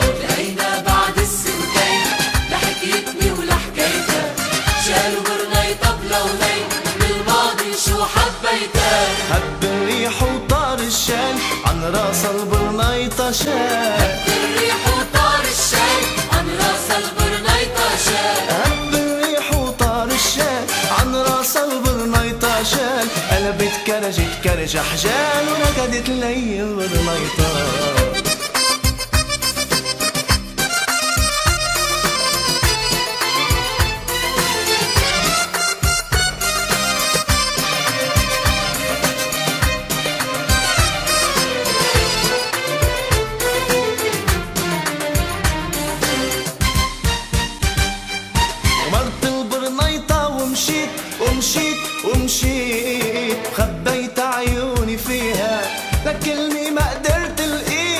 Speaker 3: لقينا بعد السنتين لحكيتني ولحكيتها. شالوا برنيطة بلونين بالماضي شو حبيتها.
Speaker 1: هب الريح وطار الشال عن راس البرنيطة شال.
Speaker 3: الريح وطار الشاي عن راس البرنيطة شال.
Speaker 1: هب الريح وطار الشال عن راس البرنيطة شال. قلبت كرجت كرج حجال وركضت لي البرنيطة. مرت البرنيطة ومشيت ومشيت ومشيت. خبيت عيوني فيها لكني ما قدرت الاقيها.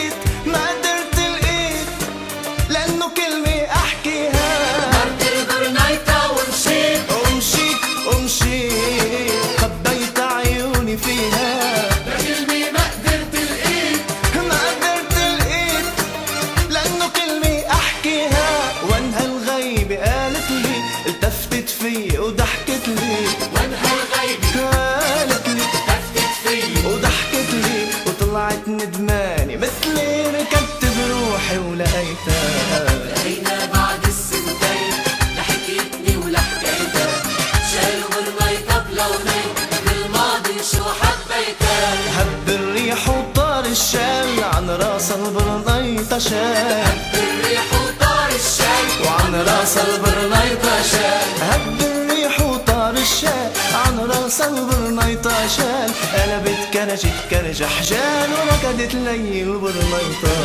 Speaker 4: شال،
Speaker 3: هب الريح وطار الشال
Speaker 4: وعن راس
Speaker 3: البرنيطة شال.
Speaker 4: هب الريح وطار الشال، عن راس البرنيطة شال، قلبت كرجت كرج حجال وركضت لي البرنيطة.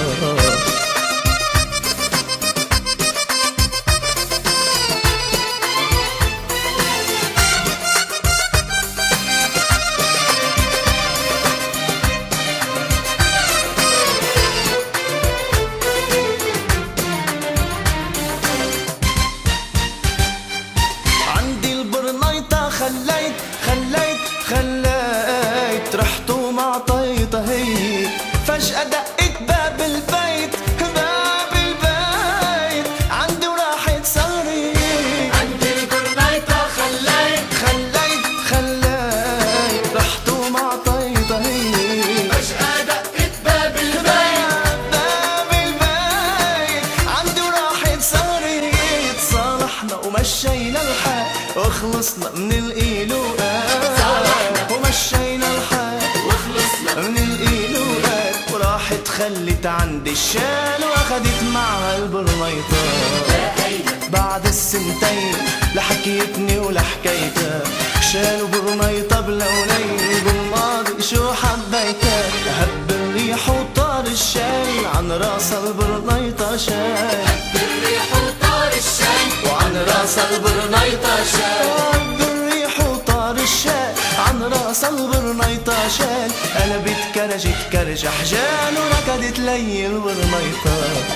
Speaker 4: خليت خليت خليت رحت وما طيطة هي، فجأة دقت باب البيت باب البيت عندي وراحت صغري.
Speaker 3: عندي البرنيطة خليت
Speaker 4: خليت خليت رحت وما طيطة هي،
Speaker 3: فجأة دقت باب البيت
Speaker 4: باب البيت عندي وراحت صغري. تصالحنا ومشينا الحال وخلصنا من الإيلوقات، ومشينا الحال
Speaker 3: وخلصنا
Speaker 4: من الإيلوقات، وراحت خلت عندي الشال واخدت معها البرنيطة. بعد السنتين لحكيتني ولحكيتها، شال وبرنيطة بلونين بالماضي شو حبيتها. هب الريح وطار الشال، عن راس البرنيطة شال،
Speaker 3: هب الريح وطار الشال
Speaker 4: وعن راس
Speaker 3: البرنيطة شال.
Speaker 4: هب الريح وطار الشال، عن راس البرنيطة شال، قلبت كرجت كرج حجال وركضت لي البرنيطة.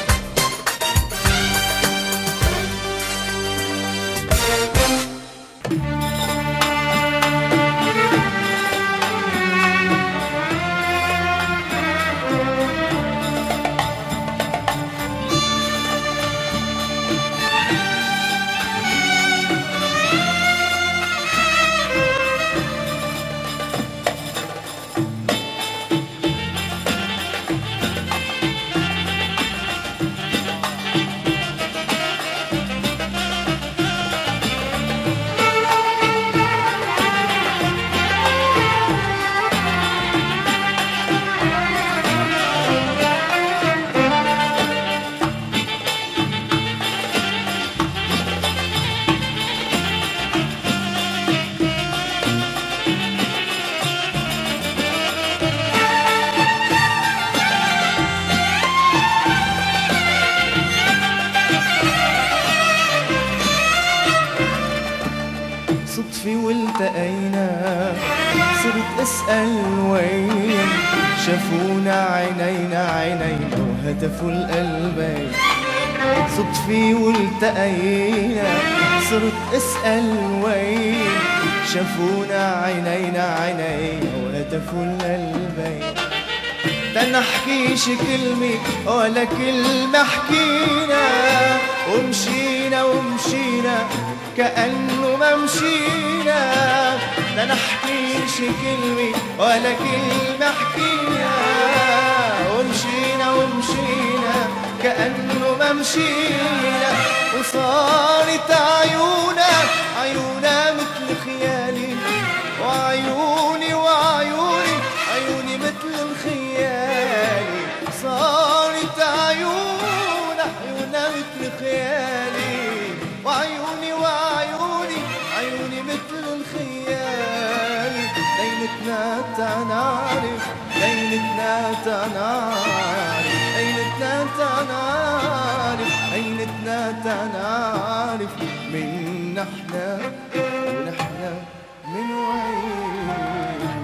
Speaker 4: صدفي والتقينا صرت اسأل وين، شافونا عينينا عينينا وهتفوا القلبين. صدفي والتقينا صرت اسأل وين، شافونا عينينا عينينا وهتفوا القلبين. تنحكيش كلمة ولا كلمة حكينا، ومشينا ومشينا كأنه ما مشينا. لا نحكيش كلمة ولا كلمة حكينا، ومشينا ومشينا كأنه ما مشينا. وصارت عيونا عيونا مثل خيالي، وعيوني وعيوني عيوني مثل الخيالي. صارت عيونا عيونا مثل خيالي، وعيوني وعيوني عيوني مثل الخيالي. ليلتنا تنعرف ليلتنا تنعرف ليلتنا تنعرف ليلتنا تنعرف من نحنا ونحنا من وين.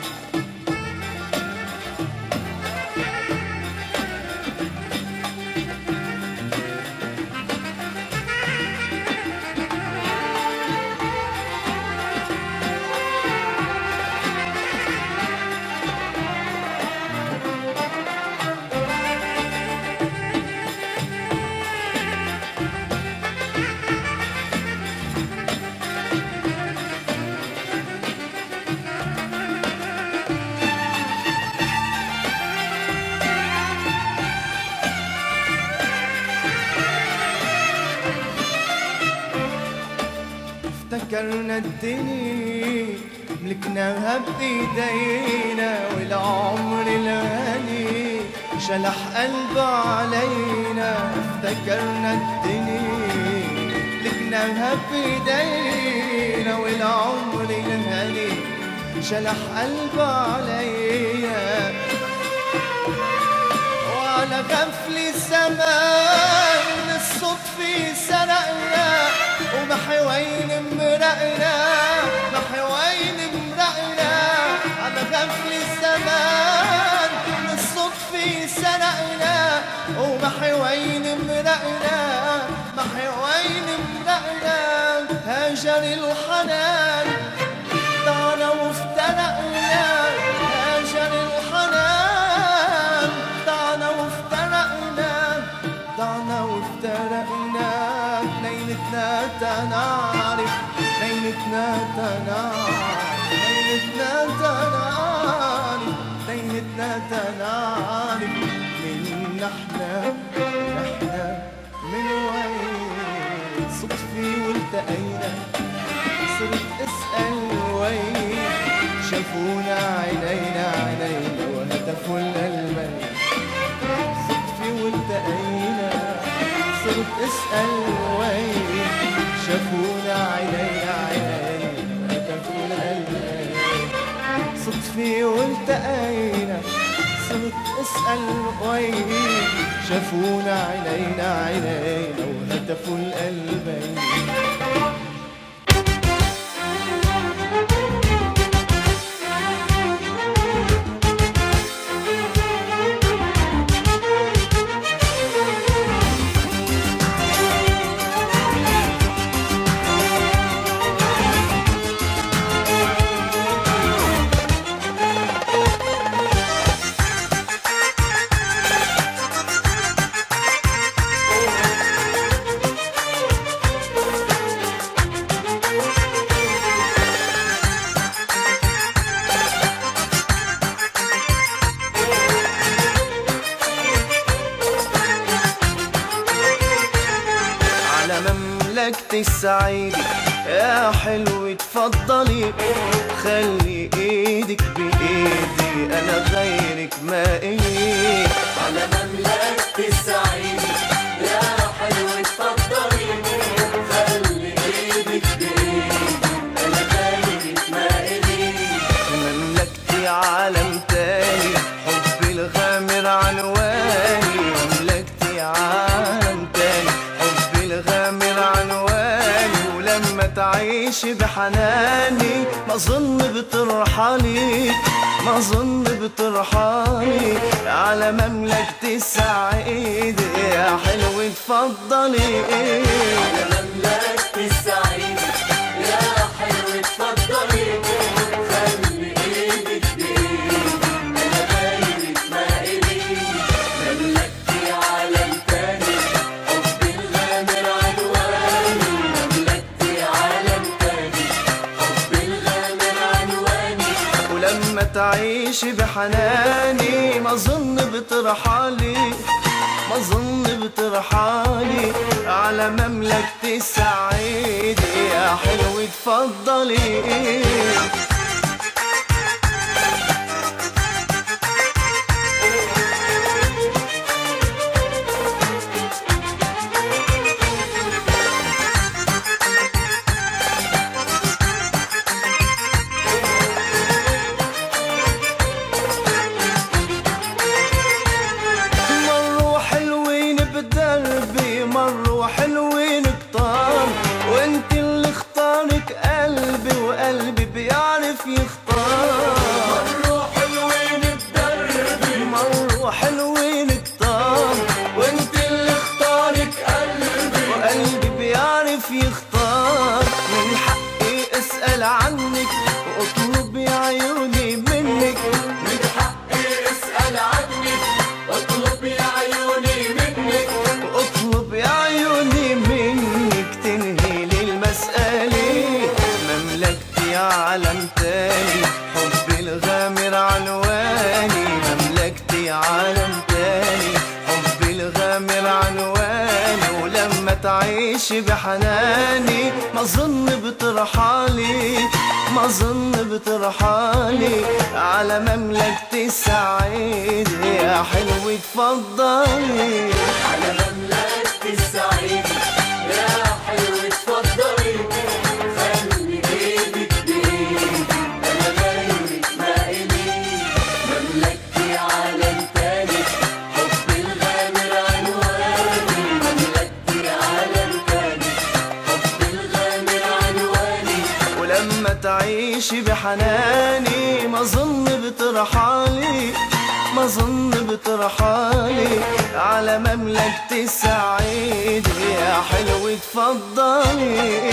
Speaker 4: افتكرنا الدنيا ملكناها بايدينا، والعمر الغالي
Speaker 1: شلح قلبه علينا افتكرنا الدنيا لقناها بايدينا والعمر ينهدي شلح قلبه علينا وعلى غفل الزمان الصدفة سرقنا ومحوين مرقنا محوين مرقنا على غفل الزمان الصدفة سرقنا ومحوين مرقنا محوين مرقنا هاجر الحنان ضعنا وافترقنا هاجر الحنان ضعنا وافترقنا ضعنا وافترقنا ليلتنا تنعرف ليلتنا تنعرف ليلتنا تنعرف ليلتنا تنعرف من نحنا نحنا من وين صدفة والتقينا صرت اسأل وين شافونا عينينا عينينا وهتفوا لنا المي صدفة والتقينا صرت اسأل وين شافونا عينينا عينينا وهتفوا لنا المي صدفة والتقينا صرت اسأل وين شافونا عينينا عينينا وهتفوا القلبين مملكتي السعيدة يا حلو تفضلي خلي ايدك بايدي انا غيرك ما إلي
Speaker 2: على مملكتي السعيدة يا حلو تفضلي خلي ايدك بايدي انا غيرك ما إلي
Speaker 1: مملكتي عالم تاني حبي الغامر عنواني مملكتي عالم تاني حبي الغامر عنواني ولما تعيش بحناني ما ظن بترحلي ما ظن بترحلي على مملكتي السعيدة يا حلو تفضلي
Speaker 2: على مملكتي السعيدة يا حلو تفضلي خلي ايدك بايدي انا غيرك ما إلي مملكتي عالم تاني حبي الغامر عنواني مملكتي عالم تاني حبي الغامر عنواني
Speaker 1: ولما تعيش بحناني ما ظن بترحلي ما ظن بترحلي على مملكتي السعيدة يا حلو تفضلي مروا حلوين كتار وانت اللي اختارك قلبي وقلبي بيعرف يختار
Speaker 2: مروا حلوين بدربي
Speaker 1: مروا حلوين كتار وانت اللي اختارك قلبي وقلبي بيعرف يختار من حقي اسأل عنك واطلب يا عيوني منك
Speaker 2: من حقي اسأل عنك واطلب يا عيوني منك
Speaker 1: اطلب يا عيوني منك تنهي لي المسألة مملكتي عالم تاني حبي الغامر عنواني مملكتي عالم تاني حبي الغامر عنواني ولما تعيش بحناني ما
Speaker 4: ما ظن بترحالي ما ظن بترحالي على مملكتي السعيدة يا حلوة تفضلي
Speaker 2: على مملكتي السعيدة يا حلوة تفضلي خلي ايدك بايدي انا غيرك ما الي مملكتي عالم تاني حبي الغامر عنواني مملكتي عالم تاني حبي الغامر عنواني
Speaker 4: ولما تعيشي بحناني ما ظن بترحالي ما ظن بترحالي على مملكتي السعيدة يا حلوة تفضلي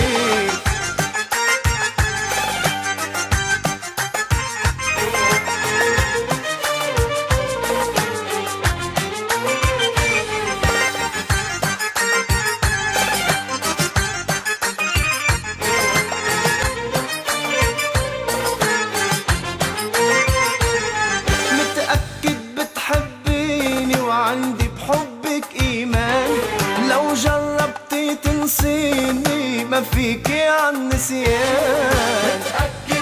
Speaker 4: وعندي بحبك إيمان لو جربتي تنسيني ما فيكي عن نسيان
Speaker 2: متأكد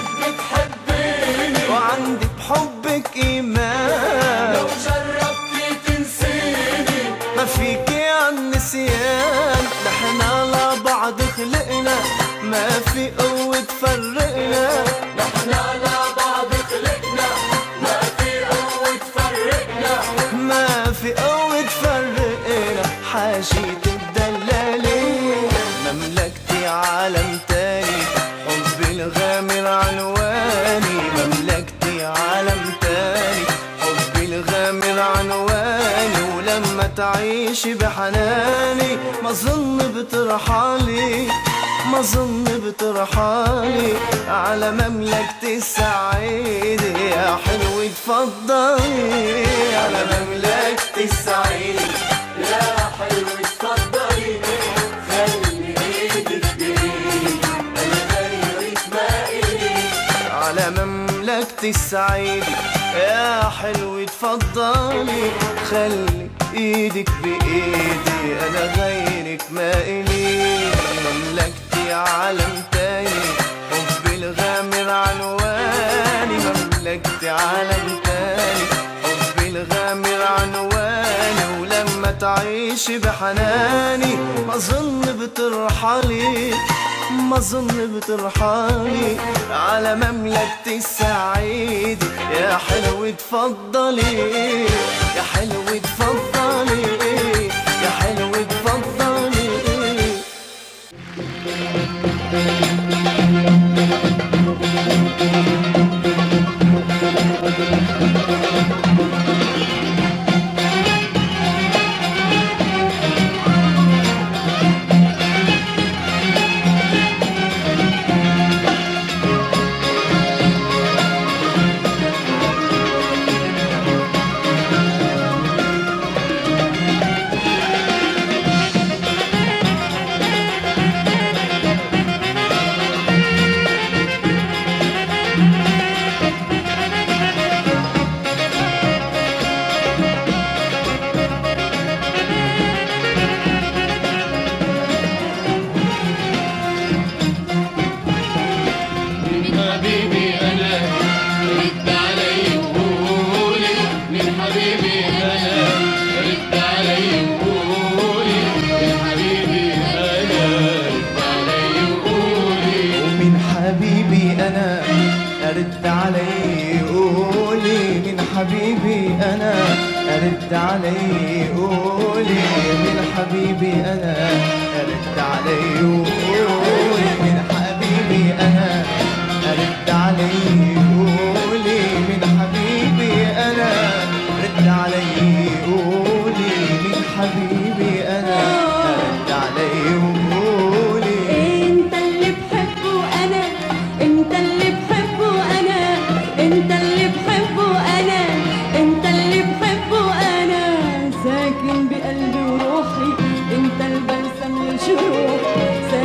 Speaker 2: بتحبيني
Speaker 4: وعندي بحبك إيمان
Speaker 2: لو جربتي تنسيني
Speaker 4: ما فيكي عن نسيان نحنا لبعض خلقنا ما في قوة تفرقنا
Speaker 2: نحنا لبعض خلقنا ما في قوة تفرقنا
Speaker 4: ما في قوة تفرقنا حاجة الدلالي مملكتي عالم تاني حبي الغامر عنواني مملكتي عالم تاني حبي الغامر عنواني ولما تعيشي بحناني ما ظن بترحالي ما ظن بترحالي على مملكتي السعيدة يا حلوة تفضلي على مملكتي السعيدة
Speaker 2: يا حلوة تفضلي خلي ايدك بايدي انا غيرك ما الي
Speaker 4: على مملكتي السعيدة يا حلوة تفضلي خلي ايدك بايدي انا غيرك ما الي مملكتي عالم تاني حبي الغامر عنواني مملكتي عالم تاني حبي الغامر عنواني ولما تعيشي بحناني ما ظن بترحلي ما ظن بترحلي على مملكتي السعيدة يا حلوة تفضلي يا حلوة تفضلي يا حلوة تفضلي رد علي قولي من حبيبي أنا رد علي قولي من حبيبي أنا رد علي قولي من حبيبي أنا رد علي قولي من حبيبي أنا رد علي قولي من حبيبي أنا رد علي قولي
Speaker 5: انت اللي بحبه انا انت اللي بحبه انا انت اللي بحبه انا انت اللي بحبه انا ساكن بقلبي وروحي انت البلسم للجروح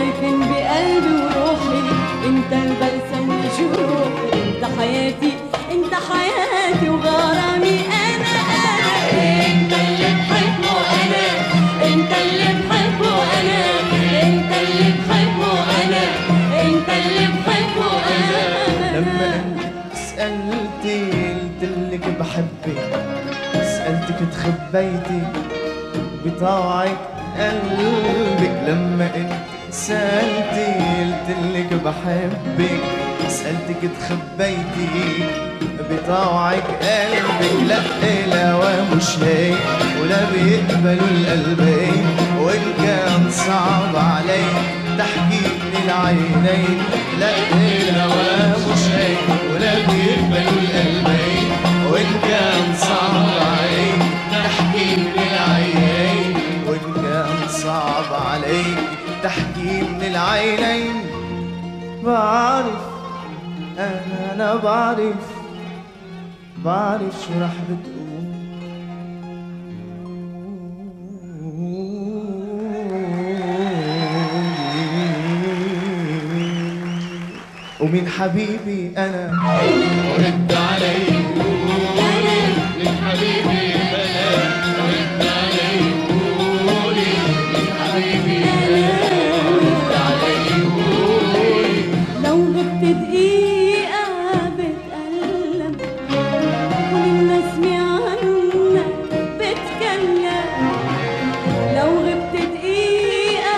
Speaker 1: خبيتي بطوعك قلبك، لما انت سألتي قلتلك بحبك، سألتك تخبيتي بطوعك قلبك. لا الهوى مش هيك ولا بيقبلوا القلبين، وإن كان صعب علي تحكي من العينين. لا الهوى مش هيك ولا بيقبلوا القلبين، وإن كان صعب علي تحكي من العينين، وإن كان صعب عليك تحكي من العينين. بعرف أنا أنا بعرف بعرف شو رح بتقول، ومين حبيبي أنا
Speaker 2: رد علي قولي من حبيبي أنا، رد علي قولي من حبيبي أنا، رد علي قولي.
Speaker 5: لو غبت دقيقة بتألم كل الناس عنك بتكلم، لو غبت دقيقة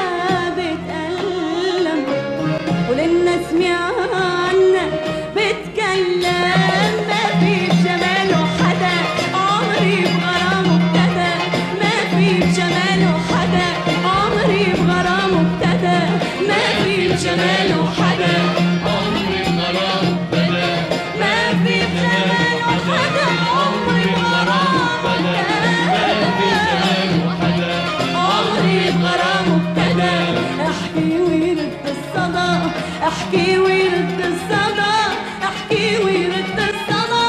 Speaker 5: بتألم كل الناس عنك بتكلم. ما في بجماله حدا عمري بغرامه ابتدى، ما في بجماله حدا عمري بغرامه ابتدى، ما في بجماله حدا
Speaker 2: عمري بغرامه ابتدى،
Speaker 5: ما في بجماله حدا عمري بغرامه ابتدى، عمري بغرامه ابتدى. احكي ويرد الصدى، احكي ويرد الصدى، احكي ويرد الصدى.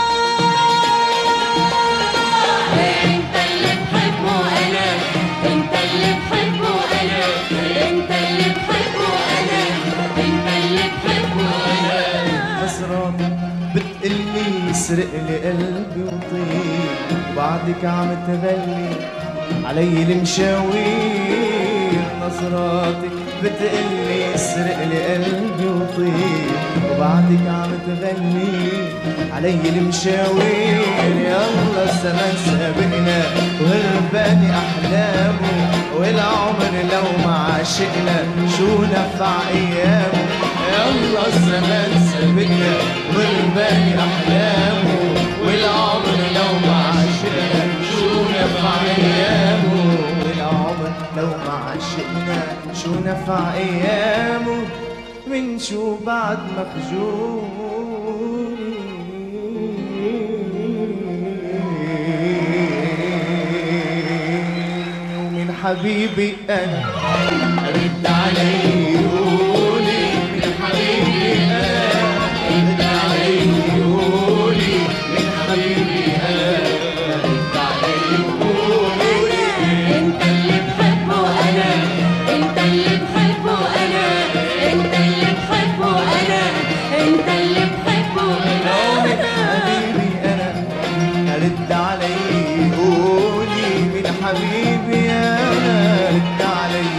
Speaker 5: انت اللي بحبه انا، انت اللي بحبه انا، انت اللي بحبه انا، انت اللي بحبه انا.
Speaker 1: نظراتك بتقلي سرق لي قلبي وطير، وبعدك عم تغلي علي المشاوير. نظراتك بتقلي سرق لي قلبي وطير، وبعدك عم تغلي علي المشاوير. يلا الزمن سابقنا وهرباني احلامه، والعمر لو ما عاشقنا شو نفع ايامه. يلا الزمن سابقنا وهرباني احلامه، والعمر لو ما عاشقنا شو نفع ايامه. والعمر لو ما عاشقنا شو نفع ايامه. من شو بعد مخجول ومن حبيبي انا
Speaker 2: رد علي قولي من حبيبي أنا، رد علي قولي من حبيبي أنا، رد علي قولي.
Speaker 5: انت اللي بحبه انا، انت اللي بحبه انا، انت اللي بحبه انا، انت اللي بحبه انا.
Speaker 1: حبيبي انا رد علي قولي من حبيبي انا، رد علي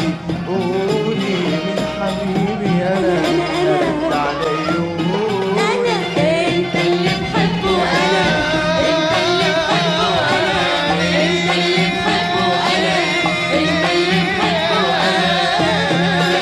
Speaker 1: قولي من حبيبي انا، رد علي قولي.
Speaker 5: انا انت اللي بحبه انا، انت اللي بحبه انا، انت اللي بحبه انا، انت اللي بحبه انا.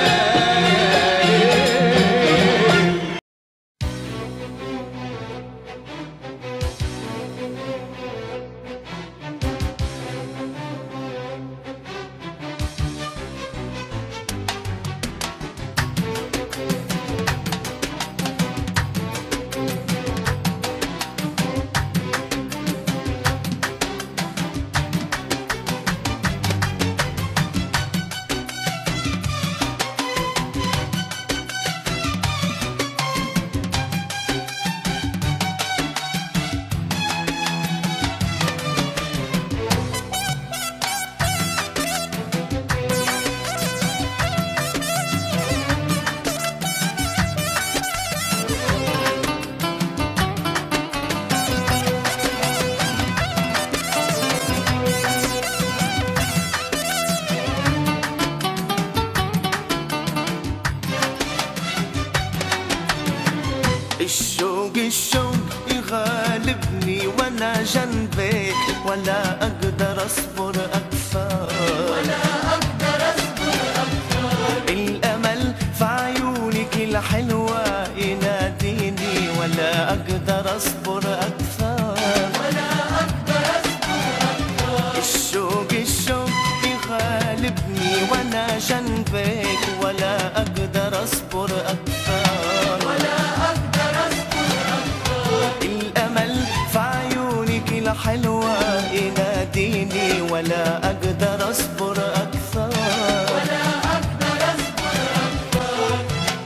Speaker 1: الشوق الشوق يغالبني وانا جنبك ولا اقدر
Speaker 4: أقدر أصبر أكثر
Speaker 2: ولا أقدر أصبر أكثر.
Speaker 4: الأمل في عيونك الحلوة يناديني ولا أقدر أصبر أكثر
Speaker 2: ولا أقدر أصبر أكثر.
Speaker 4: الشوق الشوق يغالبني وأنا جنبك ولا أقدر أصبر أكثر
Speaker 2: ولا أقدر أصبر أكثر.
Speaker 4: الأمل في عيونك الحلوة يناديني ولا أقدر أصبر أكثر
Speaker 2: ولا أقدر أصبر أكثر.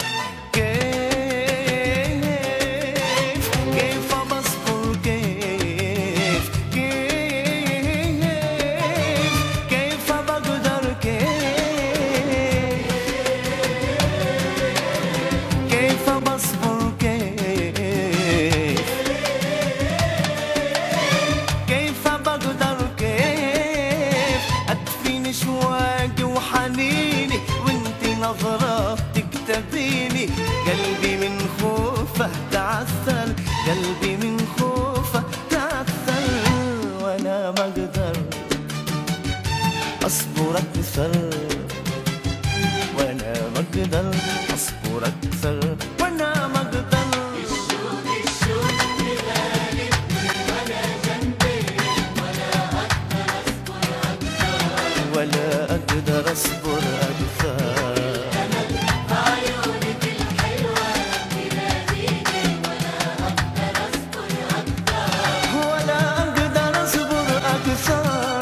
Speaker 4: كيف كيف بصبر كيف كيف كيف بقدر كيف كيف بصبر كيف كيف بقدر كيف أدفين شواقي وحنيني وانتي نظراتك تبيني قلبي من خوفه تعثر قلبي من خوفه تعثر وانا ما اقدر اصبر اكثر وانا ما اقدر اصبر اكثر وانا ما اقدر
Speaker 2: الشوق الشوق يغالبني وأنا جنبك ولا أقدر أصبر أكثر.
Speaker 4: ولا اقدر اصبر اكثر
Speaker 2: عيونك الحلوة تناديني ولا أقدر أصبر أكثر.
Speaker 4: ولا اقدر اصبر اكثر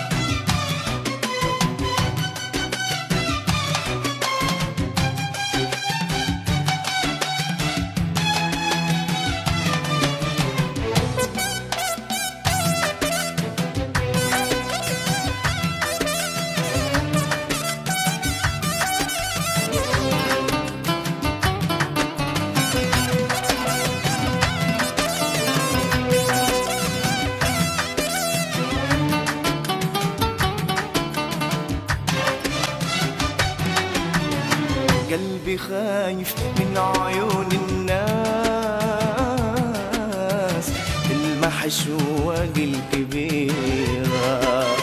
Speaker 4: قلبي خايف من عيون الناس تلمح الشواق الكبيرة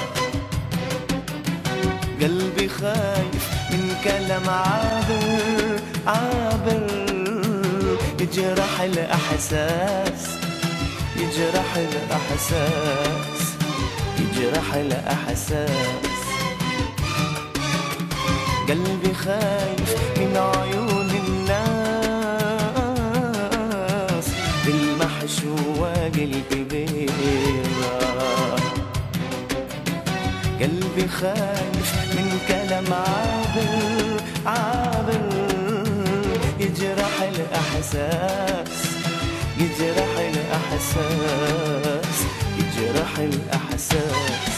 Speaker 4: قلبي خايف من كلام عابر عابر يجرح الأحساس يجرح الأحساس يجرح الأحساس قلبي خايف من عيون الناس تلمح شواق الكبيرة قلبي خايف من كلام عابر عابر يجرح الأحساس يجرح الأحساس يجرح الأحساس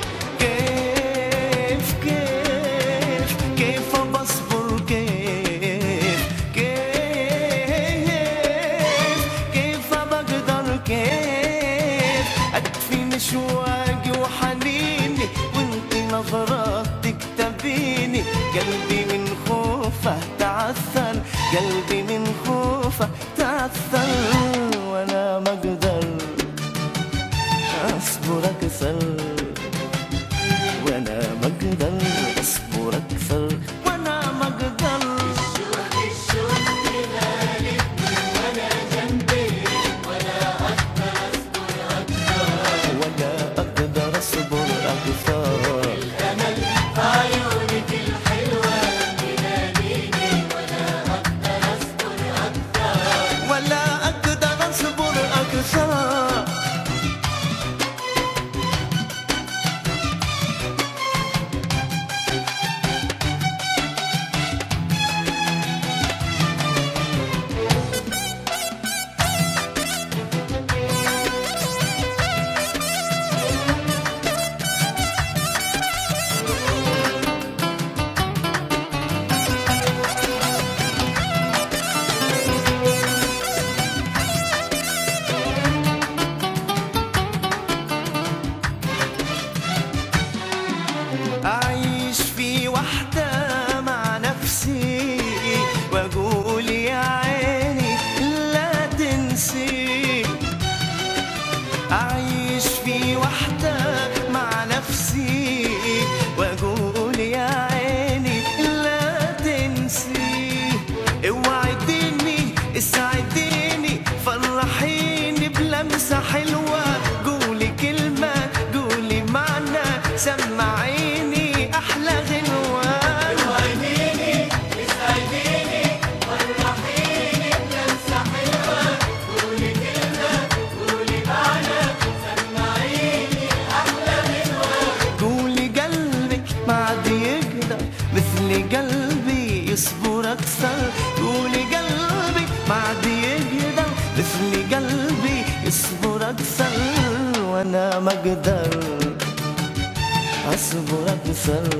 Speaker 4: كيف كيف كيف بصبر كيف كيف كيف بقدر كيف أدفن شواقي وحنيني وانتي نظراتك تبيني قلبي من خوفه تعثر قلبي من خوفه تعثر وانا ما اقدر اصبر اكثر وانا ما اقدر اصبر اكثر وانا ما اقدر
Speaker 2: الشوق الشوق يغالبني وأنا جنبك ولا أقدر أصبر أكثر.
Speaker 4: ولا اقدر اصبر اكثر
Speaker 2: الأمل عيونك الحلوة تناديني ولا أقدر أصبر
Speaker 4: اكثر. قولي قلبي ما عاد يقدر مثل قلبي يصبر اكثر، وانا ما اقدر اصبر اكثر،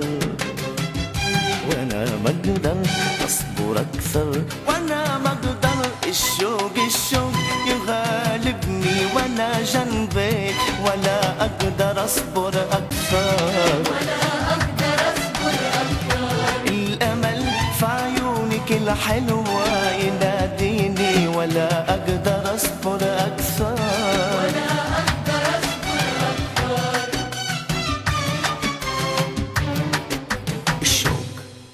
Speaker 4: وانا ما اقدر اصبر اكثر، وانا ما اقدر. الشوق الشوق يغالبني وانا جنبك، ولا اقدر اصبر اكثر،
Speaker 3: ولا أقدر أصبر أكثر.
Speaker 4: الامل في عيونك الحلوة يناديني، ولا اقدر اصبر اكثر،
Speaker 3: ولا أقدر أصبر أكثر.
Speaker 4: الشوق.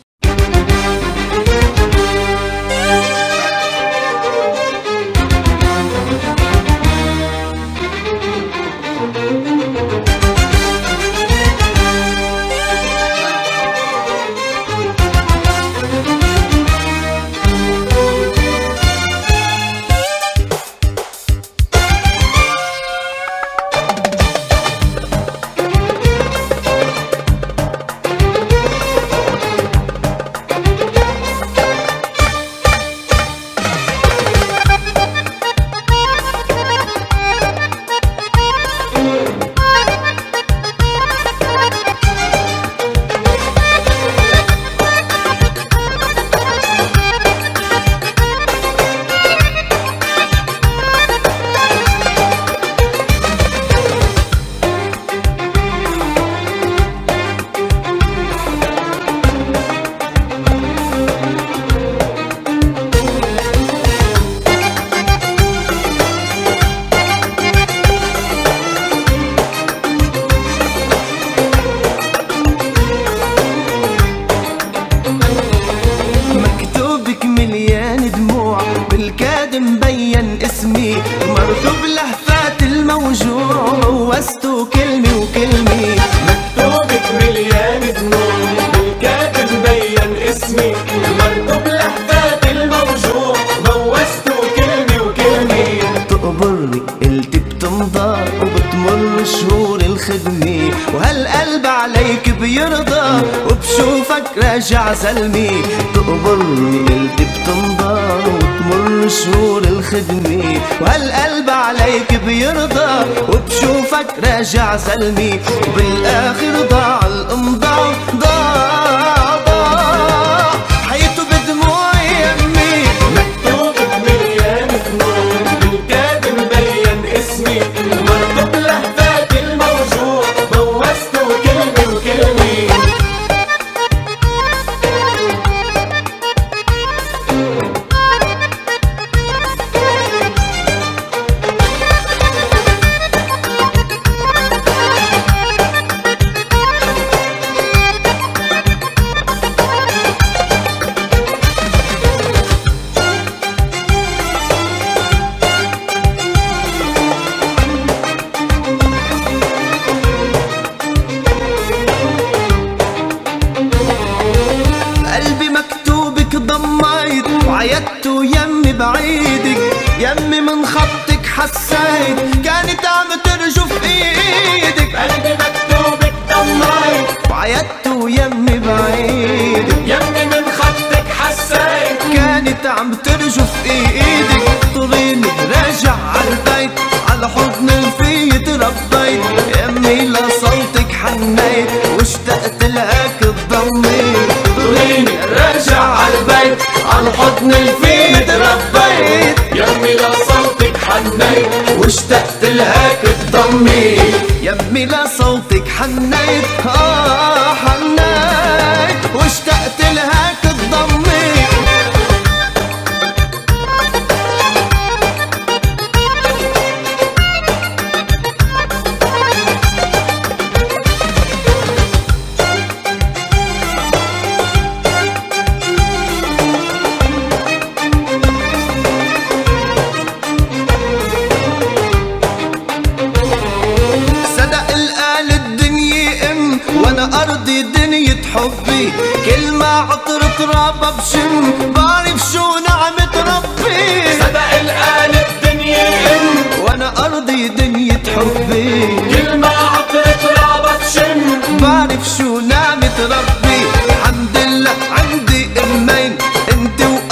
Speaker 4: بالكاد مبين اسمي، مرضوب لهفات الموجوع بوسته كلمة وكلمة.
Speaker 1: مكتوبك مليان دموع بالكاد مبين اسمي، مرضوب لهفات الموجوع بوسته كلمة وكلمة.
Speaker 4: تقبرني قلت بتمضى وبتمر شهور الخدمة، وهالقلب عليك بيرضى وبشوفك راجع زلمي. تقبرني قلت بتمضى وتمر شهور الخدمة، وهالقلب عليك بيرضى وبشوفك راجع زلمي. وبالاخر ضاع الامضاء، ضاع ضاع حياته بدموع يمي.
Speaker 1: مكتوبك مليان دموع بالكاد مبين اسمي، مرضوب لهفات الموجوع بوسته كلمة وكلمة.
Speaker 4: قلبي مكتوبك ضميت وعيدت يمي بعيدك، يمي من خطك حسيت كانت عم ترجف ايدك.
Speaker 1: قلبي مكتوبك ضميت
Speaker 4: وعيدت يمي بعيدك،
Speaker 1: يمي من خطك حسيت
Speaker 4: كانت عم ترجف ايدك. طريني راجع عالبيت على حضن الفي تربيت، يمي لصوتك حنيت واشتقت لهاك تضميت.
Speaker 1: طريني راجع عالبيت على حضن الفي تربيت، يمي لصوتك حنيت واشتقت لهاك تضميت.
Speaker 4: يمي لصوتك حنيت، اه حنيت واشتقت لهاك تضميت. وانا ارضي دنيا حبي، كل ما عطر ترابها بشم بعرف شو نعمة ربي.
Speaker 1: صدق الآن الدنيا ام
Speaker 4: وانا ارضي دنيا حبي،
Speaker 1: كل ما عطر ترابها بشم
Speaker 4: بعرف شو نعمة ربي. الحمد لله عندي امين انت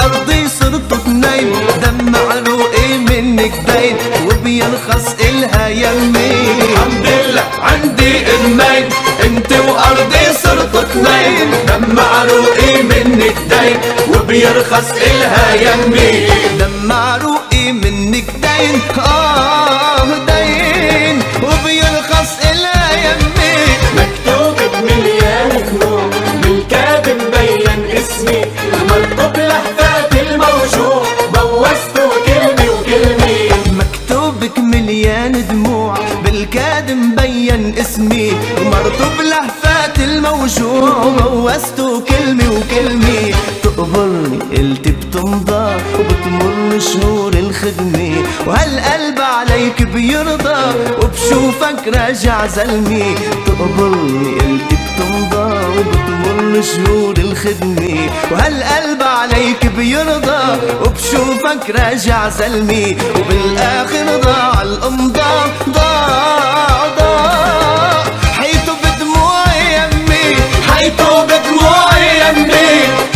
Speaker 4: وبيرخص إلها يمي.
Speaker 1: الحمد لله عندي امين، انت وارضي صرتوا اثنين، دمع روقي منك دين وبيرخص الها يمي.
Speaker 4: دمع روقي منك دين، اه دين وبيرخص إلها يمي.
Speaker 1: مكتوب بمليان دموع بالكاد مبين اسمي، مرطوب لهفات الموجوع بوزته كلمة وكلمة.
Speaker 4: مكتوبك مليان دموع بالكاد مبين اسمي، ومرطوب لهفات الموجوع بوزته كلمة وكلمة. تقبرني قلت بتمضى وبتمر شهور الخدمة، وهالقلب عليك بيرضى وبشوفك راجع زلمي. تقبرني قلت بتمضى وبتمر شهور الخدمة، وهالقلب عليك بيرضى وبشوفك راجع زلمي. وبالاخر ضاع الامضاء، ضاع ضاع حيته بدموعي يمي،
Speaker 1: حيته بدموعي يمي.